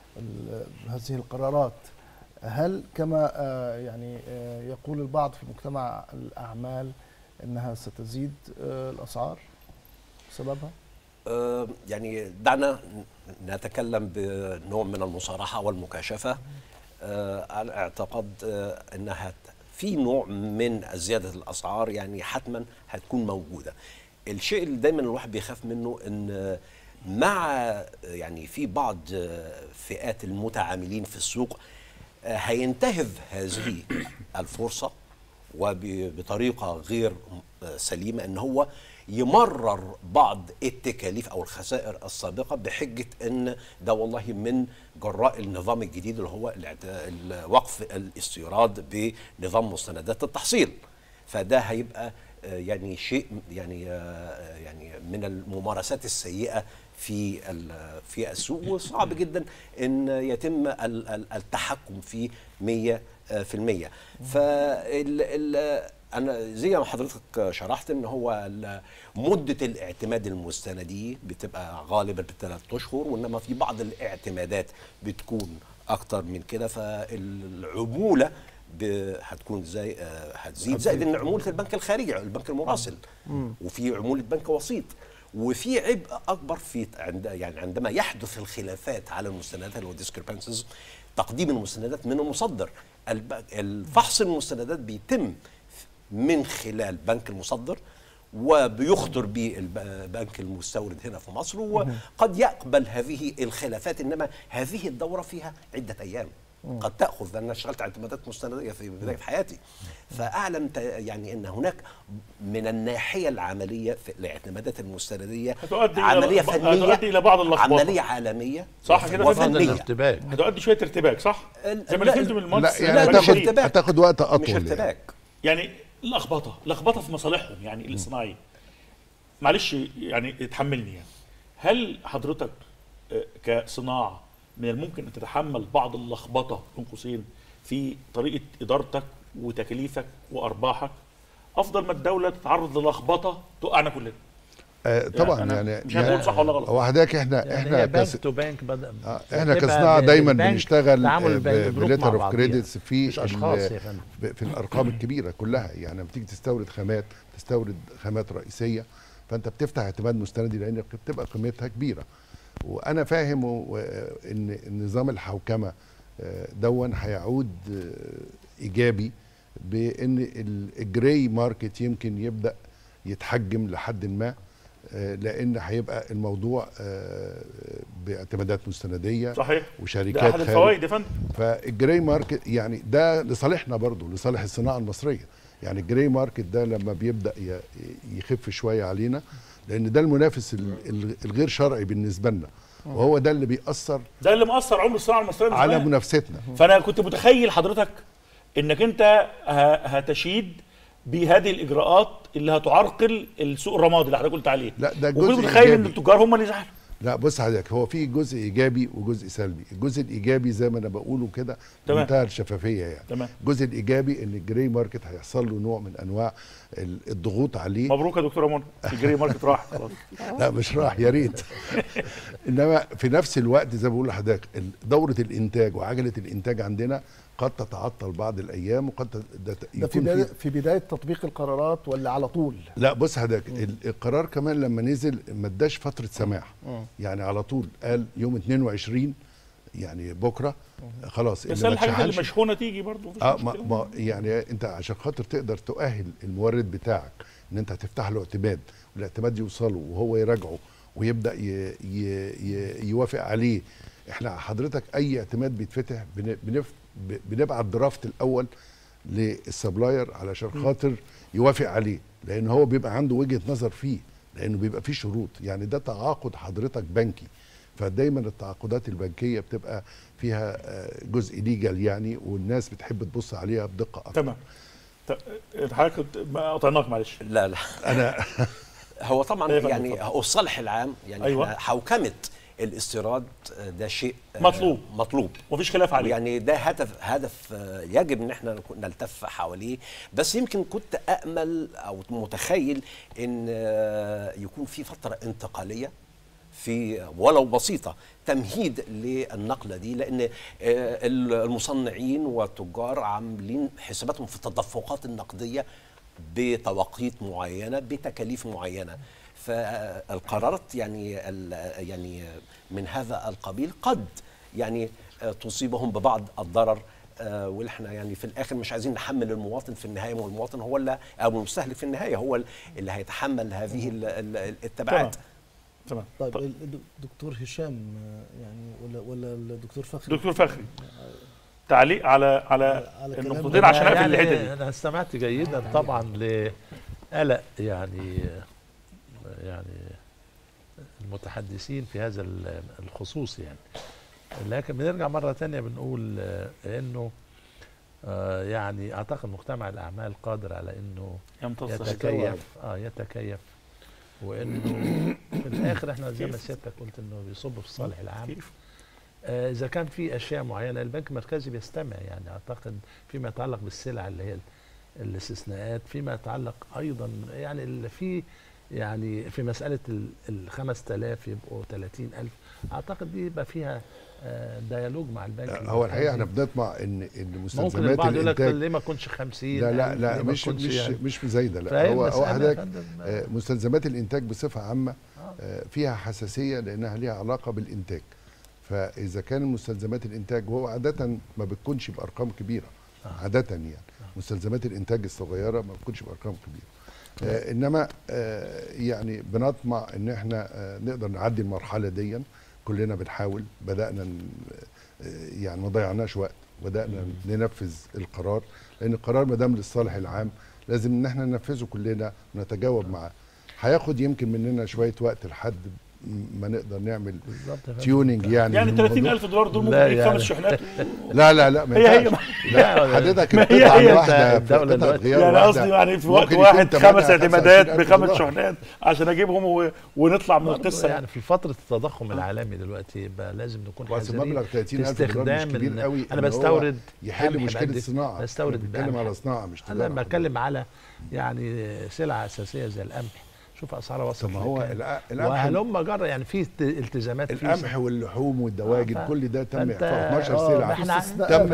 هذه القرارات. هل كما يعني يقول البعض في مجتمع الاعمال انها ستزيد الاسعار بسببها؟ يعني دعنا نتكلم بنوع من المصارحه والمكاشفه. على اعتقاد انها في نوع من زياده الاسعار يعني حتما هتكون موجوده. الشيء اللي دايما الواحد بيخاف منه ان مع يعني في بعض فئات المتعاملين في السوق هينتهز هذه الفرصه وبطريقه غير سليمه ان هو يمرر بعض التكاليف او الخسائر السابقه بحجه ان ده والله من جراء النظام الجديد اللي هو وقف الاستيراد بنظام مستندات التحصيل. فده هيبقى يعني شيء يعني من الممارسات السيئه في السوق، وصعب جدا ان يتم التحكم فيه 100%. أنا زي ما حضرتك شرحت إن هو مدة الاعتماد المستندي بتبقى غالبا ب3 أشهر، وإنما في بعض الاعتمادات بتكون أكتر من كده، فالعمولة هتكون زي هتزيد، زائد إن عمولة البنك الخارجي البنك المراسل، وفي عمولة بنك وسيط، وفي عبء اكبر في عندما يحدث الخلافات على المستندات اللي هو discrepancies، تقديم المستندات من المصدر. الفحص المستندات بيتم من خلال بنك المصدر، وبيخطر به البنك المستورد هنا في مصر، وقد يقبل هذه الخلافات. انما هذه الدوره فيها عده ايام قد تاخذ، لان اشتغلت اعتمادات مستنديه في بدايه حياتي، فاعلم يعني ان هناك من الناحيه العمليه في الاعتمادات المستنديه عمليه فنيه، هتؤدي الى بعض اللخبطه، عمليه عالميه صح كده، وفنيه، هتؤدي شويه ارتباك، صح؟ زي ما فهمت من المهندس. لا يعني هتاخد وقت اطول، مش ارتباك يعني لخبطه في مصالحهم يعني الصناعيه. معلش يعني اتحملني يعني. هل حضرتك كصناعه من الممكن ان تتحمل بعض اللخبطه بين قوسين في طريقه ادارتك وتكاليفك وارباحك، افضل ما الدوله تتعرض للخبطه توقعنا كلنا؟ طبعا يعني مش هنقول صح ولا غلط. هو حضرتك احنا بنك تو بنك احنا كصناعه دايما بنشتغل بليتر اوف كريدتس في في الارقام الكبيره كلها. يعني لما تيجي تستورد خامات، تستورد خامات رئيسيه، فانت بتفتح اعتماد مستندي لان بتبقى قيمتها كبيره. وانا فاهم ان نظام الحوكمه دون هيعود ايجابي، بان الجراي ماركت يمكن يبدا يتحجم لحد ما، لان هيبقى الموضوع باعتمادات مستنديه صحيح، وشركات ده احد الفوائد يا فندم. فالجراي ماركت يعني ده لصالحنا برضو، لصالح الصناعه المصريه. يعني الجراي ماركت ده لما بيبدا يخف شويه علينا، لان ده المنافس الغير شرعي بالنسبه لنا، وهو ده اللي بيأثر، ده اللي مأثر عمر الصناعه المصريه على منافستنا. فانا كنت متخيل حضرتك انك انت هتشيد بهذه الاجراءات اللي هتعرقل السوق الرمادي اللي حضرتك قلت عليه. لا ده وكنت جزء متخيل ان التجار هم اللي يزعلوا. لا بص حضرتك، هو في جزء ايجابي وجزء سلبي. الجزء الايجابي زي ما انا بقوله كده بمنتهى الشفافيه يعني. تمام. الجزء الايجابي ان الجراي ماركت هيحصل له نوع من انواع الضغوط عليه. مبروك يا دكتوره منى، الجراي ماركت راح خلاص. لا مش راح، يا ريت. انما في نفس الوقت زي ما بقول لحضرتك، دوره الانتاج وعجله الانتاج عندنا قد تتعطل بعض الايام، وقد ده في بدايه تطبيق القرارات ولا على طول؟ لا بص حضرتك، القرار كمان لما نزل ما اداش فتره سماح، يعني على طول قال يوم 22 يعني بكره خلاص. بس الحاجات اللي مشحونه تيجي برضه ما يعني انت عشان خاطر تقدر تؤهل المورد بتاعك ان انت هتفتح له اعتماد، والاعتماد يوصله وهو يراجعه ويبدا يوافق عليه. احنا حضرتك اي اعتماد بيتفتح بنبعت درافت الاول للسبلاير علشان خاطر يوافق عليه، لان هو بيبقى عنده وجهه نظر فيه، لانه بيبقى فيه شروط. يعني ده تعاقد حضرتك بنكي، فدايما التعاقدات البنكيه بتبقى فيها جزء ليجال يعني، والناس بتحب تبص عليها بدقه اكتر. تمام. حضرتك قطعناك معلش. لا انا هو طبعا يعني هو الصالح العام يعني. أيوة. حوكمه الاستيراد ده شيء مطلوب ومفيش خلاف عليه، يعني ده هدف يجب ان احنا نلتف حواليه. بس يمكن كنت امل او متخيل ان يكون في فتره انتقاليه في ولو بسيطه تمهيد للنقله دي، لان المصنعين والتجار عاملين حساباتهم في التدفقات النقديه بتوقيت معينه بتكاليف معينه. فالقرارات يعني من هذا القبيل قد يعني تصيبهم ببعض الضرر، واحنا يعني في الاخر مش عايزين نحمل المواطن في النهايه، والمواطن هو اللي او المستهلك في النهايه هو اللي هيتحمل هذه التبعات. تمام. طيب الدكتور هشام يعني ولا الدكتور فخري؟ دكتور فخري، تعليق على النقطتين عشان اقفل الحته دي. انا استمعت جيدا طبعا لقلق يعني المتحدثين في هذا الخصوص يعني. لكن بنرجع مرة تانية بنقول انه يعني اعتقد مجتمع الاعمال قادر على انه يتكيف وانه في الاخر احنا زي ما سيادتك قلت انه بيصب في الصالح العام. اذا كان في اشياء معينة البنك المركزي بيستمع، يعني اعتقد فيما يتعلق بالسلع اللي هي الاستثناءات، فيما يتعلق ايضا يعني اللي في مسألة 5000 يبقوا 30,000، أعتقد دي يبقى فيها ديالوج مع البنك. هو الحقيقة احنا بنطمع إن مستلزمات ممكن البعض يقول لك ليه ما كنش 50؟ لا مش مزايدة. لا هو حضرتك مستلزمات الإنتاج بصفة عامة فيها حساسيه لانها ليها علاقه بالانتاج. فاذا كان مستلزمات الانتاج، وهو عاده ما بتكونش بارقام كبيره، عاده يعني مستلزمات الانتاج الصغيره ما بتكونش بارقام كبيره. انما يعني بنطمع ان احنا نقدر نعدي المرحله دي. كلنا بنحاول، بدانا يعني ما ضيعناش وقت، بدانا ننفذ القرار، لان القرار ما دام للصالح العام لازم ان احنا ننفذه كلنا ونتجاوب معاه. هياخد يمكن مننا شويه وقت لحد ما نقدر نعمل تيوننج يعني 30,000 دولار دول ممكن يجيب 5 شحنات. لا ما ينفعش. لا حضرتك القطعه الواحده الدوله دلوقتي يعني قصدي يعني في وقت واحد 5 اعتمادات ب5 شحنات عشان اجيبهم ونطلع من القصه. يعني في فتره التضخم العالمي دلوقتي يبقى لازم نكون حذرين. مبلغ 30,000 دولار مش كبير قوي. انا بستورد يحل مشكله الصناعه. بستورد بتكلم على صناعه مش تجاره. انا بتكلم على يعني سلعه اساسيه زي القمح. شوف اسعارها وصلت. ما هو القمح وهلم جرى يعني في التزامات. القمح واللحوم والدواجن كل ده تم اعفاء 12 سلعه.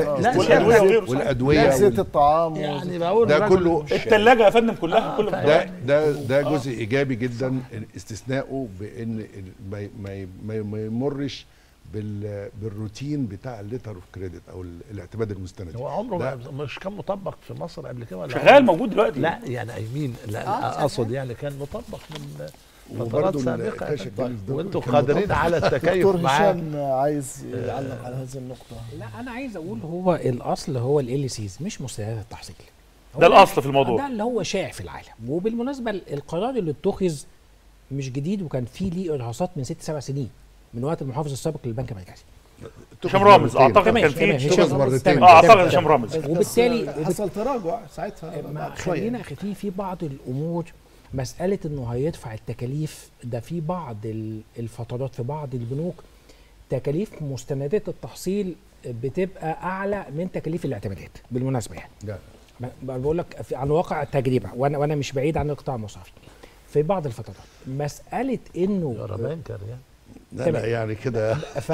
تم والادويه زيت الطعام يعني بقول ده كله. الثلاجه يا فندم كلها كل ده جزء ايجابي جدا، استثناؤه بان ما يمرش بالروتين بتاع الليتر اوف كريدت او الاعتماد المستند. هو عمره مش كان مطبق في مصر قبل كده ولا شغال موجود دلوقتي؟ لا يعني ايمين لا اقصد يعني كان مطبق من فترات سابقه. وانتم قادرين على التكيف معاه. دكتور هشام عايز يعلق على هذه النقطه. لا انا عايز اقول هو الاصل هو ال LCs مش مستندات التحصيل. ده الاصل في الموضوع، ده اللي هو شائع في العالم. وبالمناسبه القرار اللي اتخذ مش جديد، وكان فيه ليه ارهاصات من 6-7 سنين من وقت المحافظ السابق للبنك المركزي هشام رامز. اعتقد كان في اعتقد هشام رامز. وبالتالي حصل تراجع ساعتها. خلينا في بعض الامور، مساله انه هيدفع التكاليف ده في بعض الفترات في بعض البنوك تكاليف مستندات التحصيل بتبقى اعلى من تكاليف الاعتمادات بالمناسبه يعني. بقول لك عن واقع التجربه، وانا مش بعيد عن القطاع المصرفي في بعض الفترات. مساله انه بانكر يعني لا يعني كده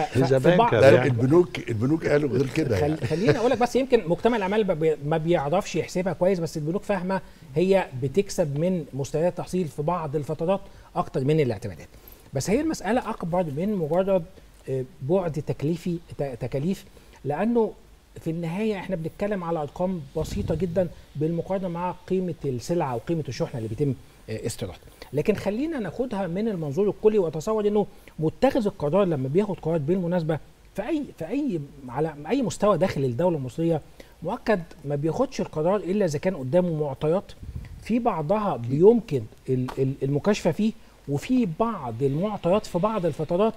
البنوك قالوا غير كده يعني. خليني اقول لك بس يمكن مجتمع الاعمال ما بيعرفش يحسبها كويس، بس البنوك فاهمه هي بتكسب من مستندات التحصيل في بعض الفترات اكتر من الاعتمادات. بس هي المساله اكبر من مجرد بعد تكاليف، لانه في النهايه احنا بنتكلم على ارقام بسيطه جدا بالمقارنه مع قيمه السلعه وقيمه الشحنه اللي بيتم استيرادها. لكن خلينا ناخدها من المنظور الكلي، واتصور انه متخذ القرار لما بياخد قرار بالمناسبه على اي مستوى داخل الدوله المصريه، مؤكد ما بياخدش القرار الا اذا كان قدامه معطيات في بعضها بيمكن المكاشفه فيه، وفي بعض المعطيات في بعض الفترات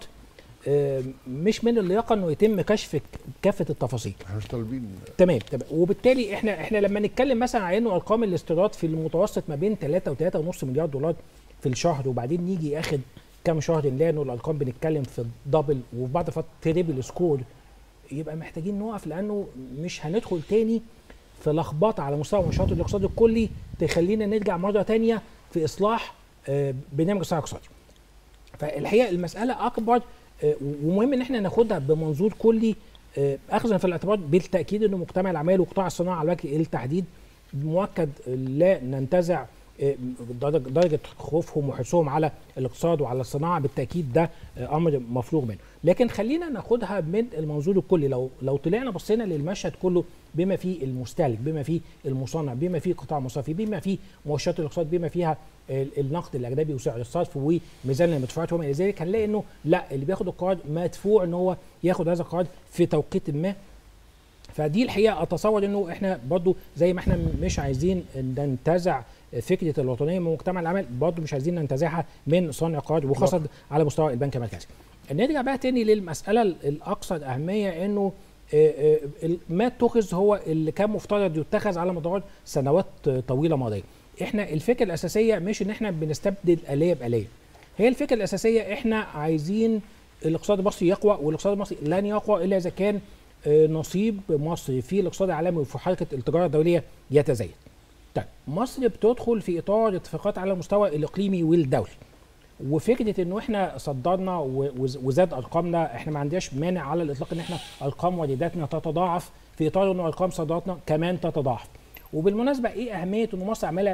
مش من اللياقه انه يتم كشف كافه التفاصيل. احنا مش طالبين. تمام. وبالتالي احنا لما نتكلم مثلا على انه ارقام الاستيراد في المتوسط ما بين 3 و3.5 مليار دولار في الشهر، وبعدين نيجي اخد كام شهر نلاقي انه الارقام بنتكلم في دبل وفي بعض الفترات تريبل سكور، يبقى محتاجين نقف، لانه مش هندخل تاني في لخبطه على مستوى نشاط الاقتصاد الكلي تخلينا نرجع مره تانيه في اصلاح برنامج الصناعه الاقتصادي. فالحقيقه المساله اكبر، ومهم ان احنا ناخدها بمنظور كلي، اخذا في الاعتبار بالتاكيد انه مجتمع الاعمال وقطاع الصناعه على وجه التحديد مؤكد لا ننتزع درجه خوفهم وحرصهم على الاقتصاد وعلى الصناعه، بالتاكيد ده امر مفروغ منه. لكن خلينا ناخدها من المنظور الكلي. لو طلعنا بصينا للمشهد كله بما فيه المستهلك، بما فيه المصنع، بما فيه القطاع المصرفي، بما فيه مؤشرات الاقتصاد، بما فيها النقد الاجنبي وسعر الصرف وميزان المدفوعات وما الى ذلك، هنلاقي انه لا، اللي بياخد القرار مدفوع ان هو ياخد هذا القرار في توقيت ما. فدي الحقيقه اتصور انه احنا برضو زي ما احنا مش عايزين ننتزع فكره الوطنيه من مجتمع الاعمال، برضو مش عايزين ننتزعها من صانع القرار، وخاصه على مستوى البنك المركزي. نرجع بقى تاني للمساله الاكثر اهميه، انه ما اتخذ هو اللي كان مفترض يتخذ على مدار سنوات طويله ماضيه. احنا الفكره الاساسيه مش ان احنا بنستبدل آلية بآلية، هي الفكره الاساسيه احنا عايزين الاقتصاد المصري يقوى، والاقتصاد المصري لن يقوى الا اذا كان نصيب مصر في الاقتصاد العالمي وفي حركه التجاره الدوليه يتزايد. طيب مصر بتدخل في اطار اتفاقات على المستوى الاقليمي والدولي، وفكره انه احنا صدرنا وزاد ارقامنا، احنا ما عندناش مانع على الاطلاق ان احنا ارقام وارداتنا تتضاعف في اطار انه ارقام صادراتنا كمان تتضاعف. وبالمناسبه ايه اهميه ان مصر عماله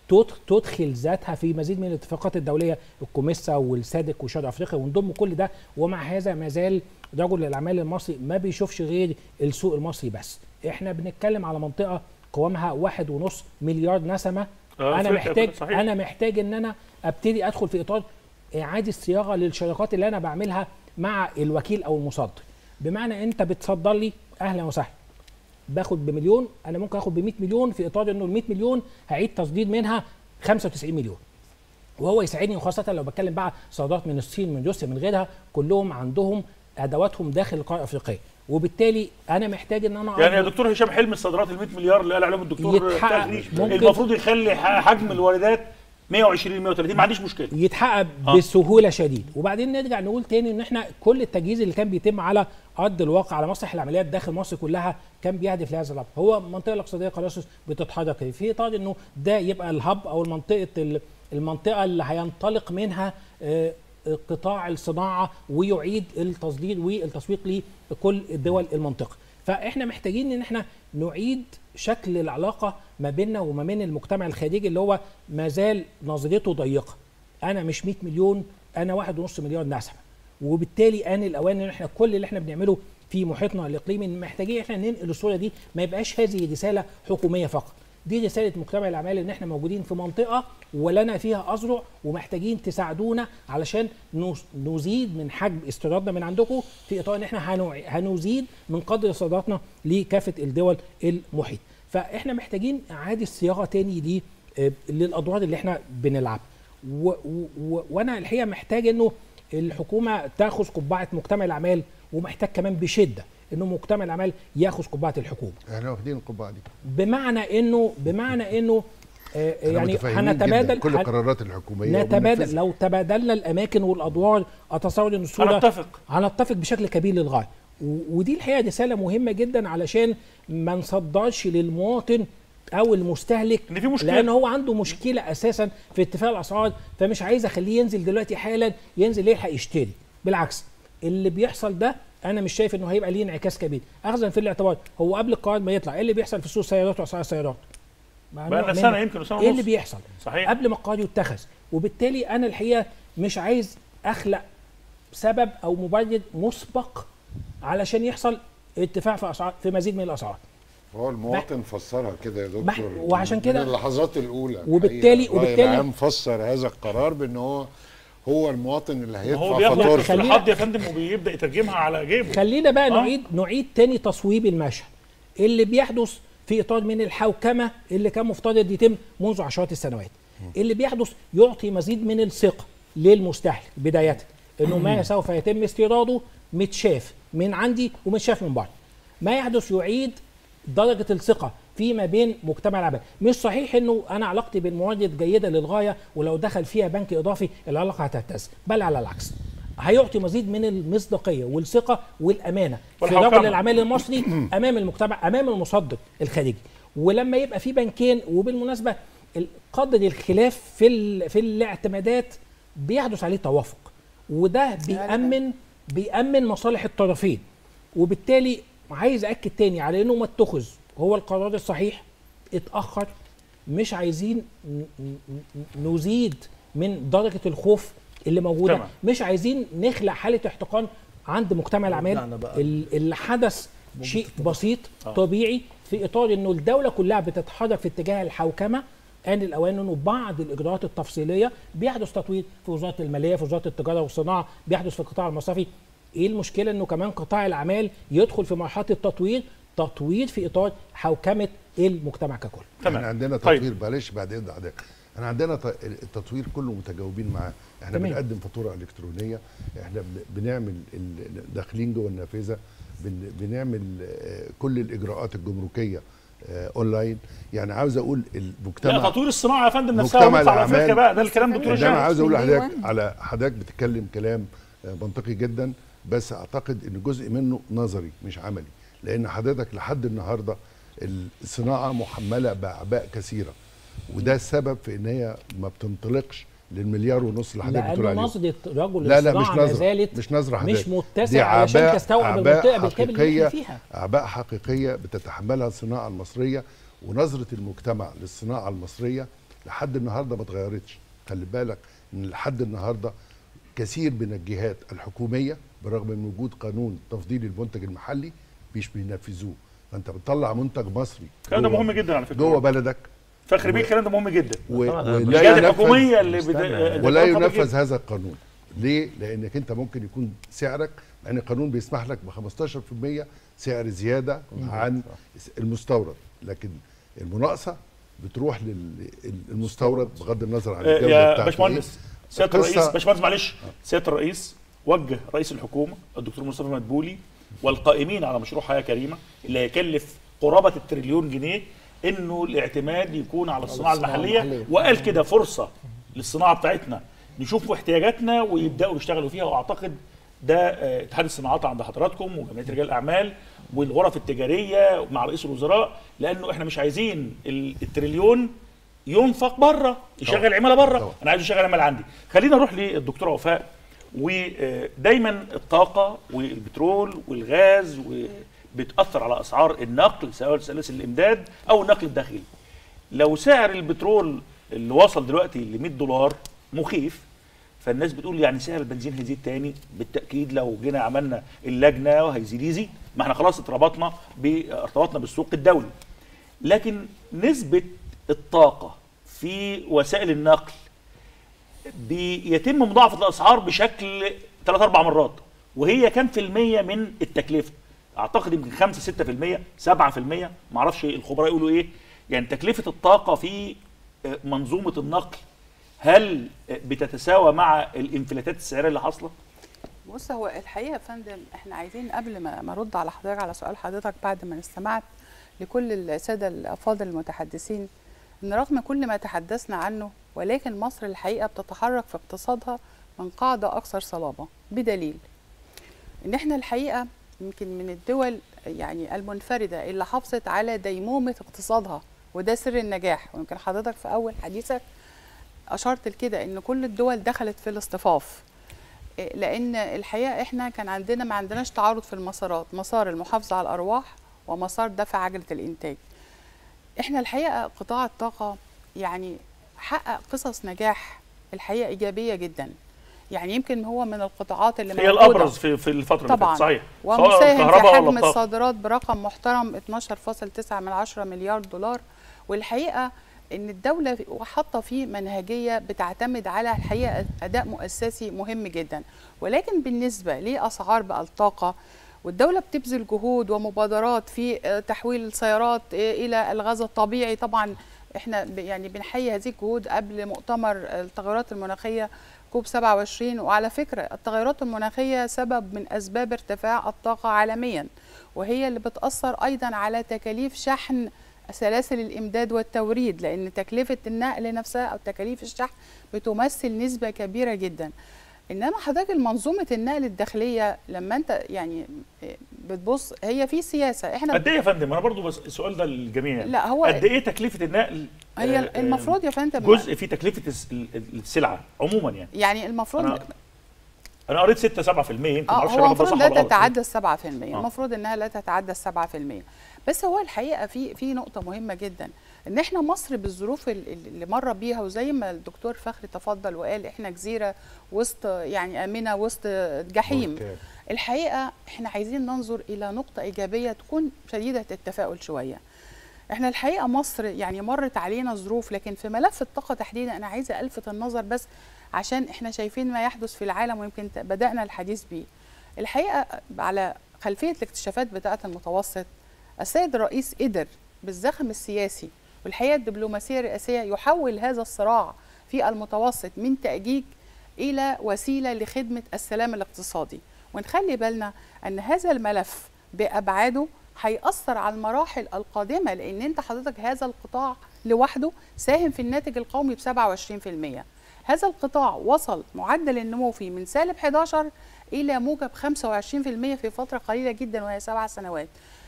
تدخل ذاتها في مزيد من الاتفاقات الدوليه، الكوميسا والسادك وشرق افريقيا، ونضم كل ده. ومع هذا ما زال رجل الاعمال المصري ما بيشوفش غير السوق المصري بس. احنا بنتكلم على منطقه قوامها 1.5 مليار نسمه. انا محتاج ان انا ابتدي ادخل في اطار اعاده صياغه للشراكات اللي انا بعملها مع الوكيل او المصدر. بمعنى انت بتصدر لي، اهلا وسهلا، باخد بمليون، انا ممكن اخد ب100 مليون في اطار انه ال100 مليون هعيد تصدير منها 95 مليون، وهو يساعدني، وخاصه لو بتكلم بقى صادرات من الصين، من روسيا، من غيرها، كلهم عندهم ادواتهم داخل القاره الافريقيه. وبالتالي انا محتاج ان انا يعني يا دكتور هشام حلمي الصادرات ال100 مليار اللي قال عليهم الدكتور تغري المفروض يخلي حجم الواردات 120 130، ما عنديش مشكله، يتحقق بسهوله شديده. وبعدين نرجع نقول تاني ان احنا كل التجهيز اللي كان بيتم على ارض الواقع على مسرح العمليات داخل مصر كلها كان بيهدف لهذا الهدف. هو المنطقه الاقتصاديه قلاصس بتتحرك في اطار انه ده يبقى الهب او المنطقه اللي هينطلق منها قطاع الصناعه ويعيد التصدير والتسويق لكل دول المنطقه. فاحنا محتاجين ان احنا نعيد شكل العلاقه ما بيننا وما بين المجتمع الخارجي اللي هو ما زال نظرته ضيقه. انا مش 100 مليون، انا 1.5 مليار نسمه. وبالتالي ان الاوان ان احنا كل اللي احنا بنعمله في محيطنا الاقليمي محتاجين احنا ننقل الصوره دي، ما يبقاش هذه رساله حكوميه فقط، دي رساله مجتمع الاعمال ان احنا موجودين في منطقه ولنا فيها اذرع ومحتاجين تساعدونا علشان نزيد من حجم استيرادنا من عندكم في اطار ان احنا هنزيد من قدر صادراتنا لكافه الدول المحيط. فاحنا محتاجين اعاده صياغه تاني للادوار اللي احنا بنلعبها. وانا الحقيقه محتاج انه الحكومه تاخذ قبعه مجتمع الاعمال، ومحتاج كمان بشده انه مجتمع الاعمال ياخذ قبعه الحكومه. احنا واخدين القبعه دي بمعنى انه يعني هنتبادل كل القرارات الحكوميه، نتبادل. لو تبادلنا الاماكن والادوار اتصور ان الصوره هنتفق بشكل كبير للغايه. ودي الحقيقه رساله مهمه جدا علشان ما نصدرش للمواطن او المستهلك ان في مشكله، لان هو عنده مشكله اساسا في ارتفاع الاسعار، فمش عايز اخليه ينزل دلوقتي حالا ينزل يلحق يشتري. بالعكس اللي بيحصل ده انا مش شايف انه هيبقى ليه انعكاس كبير، اخذا في الاعتبار هو قبل القرار ما يطلع ايه اللي بيحصل في سوق السيارات واسعار السيارات. بقى سنه يمكن سنه ونص ايه اللي بيحصل صحيح قبل ما القرار يتخذ. وبالتالي انا الحقيقه مش عايز اخلق سبب او مبرر مسبق علشان يحصل ارتفاع في اسعار، في مزيد من الاسعار. هو المواطن فسرها كده يا دكتور، وعشان كده من اللحظات الاولى وبالتالي فسر هذا القرار بان هو المواطن اللي هيدفع هو بياخد فاتورته الحد يا فندم وبيبدا يترجمها على جيبه. خلينا بقى نعيد تاني تصويب المشهد اللي بيحدث في اطار من الحوكمه اللي كان مفترض يتم منذ عشرات السنوات. اللي بيحدث يعطي مزيد من الثقه للمستهلك بدايه انه ما سوف يتم استيراده متشاف من عندي ومتشاف من بره. ما يحدث يعيد درجه الثقه فيما بين مجتمع الاعمال. مش صحيح انه انا علاقتي بالمورد جيده للغايه ولو دخل فيها بنك اضافي العلاقه هتهتز، بل على العكس هيعطي مزيد من المصداقيه والثقه والامانه في رجل الاعمال المصري امام المجتمع، امام المصدر الخارجي. ولما يبقى في بنكين، وبالمناسبه قدر الخلاف في الاعتمادات بيحدث عليه توافق، وده بيأمن مصالح الطرفين. وبالتالي عايز اكد تاني على انه ما اتخذ هو القرار الصحيح، اتاخر، مش عايزين نزيد من درجه الخوف اللي موجوده طبعا. مش عايزين نخلق حاله احتقان عند مجتمع الاعمال. اللي حدث شيء بسيط طبيعي في اطار انه الدوله كلها بتتحرك في اتجاه الحوكمه. آن الأوان أنه بعض الإجراءات التفصيلية بيحدث تطوير في وزارة المالية، في وزارة التجارة والصناعة، بيحدث في القطاع المصرفي. إيه المشكلة أنه كمان قطاع الأعمال يدخل في مرحلة التطوير في إطار حوكمة المجتمع ككل. احنا عندنا تطوير معلش بعد إذن حضرتك، احنا عندنا التطوير كله متجاوبين معاه. احنا بنقدم فاتورة إلكترونية، احنا بنعمل داخلين جوه النافذة، بنعمل كل الإجراءات الجمركية اونلاين. يعني عاوز اقول المجتمع، لا تطوير الصناعه يا فندم نفسها على افريقيا بقى، ده الكلام دكتور هشام. انا عاوز اقول لحضرتك على حضرتك بتتكلم كلام منطقي جدا، بس اعتقد ان جزء منه نظري مش عملي، لان حضرتك لحد النهارده الصناعه محمله باعباء كثيره، وده السبب في ان هي ما بتنطلقش للمليار ونص اللي حضرتك بتقول عليه. نظره رجل الصناعه ما زالت مش نظره حضرتك، مش متسعه علشان تستوعب المنطقه بالكامل اللي فيها. اعباء حقيقيه بتتحملها الصناعه المصريه، ونظره المجتمع للصناعه المصريه لحد النهارده ما اتغيرتش. خلي بالك ان لحد النهارده كثير من الجهات الحكوميه برغم من وجود قانون تفضيل المنتج المحلي مش بينفذوه. فانت بتطلع منتج مصري الكلام ده مهم جدا على فكره جوه بلدك. فخري بيه الكلام ده مهم جدا. ولا الحكوميه ولا ينفذ هذا القانون. ليه؟ لانك انت ممكن يكون سعرك، يعني القانون بيسمح لك ب 15% سعر زياده عن المستورد، لكن المناقصه بتروح للمستورد بغض النظر عن الجوده بتاعته. يا باشمهندس سياده الرئيس، باشمهندس معلش، سياده الرئيس وجه رئيس الحكومه الدكتور مصطفى مدبولي والقائمين على مشروع حياه كريمه اللي هيكلف قرابه التريليون جنيه انه الاعتماد يكون على الصناعه المحليه، وقال كده فرصه للصناعه بتاعتنا نشوف احتياجاتنا ويبداوا يشتغلوا فيها. واعتقد ده اتحاد الصناعات عند حضراتكم وجمعيه رجال الاعمال والغرف التجاريه مع رئيس الوزراء، لانه احنا مش عايزين التريليون ينفق بره يشغل عماله بره، انا عايز اشغل عماله عندي. خلينا نروح للدكتوره وفاء. ودايما الطاقه والبترول والغاز بتاثر على اسعار النقل سواء سلاسل الامداد او النقل الداخلي. لو سعر البترول اللي وصل دلوقتي ل $100 مخيف، فالناس بتقول يعني سعر البنزين هيزيد تاني. بالتاكيد لو جينا عملنا اللجنه وهيزيد ما احنا خلاص ارتبطنا بالسوق الدولي. لكن نسبه الطاقه في وسائل النقل بيتم مضاعفه الاسعار بشكل 3-4 مرات، وهي كام في المية من التكلفه؟ اعتقد يمكن 5-6%، 7%، ما اعرفش الخبراء يقولوا ايه. يعني تكلفه الطاقه في منظومه النقل هل بتتساوى مع الانفلاتات السعريه اللي حاصله؟ بص، هو الحقيقه يا فندم احنا عايزين قبل ما ارد على حضرتك على سؤال حضرتك بعد ما استمعت لكل الساده الافاضل المتحدثين، ان رغم كل ما تحدثنا عنه ولكن مصر الحقيقه بتتحرك في اقتصادها من قاعده اكثر صلابه، بدليل ان احنا الحقيقه يمكن من الدول يعني المنفرده اللي حافظت على ديمومه اقتصادها، وده سر النجاح. ويمكن حضرتك في اول حديثك اشرت لكده ان كل الدول دخلت في الاصطفاف، لان الحقيقه احنا كان عندنا ما عندناش تعارض في المسارات، مسار المحافظه على الارواح ومسار دفع عجله الانتاج. احنا الحقيقه قطاع الطاقه يعني حقق قصص نجاح الحقيقه ايجابيه جدا. يعني يمكن هو من القطاعات اللي هي الابرز في الفتره اللي فاتت، صحيح، ومساهم في حجم الصادرات برقم محترم 12.9 مليار دولار. والحقيقه ان الدوله حاطه فيه منهجيه بتعتمد على الحقيقه اداء مؤسسي مهم جدا. ولكن بالنسبه لاسعار بقى الطاقه، والدوله بتبذل جهود ومبادرات في تحويل السيارات الى الغاز الطبيعي. طبعا احنا يعني بنحيي هذه الجهود قبل مؤتمر التغيرات المناخيه كوب 27. وعلى فكره التغيرات المناخيه سبب من اسباب ارتفاع الطاقه عالميا، وهي اللي بتاثر ايضا على تكاليف شحن سلاسل الامداد والتوريد، لان تكلفه النقل نفسها او تكاليف الشحن بتمثل نسبه كبيره جدا. انما حضرتك المنظومه النقل الداخليه لما انت يعني بتبص هي في سياسه. احنا قد ايه يا فندم؟ انا برضو بس السؤال ده للجميع، لا هو قد ايه تكلفه النقل؟ هي المفروض يا فندم جزء في تكلفه السلعه عموما يعني المفروض انا قريت 6-7% يمكن، معرفش هو المفروض لا تتعدى 7%. المفروض انها لا تتعدى 7%. بس هو الحقيقه في نقطه مهمه جدا، ان احنا مصر بالظروف اللي مر بيها، وزي ما الدكتور فخري تفضل وقال احنا جزيره وسط يعني امنه وسط جحيم. الحقيقه احنا عايزين ننظر الى نقطه ايجابيه تكون شديده التفاؤل شويه. احنا الحقيقه مصر يعني مرت علينا ظروف، لكن في ملف الطاقه تحديدا انا عايزه الفت النظر بس عشان احنا شايفين ما يحدث في العالم ويمكن بدانا الحديث بيه. الحقيقه على خلفيه الاكتشافات بتاعه المتوسط، السيد الرئيس قدر بالزخم السياسي والحقيقه الدبلوماسيه الرئاسيه يحول هذا الصراع في المتوسط من تأجيج الى وسيله لخدمه السلام الاقتصادي. ونخلي بالنا ان هذا الملف بابعاده هيأثر على المراحل القادمه، لان انت حضرتك هذا القطاع لوحده ساهم في الناتج القومي ب27%. هذا القطاع وصل معدل النمو فيه من -11 الى موجب 25% في فتره قليله جدا وهي 7 سنوات.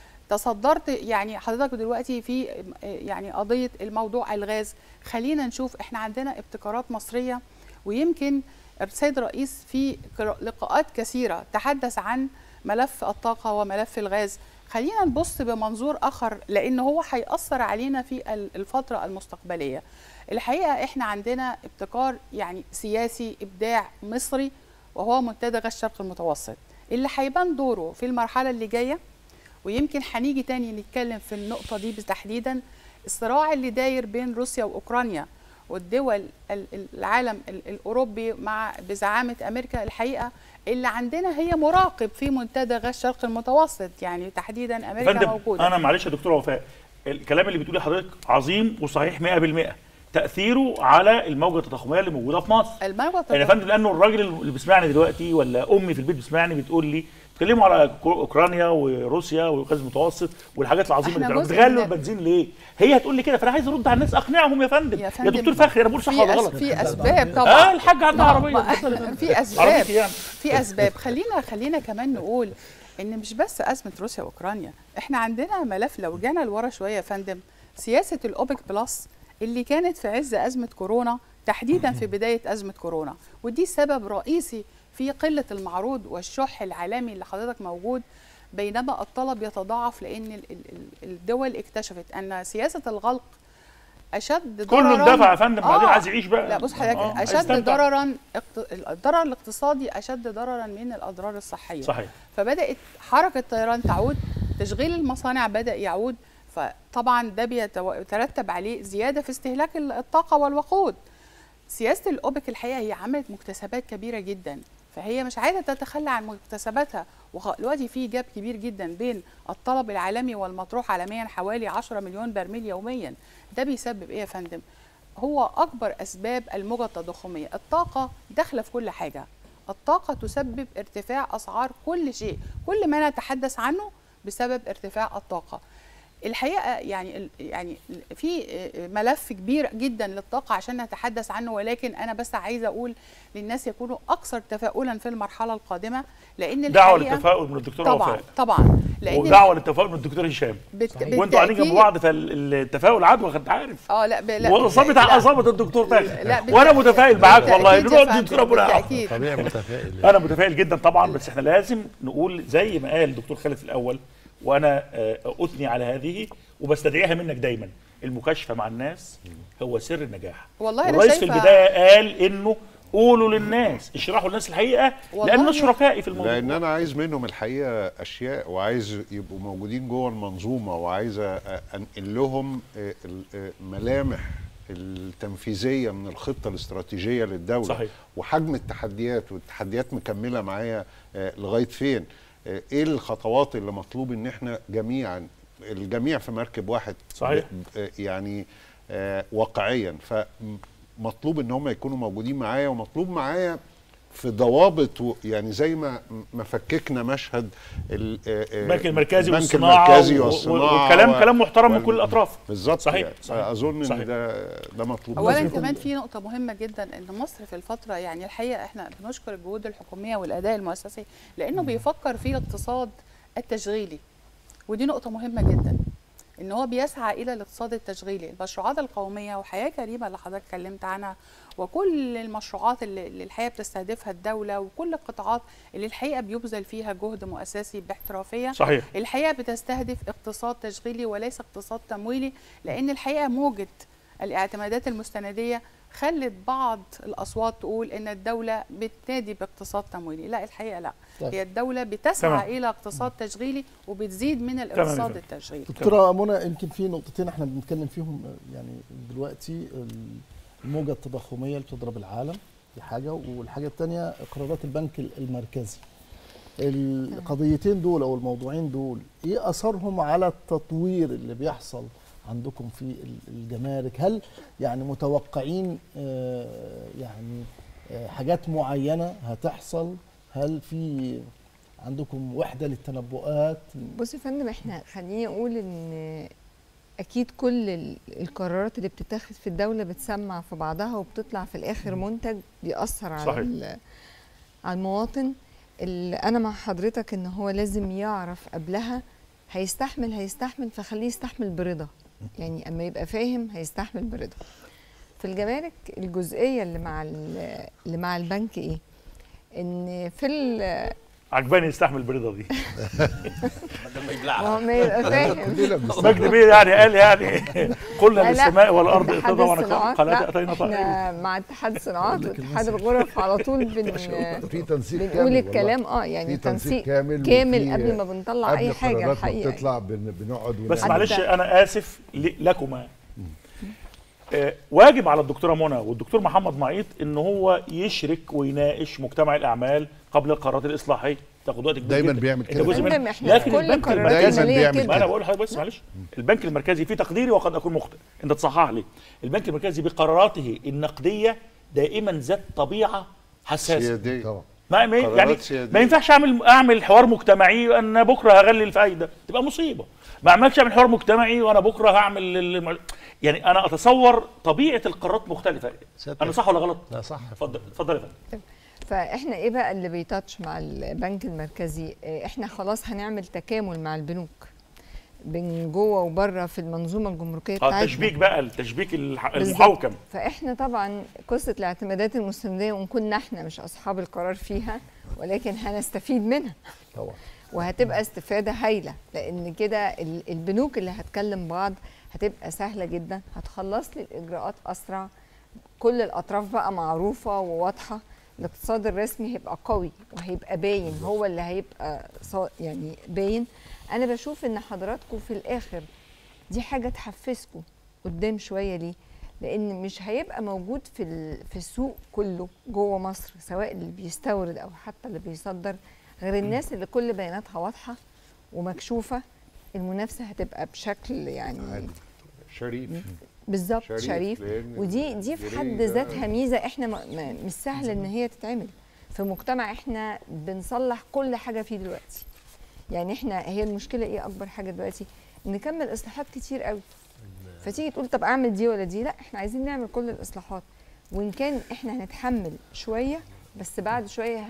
تصدرت يعني حضرتك دلوقتي في يعني قضيه الموضوع الغاز. خلينا نشوف احنا عندنا ابتكارات مصريه، ويمكن السيد الرئيس في لقاءات كثيره تحدث عن ملف الطاقه وملف الغاز. خلينا نبص بمنظور اخر لان هو هيأثر علينا في الفتره المستقبليه. الحقيقه احنا عندنا ابتكار يعني سياسي ابداع مصري وهو منتدى غاز الشرق المتوسط اللي هيبان دوره في المرحله اللي جايه، ويمكن هنيجي تاني نتكلم في النقطه دي تحديدا. الصراع اللي داير بين روسيا واوكرانيا والدول العالم الاوروبي مع بزعامه امريكا، الحقيقه اللي عندنا هي مراقب في منتدى غاز الشرق المتوسط، يعني تحديدا امريكا موجوده. انا معلش يا دكتوره وفاء، الكلام اللي بتقولي حضرتك عظيم وصحيح 100%. تاثيره على الموجه التضخميه اللي موجوده في مصر. الموجه التضخميه يا فندم، لانه الراجل اللي بيسمعني دلوقتي ولا امي في البيت بتسمعني بتقول لي بيتكلموا على اوكرانيا وروسيا والغاز المتوسط والحاجات العظيمه اللي بتغلوا البنزين ليه؟ هي هتقول لي كده، فانا عايز ارد على الناس اقنعهم يا فندم. يا دكتور فخري انا بقول صح ولا غلط؟ في اسباب طبعا. الحاج عنده عربيه. في اسباب يعني. في اسباب. خلينا كمان نقول ان مش بس ازمه روسيا واوكرانيا، احنا عندنا ملف لو رجعنا لورا شويه يا فندم، سياسه الاوبك بلس اللي كانت في عز ازمه كورونا تحديدا في بدايه ازمه كورونا، ودي سبب رئيسي في قله المعروض والشح العالمي اللي حضرتك موجود، بينما الطلب يتضاعف لان الدول اكتشفت ان سياسه الغلق اشد ضررا. كله اندفع يا فندم، بعدين عايز يعيش بقى. لا بص حضرتك، اشد ضررا، الضرر الاقتصادي اشد ضررا من الاضرار الصحيه. صحيح. فبدات حركه الطيران تعود، تشغيل المصانع بدا يعود، فطبعا ده بيترتب عليه زياده في استهلاك الطاقه والوقود. سياسه الاوبك الحقيقه هي عملت مكتسبات كبيره جدا، فهي مش عايزه تتخلى عن مكتسباتها، ودلوقتي في جاب كبير جدا بين الطلب العالمي والمطروح عالميا حوالي 10 مليون برميل يوميا. ده بيسبب ايه يا فندم؟ هو اكبر اسباب الموجه التضخميه. الطاقه داخله في كل حاجه، الطاقه تسبب ارتفاع اسعار كل شيء، كل ما نتحدث عنه بسبب ارتفاع الطاقه. الحقيقه يعني في ملف كبير جدا للطاقه عشان نتحدث عنه، ولكن انا بس عايزه اقول للناس يكونوا اكثر تفاؤلا في المرحله القادمه، لان دعوه للتفاؤل من الدكتوره وفاء. طبعا ودعوه للتفاؤل من الدكتور هشام. وانتوا قاعدين جنب بعض، فالتفاؤل عدوى، انت عارف. لا واصابت الدكتور فاخر، وانا متفائل معاك والله. بالتاكيد طبيعي متفائل. انا متفائل جدا طبعا، بس احنا لازم نقول زي ما قال الدكتور خالد في الاول، وانا اثني على هذه وبستدعيها منك دايما، المكاشفه مع الناس هو سر النجاح. والله الرئيس في البدايه قال انه قولوا للناس، اشرحوا للناس الحقيقه، لان شركائي في الموضوع. لان انا عايز منهم الحقيقه اشياء، وعايز يبقوا موجودين جوه المنظومه، وعايز انقل لهم ملامح التنفيذيه من الخطه الاستراتيجيه للدوله. صحيح. وحجم التحديات، والتحديات مكمله معايا لغايه فين، ايه الخطوات اللي مطلوب ان احنا جميعا، الجميع في مركب واحد. صحيح. يعني واقعيا، فمطلوب ان هم يكونوا موجودين معايا، ومطلوب معايا في ضوابط، يعني زي ما فككنا مشهد البنك المركزي والصناعه كلام محترم من كل الاطراف. بالظبط. صحيح. يعني اظن ان ده مطلوب. اولا كمان في نقطه مهمه جدا، ان مصر في الفتره يعني الحقيقه احنا بنشكر الجهود الحكوميه والاداء المؤسسي، لانه بيفكر في الاقتصاد التشغيلي، ودي نقطه مهمه جدا، ان هو بيسعى الى الاقتصاد التشغيلي. المشروعات القوميه وحياه كريمه اللي حضرتك اتكلمت عنها، وكل المشروعات اللي الحقيقه بتستهدفها الدوله، وكل القطاعات اللي الحقيقه بيبذل فيها جهد مؤسسي باحترافيه. صحيح. الحقيقه بتستهدف اقتصاد تشغيلي وليس اقتصاد تمويلي، لان الحقيقه موجه الاعتمادات المستنديه خلت بعض الاصوات تقول ان الدوله بتنادي باقتصاد تمويلي. لا، الحقيقه لا، هي الدوله بتسعى الى اقتصاد تشغيلي وبتزيد من الاقتصاد التشغيلي. دكتوره منى، يمكن في نقطتين احنا بنتكلم فيهم يعني دلوقتي، الموجه التضخميه اللي بتضرب العالم دي حاجه، والحاجه الثانيه قرارات البنك المركزي. القضيتين دول او الموضوعين دول ايه اثرهم على التطوير اللي بيحصل عندكم في الجمارك؟ هل يعني متوقعين يعني حاجات معينه هتحصل؟ هل في عندكم وحده للتنبؤات؟ بص يا فندم، احنا خليني اقول ان اكيد كل القرارات اللي بتتاخد في الدوله بتسمع في بعضها وبتطلع في الاخر منتج بيأثر على المواطن. اللي انا مع حضرتك ان هو لازم يعرف قبلها هيستحمل، فخليه يستحمل برضا. يعني اما يبقى فاهم هيستحمل برضا. في الجمارك الجزئيه اللي مع البنك ايه؟ ان عجباني يستحمل البريضه دي. بدل ما يبلعها. ما يبقى فاهم. مجدي بيه يعني قال يعني قلنا للسماء والارض اتحاد طبعا الصناعات، قالت لا، اتينا طائعين. احنا مع اتحاد الصناعات واتحاد الغرف على طول في تنسيق كامل بنقول والله. الكلام يعني في تنسيق كامل وفي قبل ما بنطلع اي حاجه قبل حقيقه. بتطلع بنقعد بس ونعمل. معلش انا اسف لكما. واجب على الدكتوره منى والدكتور محمد معيط ان هو يشرك ويناقش مجتمع الاعمال قبل القرارات الاصلاحيه. تاخد وقت كبير دايما جدا. بيعمل كده. جزء دايما منه. احنا لكن كل البنك قرارات المركزي الماليه بيعمل كده. ما انا بقول لحضرتك بس معلش، البنك المركزي في تقديري وقد اكون مخطئ، انت تصحح لي. البنك المركزي بقراراته النقديه دائما ذات طبيعه حساسه. سيادية. طبعا. يعني سيادية. ما ينفعش اعمل حوار مجتمعي ان بكره هغلي الفايده، تبقى مصيبه. ما اعملش اعمل حوار مجتمعي وانا بكره هعمل يعني انا اتصور طبيعه القرارات مختلفه. انا صح ولا غلط؟ لا صح. اتفضل يا فندم. فاحنا ايه بقى اللي بيتاتش مع البنك المركزي؟ احنا خلاص هنعمل تكامل مع البنوك بين جوه وبره في المنظومه الجمركيه بتاعتنا. تشبيك بقى، التشبيك المحوكم. فاحنا طبعا قصه الاعتمادات المستنديه وان كنا احنا مش اصحاب القرار فيها، ولكن هنستفيد منها طبعا. وهتبقى استفاده هايله، لان كده البنوك اللي هتكلم بعض هتبقى سهله جدا، هتخلص لي الاجراءات اسرع، كل الاطراف بقى معروفه وواضحه، الاقتصاد الرسمي هيبقى قوي وهيبقى باين، هو اللي هيبقى يعني باين. انا بشوف ان حضراتكم في الاخر دي حاجه تحفزكم قدام شويه. ليه؟ لان مش هيبقى موجود في السوق كله جوه مصر، سواء اللي بيستورد او حتى اللي بيصدر، غير الناس اللي كل بياناتها واضحه ومكشوفه. المنافسه هتبقى بشكل يعني شريف. بالظبط شريف. ودي في حد ذاتها ميزه احنا مش سهل ان هي تتعمل في مجتمع احنا بنصلح كل حاجه فيه دلوقتي. يعني احنا هي المشكله ايه؟ اكبر حاجه دلوقتي نكمل اصلاحات كتير قوي، فتيجي تقول طب اعمل دي ولا دي؟ لا، احنا عايزين نعمل كل الاصلاحات، وان كان احنا هنتحمل شويه بس بعد شويه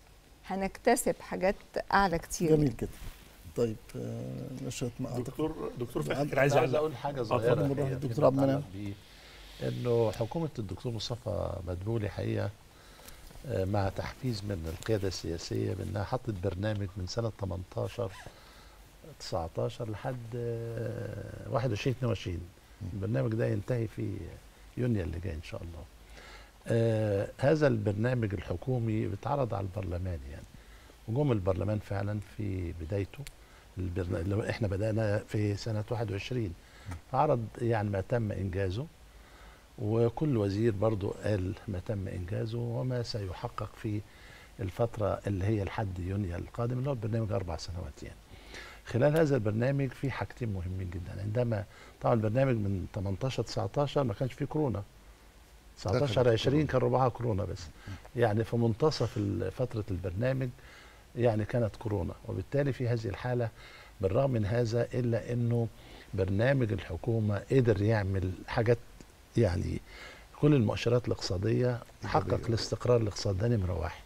هنكتسب حاجات اعلى كتير. جميل كده. طيب نشرت مع دكتور فهمي عايز اقول حاجه صغيره. دكتور عبد المنعم، انه حكومه الدكتور مصطفى مدبولي حقيقه مع تحفيز من القياده السياسيه بانها حطت برنامج من سنه 18 19 لحد 21 22. البرنامج ده ينتهي في يونيو اللي جاي ان شاء الله. هذا البرنامج الحكومي بيتعرض على البرلمان يعني، وجم البرلمان فعلا في بدايته اللي احنا بدأنا في سنة 21 فعرض يعني ما تم إنجازه، وكل وزير برضو قال ما تم إنجازه وما سيحقق في الفترة اللي هي لحد يونيو القادم، اللي هو البرنامج 4 سنوات يعني. خلال هذا البرنامج في حاجتين مهمين جدا. عندما طبعا البرنامج من 18 19 ما كانش فيه كورونا، 19 20 كان ربعها كورونا بس، يعني في منتصف فترة البرنامج يعني كانت كورونا، وبالتالي في هذه الحالة بالرغم من هذا إلا أنه برنامج الحكومة قدر يعمل حاجات، يعني كل المؤشرات الاقتصادية حقق الاستقرار الاقتصادي، ده نمرة واحد.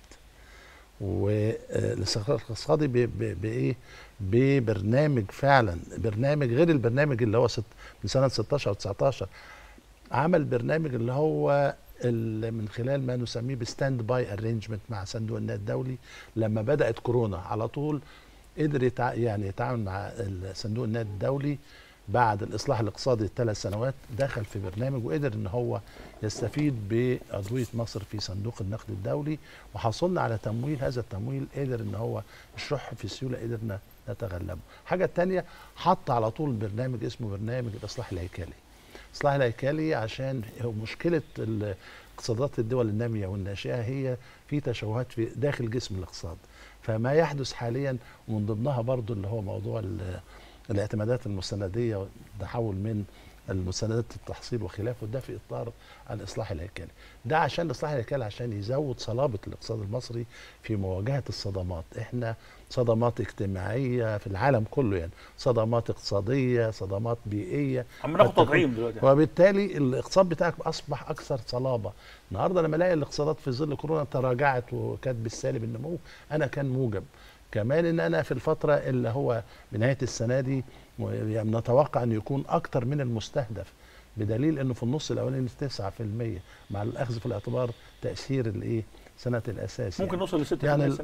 والاستقرار الاقتصادي بإيه؟ ببرنامج فعلا، برنامج غير البرنامج اللي هو من سنة 16 أو 19. عمل برنامج اللي هو من خلال ما نسميه بستاند باي ارينجمنت مع صندوق النقد الدولي. لما بدأت كورونا على طول قدر يعني يتعامل مع صندوق النقد الدولي بعد الإصلاح الاقتصادي ال3 سنوات، دخل في برنامج وقدر ان هو يستفيد بعضوية مصر في صندوق النقد الدولي، وحصلنا على تمويل. هذا التمويل قدر ان هو يشرح في سيولة، قدرنا نتغلبه. حاجة تانية، حط على طول برنامج اسمه برنامج الإصلاح الهيكلي. الإصلاح الهيكلي عشان مشكلة اقتصادات الدول النامية والناشئة هي في تشوهات في داخل جسم الاقتصاد، فما يحدث حاليا ومن ضمنها برضو اللي هو موضوع الاعتمادات المستندية والتحول من المستندات التحصيل وخلافه، ده في إطار الإصلاح الهيكلي. ده عشان الإصلاح الهيكلي عشان يزود صلابة الاقتصاد المصري في مواجهة الصدمات. احنا صدمات اجتماعية في العالم كله، يعني صدمات اقتصادية، صدمات بيئية، عم ناخد تطعيم دلوقتي، وبالتالي الاقتصاد بتاعك أصبح أكثر صلابة. النهارده لما الاقي الاقتصادات في ظل كورونا تراجعت وكانت بالسالب النمو، أنا كان موجب. كمان ان انا في الفتره اللي هو بنهايه السنه دي يعني نتوقع ان يكون اكتر من المستهدف، بدليل انه في النص الاولاني 9% مع الاخذ في الاعتبار تاثير الايه سنه الاساس. ممكن يعني نوصل ل 6% يعني السنه دي.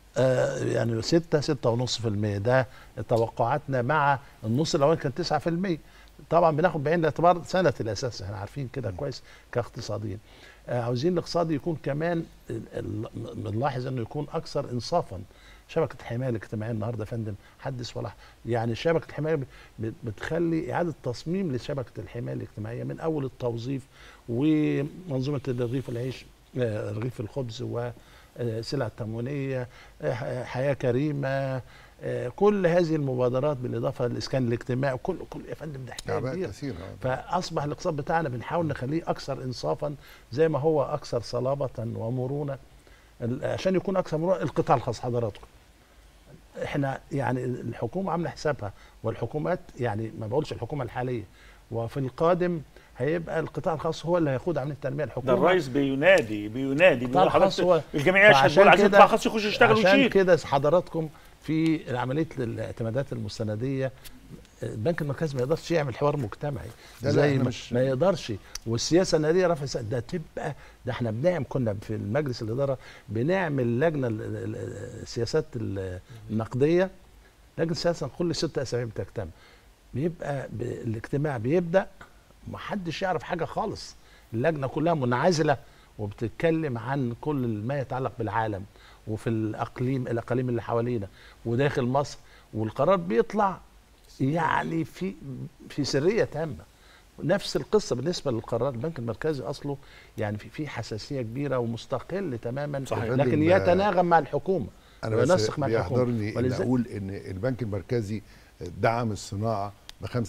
يعني 6.5%. ده توقعاتنا، مع النص الاولاني كان 9%. طبعا بناخد بعين الاعتبار سنه الاساس، احنا عارفين كده كويس كاقتصاديين. عاوزين الاقتصاد يكون كمان بنلاحظ انه يكون اكثر انصافا. شبكه الحمايه الاجتماعيه النهارده يا فندم حدث ولا يعني شبكه الحمايه بتخلي اعاده تصميم لشبكه الحمايه الاجتماعيه من اول التوظيف ومنظومه رغيف العيش، رغيف الخبز وسلع التموينيه، حياه كريمه، كل هذه المبادرات بالاضافه للاسكان الاجتماعي، كل يا فندم ده حكايه كتير. فاصبح الاقتصاد بتاعنا بنحاول نخليه اكثر انصافا زي ما هو اكثر صلابه ومرونه. عشان يكون اكثر مرونه القطاع الخاص حضراتكم، احنا يعني الحكومه عامله حسابها، والحكومات يعني ما بقولش الحكومه الحاليه، وفي القادم هيبقى القطاع الخاص هو اللي هيقود عمليه التنميه. الحكومه ده الرئيس بينادي القطاع الخاص هو الجميع يشهد بيقول عايزين القطاع الخاص يخش يشتغل ويشيل. عشان كده حضراتكم في عمليه الاعتمادات المستنديه البنك المركزي ما يقدرش يعمل حوار مجتمعي زي ما يقدرش، والسياسه النقديه رفع ده تبقى ده احنا كنا في المجلس الاداره بنعمل لجنه السياسات النقديه، لجنه السياسه كل 6 أسابيع بتجتمع، بيبقى الاجتماع بيبدا محدش يعرف حاجه خالص، اللجنه كلها منعزله وبتتكلم عن كل ما يتعلق بالعالم وفي الاقاليم اللي حوالينا وداخل مصر، والقرار بيطلع يعني في سريه تامه. نفس القصه بالنسبه للقرار البنك المركزي اصله يعني في حساسيه كبيره ومستقل تماما، صحيح. لكن يتناغم مع الحكومه انا بس بيحضرني ان اقول ان البنك المركزي دعم الصناعه ب 5%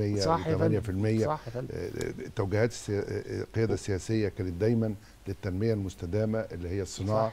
و8%. توجيهات القياده السياسيه كانت دايما للتنميه المستدامه اللي هي الصناعه.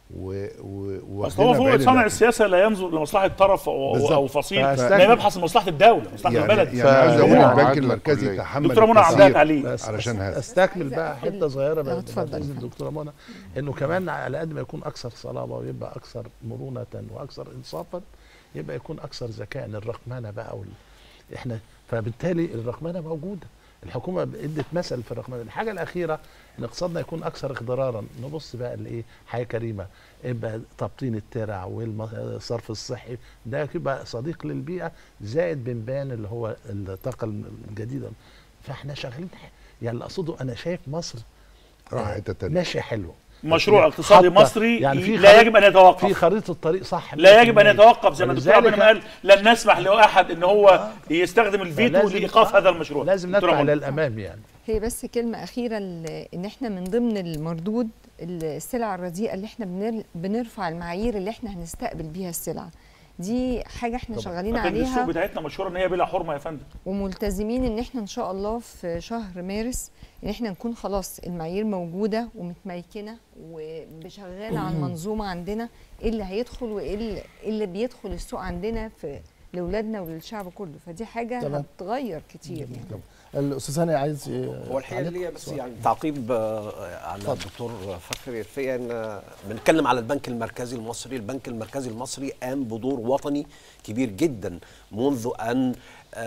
بس هو فوق صانع السياسه لا ينظر لمصلحه طرف او فصيل، ما يبحث لمصلحه الدوله، مصلحه البلد. يعني عايز اقول البنك المركزي تحمل دكتوره منى عندها تعليق علشان هذا. استكمل بقى حته صغيره باذن الدكتوره منى، انه كمان على قد ما يكون اكثر صلابه ويبقى اكثر مرونه واكثر انصافا، يبقى يكون اكثر ذكاء. الرقمنه بقى احنا فبالتالي الرقمنه موجوده، الحكومه ادت مثل في الرقمنه. الحاجه الاخيره ان اقتصادنا يكون اكثر اخضرارا، نبص بقى لايه؟ حياه كريمه، يبقى تبطين الترع والصرف الصحي، ده يبقى صديق للبيئه، زائد بنبان اللي هو الطاقه الجديده. فاحنا شغالين يعني اللي اقصده انا شايف مصر ماشيه حلوه، مشروع اقتصادي مصري يعني لا يجب ان يتوقف في خريطه الطريق، صح، لا يجب ان يتوقف. زي ما الدكتور عبد قال لن نسمح لاحد ان هو يستخدم الفيتو لايقاف هذا المشروع، لازم ندفع للامام. يعني هي بس كلمه اخيره، ان احنا من ضمن المردود السلع الرديئه اللي احنا بنرفع المعايير اللي احنا هنستقبل بيها السلع دي، حاجه احنا شغالين عليها. السوق بتاعتنا مشهوره ان هي بلا حرمه يا فندم، وملتزمين ان احنا ان شاء الله في شهر مارس ان احنا نكون خلاص المعايير موجوده ومتميكنه وشغاله على المنظومه عندنا، ايه اللي هيدخل وايه اللي بيدخل السوق عندنا في لاولادنا وللشعب كله، فدي حاجه هتغير كتير يعني. الاستاذ هاني عايز هو الحقيقه ليا بس يعني تعقيب على الدكتور فخري رفيع، ان بنتكلم على البنك المركزي المصري. البنك المركزي المصري قام بدور وطني كبير جدا منذ ان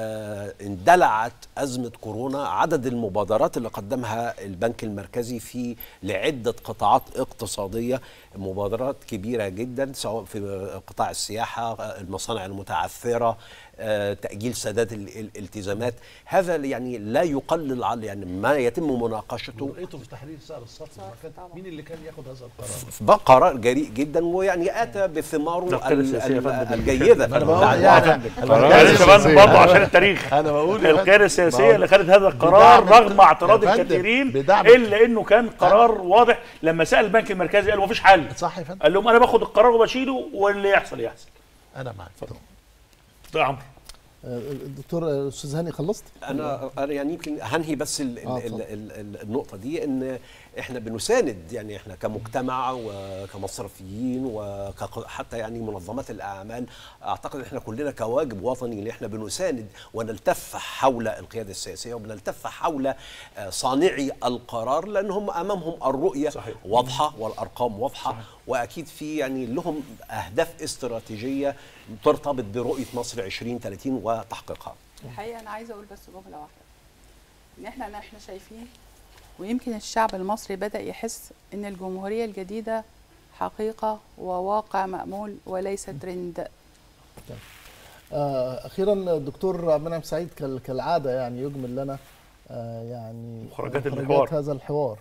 اندلعت أزمة كورونا. عدد المبادرات اللي قدمها البنك المركزي في لعدة قطاعات اقتصادية مبادرات كبيرة جدا، سواء في قطاع السياحة، المصانع المتعثرة، تأجيل سداد الالتزامات. هذا يعني لا يقلل على يعني ما يتم مناقشته. لقيته في تحرير سعر الصرف، مين اللي كان ياخد هذا القرار؟ قرار جريء جدا، ويعني اتى بثماره الجيده. برضه عشان التاريخ، انا بقول القياده السياسيه اللي خدت هذا القرار رغم اعتراض الكثيرين، الا انه كان قرار واضح. لما سال البنك المركزي قال مفيش حل، صح يا فندم، قال لهم انا باخد القرار وبشيله واللي يحصل يحصل. انا معاك. طيب عمرو. الدكتور استاذ هاني خلصت؟ انا يعني يمكن هنهي بس النقطه دي، ان احنا بنساند، يعني احنا كمجتمع وكمصرفيين وحتى يعني منظمات الاعمال، اعتقد احنا كلنا كواجب وطني ان احنا بنساند ونلتف حول القياده السياسيه وبنلتف حول صانعي القرار، لانهم امامهم الرؤيه صحيح. واضحه والارقام واضحه صحيح. واكيد في يعني لهم اهداف استراتيجيه ترتبط برؤيه مصر 2030 وتحقيقها. الحقيقه انا عايزه اقول بس جمله واحده، ان احنا شايفين، ويمكن الشعب المصري بدأ يحس ان الجمهورية الجديدة حقيقة وواقع مأمول وليس ترند. اخيرا دكتور عبد المنعم سعيد كالعاده يعني يجمل لنا يعني مخرجات هذا الحوار.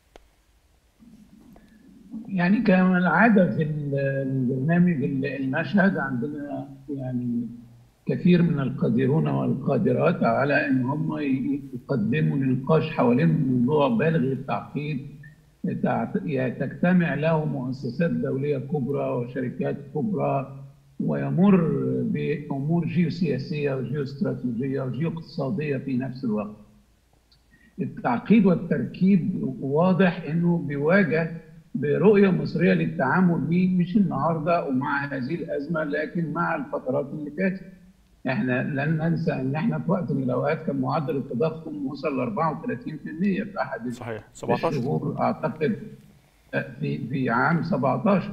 يعني كما العاده في البرنامج المشهد عندنا يعني كثير من القادرون والقادرات على ان هم يقدموا نقاش حوالين موضوع بالغ التعقيد تجتمع له مؤسسات دوليه كبرى وشركات كبرى، ويمر بامور جيوسياسيه وجيوستراتيجيه وجيواقتصاديه في نفس الوقت. التعقيد والتركيب واضح انه بيواجه برؤيه مصريه للتعامل به، مش النهارده ومع هذه الازمه لكن مع الفترات اللي فاتت. احنا لن ننسى ان احنا في وقت من الاوقات كان معدل التضخم وصل ل 34% في احد صحيح الشهور اعتقد في عام 17.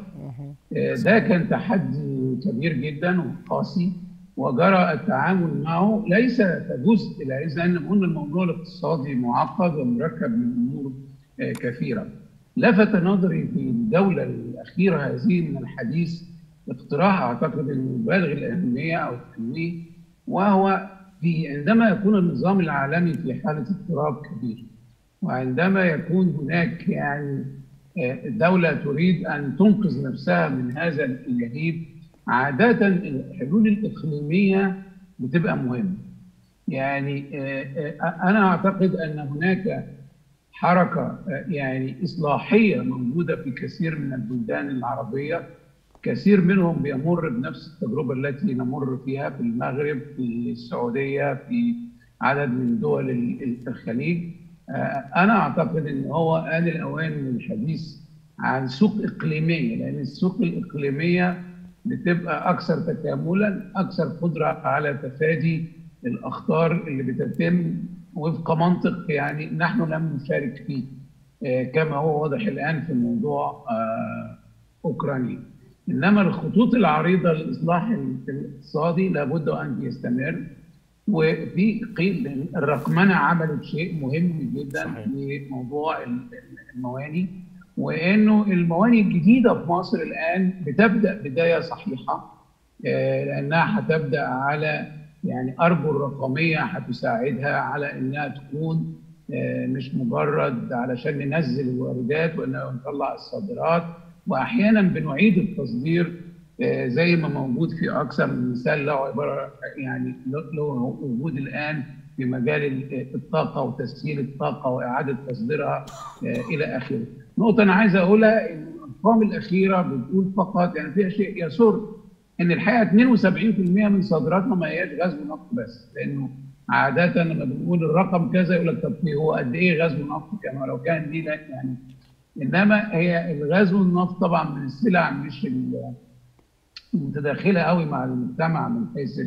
ده كان تحدي كبير جدا وقاسي، وجرى التعامل معه ليس كجزء، لان قلنا الموضوع الاقتصادي معقد ومركب من امور كثيره. لفت نظري في الجوله الاخيره هذه من الحديث اقتراح اعتقد انه بالغ الاهميه او التنويه، وهو عندما يكون النظام العالمي في حاله اضطراب كبير، وعندما يكون هناك يعني الدولة تريد أن تنقذ نفسها من هذا اللهيب، عادة الحلول الإقليمية بتبقى مهمة. يعني أنا أعتقد أن هناك حركة يعني إصلاحية موجودة في كثير من البلدان العربية، كثير منهم بيمر بنفس التجربة التي نمر فيها في المغرب، في السعودية، في عدد من دول الخليج. أنا أعتقد أن هو آن الأوان من الحديث عن سوق إقليمية، لأن السوق الإقليمية بتبقى أكثر تكاملاً، أكثر قدرة على تفادي الأخطار اللي بتتم وفق منطق يعني نحن لم نشارك فيه كما هو واضح الآن في موضوع أوكرانيا. إنما الخطوط العريضة للإصلاح الاقتصادي لابد أن يستمر، وفي قيل الرقمنة عملت شيء مهم جدا في موضوع المواني، وانه المواني الجديده في مصر الان بتبدا بدايه صحيحه، لانها هتبدا على يعني ارجو الرقميه هتساعدها على انها تكون مش مجرد علشان ننزل الواردات واننا نطلع الصادرات، واحيانا بنعيد التصدير زي ما موجود في اكثر من مثال له عباره يعني له وجود الان في مجال الطاقه وتسهيل الطاقه واعاده تصديرها الى اخره. نقطه انا عايز اقولها ان الارقام الاخيره بتقول فقط يعني فيها شيء يسر، ان الحقيقه 72% من صادراتنا ما هياش غاز ونفط بس، لانه عاده لما بنقول الرقم كذا يقول لك طب هو قد ايه غاز ونفط كان ولو كان دي لا يعني، انما هي الغاز والنفط طبعا من السلع مش متداخله قوي مع المجتمع من حيث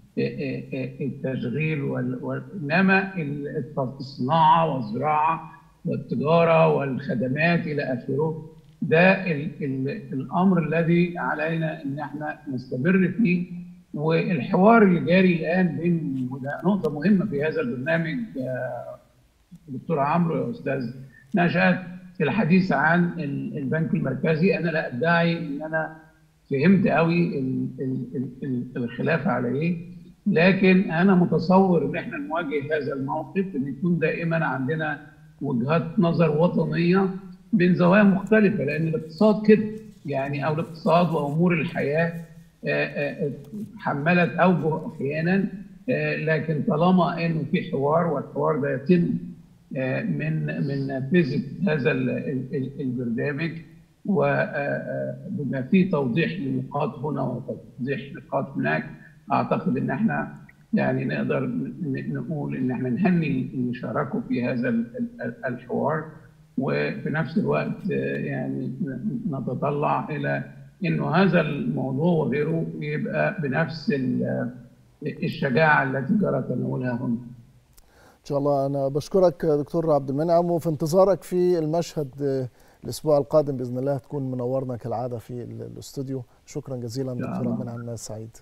التشغيل انما الصناعه والزراعه والتجاره والخدمات الى اخره، ده الامر الذي علينا ان احنا نستمر فيه. والحوار اللي جاري الان بين نقطه مهمه في هذا البرنامج دكتور عمرو يا استاذ نشأت في الحديث عن البنك المركزي. انا لا ادعي ان انا فهمت قوي الخلاف على ايه، لكن انا متصور ان احنا نواجه هذا الموقف ان يكون دائما عندنا وجهات نظر وطنيه من زوايا مختلفه، لان الاقتصاد كده يعني، او الاقتصاد وامور الحياه حملت اوجه احيانا، لكن طالما انه في حوار والحوار ده يتم من نافذه هذا البرنامج وبما فيه توضيح لنقاط هنا وتوضيح نقاط هناك، اعتقد ان احنا يعني نقدر نقول ان احنا نهني اللي شاركوا في هذا الحوار، وفي نفس الوقت يعني نتطلع الى انه هذا الموضوع وغيره يبقى بنفس الشجاعه التي جرى تناولها هنا. ان شاء الله. انا بشكرك دكتور عبد المنعم، وفي انتظارك في المشهد الاسبوع القادم باذن الله تكون منورنا كالعاده في الاستوديو. شكرا جزيلا دكتور عبد المنعم سعيد.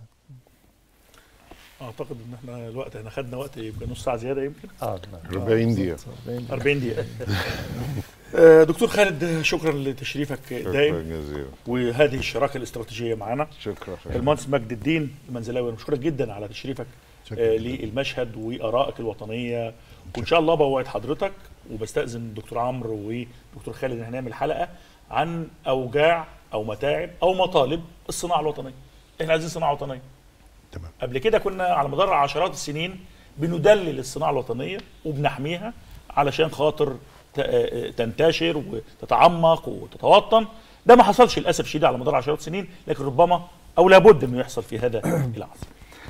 اعتقد ان احنا الوقت احنا خدنا وقت يمكن نص ساعه زياده يمكن 40 دقيقه 40 دقيقه دكتور خالد، شكرا لتشريفك دائم جزيلا وهذه الشراكه الاستراتيجيه معنا. شكرا. المهندس مجد الدين المنزلاوي، بشكرك جدا على تشريفك للمشهد وارائك الوطنيه، وان شاء الله بوعد حضرتك وبستاذن الدكتور عمرو ودكتور خالد ان هنعمل حلقه عن اوجاع او متاعب او مطالب الصناعه الوطنيه. احنا عايزين صناعه وطنيه. تمام. قبل كده كنا على مدار عشرات السنين بندلل الصناعه الوطنيه وبنحميها علشان خاطر تنتشر وتتعمق وتتوطن. ده ما حصلش للاسف الشديد على مدار عشرات السنين، لكن ربما او لابد انه يحصل في هذا العصر.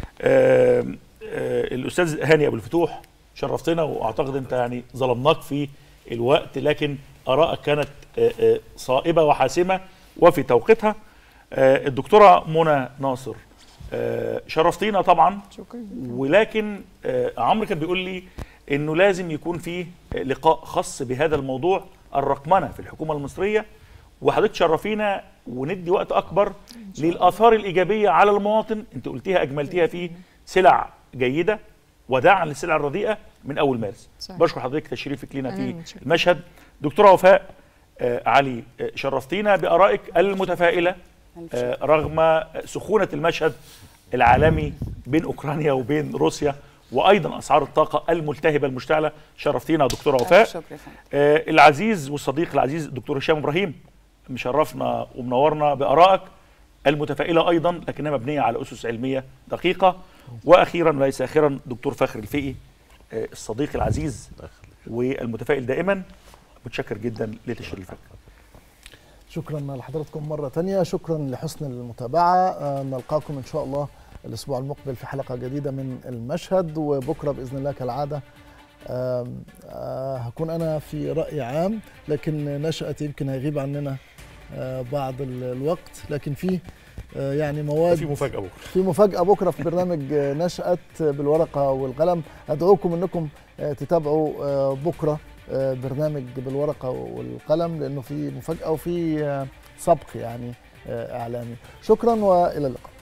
الاستاذ هاني ابو الفتوح، شرفتنا، واعتقد انت يعني ظلمناك في الوقت، لكن ارائك كانت صائبه وحاسمه وفي توقيتها. الدكتوره منى ناصر، شرفتينا طبعا. شكرا. ولكن عمرو كان بيقول لي انه لازم يكون فيه لقاء خاص بهذا الموضوع، الرقمنه في الحكومه المصريه، وحضرتك تشرفينا وندي وقت اكبر للاثار الايجابيه على المواطن. انت قلتيها اجملتيها في سلع جيده وداعا للسلع الرديئه من اول مارس. صحيح. بشكر حضرتك تشريفك لنا في المشهد. دكتوره وفاء علي، شرفتينا بارائك المتفائله رغم سخونه المشهد العالمي بين اوكرانيا وبين روسيا، وايضا اسعار الطاقه الملتهبه المشتعله. شرفتينا دكتوره وفاء. العزيز والصديق العزيز الدكتور هشام ابراهيم، مشرفنا ومنورنا بارائك المتفائله ايضا لكنها مبنيه على اسس علميه دقيقه. واخيرا وليس اخيرا دكتور فخر الفقي، الصديق العزيز والمتفائل دائما، متشكر جدا لتشريفك. شكرا لحضراتكم مرة تانية، شكرا لحسن المتابعة. نلقاكم إن شاء الله الأسبوع المقبل في حلقة جديدة من المشهد، وبكرة بإذن الله كالعادة هكون أنا في رأي عام، لكن نشأت يمكن هيغيب عننا بعض الوقت، لكن في يعني مواد، في مفاجأة بكرة في برنامج نشأت بالورقة والقلم. أدعوكم أنكم تتابعوا بكرة برنامج بالورقة والقلم، لأنه في مفاجأة وفي سبق يعني إعلامي. شكرا وإلى اللقاء.